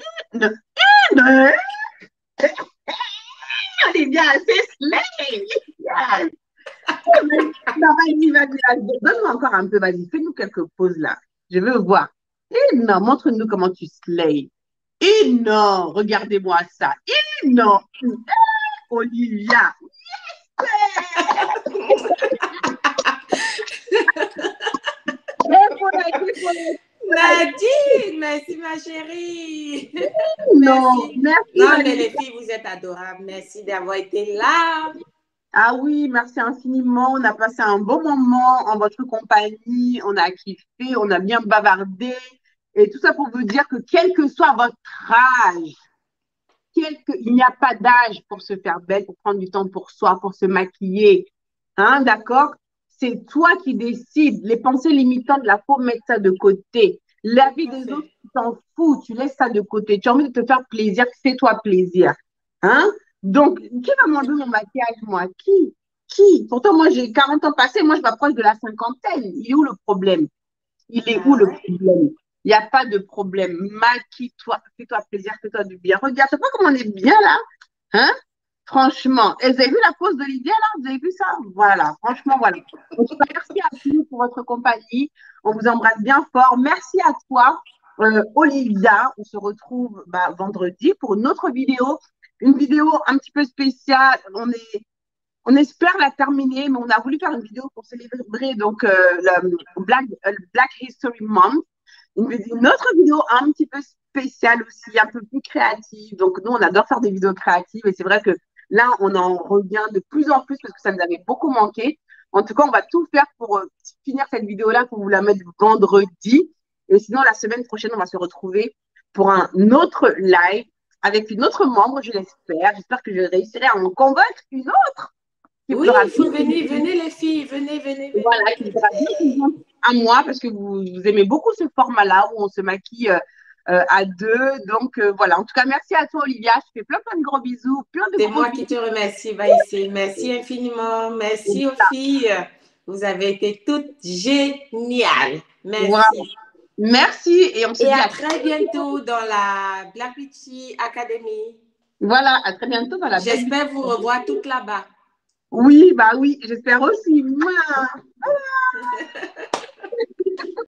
Olivia, c'est slay. Yes. Non, vas-y, donne-moi encore un peu, vas-y, fais-nous quelques pauses là. Je veux voir. Et non, montre-nous comment tu slay. Et non, regardez-moi ça. Et non, Olivia. Nadine, merci ma chérie. Non, merci. Non, mais les filles, vous êtes adorables. Merci d'avoir été là. Ah oui, merci infiniment. On a passé un bon moment en votre compagnie. On a kiffé, on a bien bavardé. Et tout ça pour vous dire que quel que soit votre âge, il n'y a pas d'âge pour se faire belle, pour prendre du temps pour soi, pour se maquiller. Hein, d'accord? C'est toi qui décides. Les pensées limitantes, il faut mettre ça de côté. La vie des autres, tu t'en fous, tu laisses ça de côté. Tu as envie de te faire plaisir, fais-toi plaisir. Hein? Donc, qui va m'enlever mon maquillage, moi? Qui? Pourtant, moi, j'ai 40 ans passés, moi, je m'approche de la cinquantaine. Il est où le problème? Il est où le problème? Il n'y a pas de problème. Maquille-toi, fais-toi plaisir, fais-toi du bien. Regarde, pas comment on est bien là? Hein? Franchement. Et vous avez vu la pose d'Olivier là? Vous avez vu ça? Voilà, franchement, voilà. Donc, merci à tous pour votre compagnie. On vous embrasse bien fort. Merci à toi, Olivia. On se retrouve vendredi pour une autre vidéo. Une vidéo un petit peu spéciale. On espère la terminer, mais on a voulu faire une vidéo pour célébrer donc le Black History Month. Une autre vidéo un petit peu spéciale aussi, un peu plus créative. Donc, nous, on adore faire des vidéos créatives et c'est vrai que là, on en revient de plus en plus parce que ça nous avait beaucoup manqué. En tout cas, on va tout faire pour finir cette vidéo-là, pour vous la mettre vendredi. Et sinon, la semaine prochaine, on va se retrouver pour un autre live avec une autre membre, je l'espère. J'espère que je réussirai à en convaincre une autre. Oui, venez les filles, venez. Voilà, qui sera bien à moi parce que vous aimez beaucoup ce format-là où on se maquille à deux. Donc, voilà. En tout cas, merci à toi, Olivia. Je te fais plein de gros bisous. C'est moi qui te remercie, Vaïssé. Merci infiniment. Merci aux filles. Vous avez été toutes géniales. Merci. Wow. Merci. Et on se dit à très bientôt dans la Black Beauty Academy. Voilà, à très bientôt dans la J'espère vous revoir toutes là-bas. Oui, oui, j'espère aussi.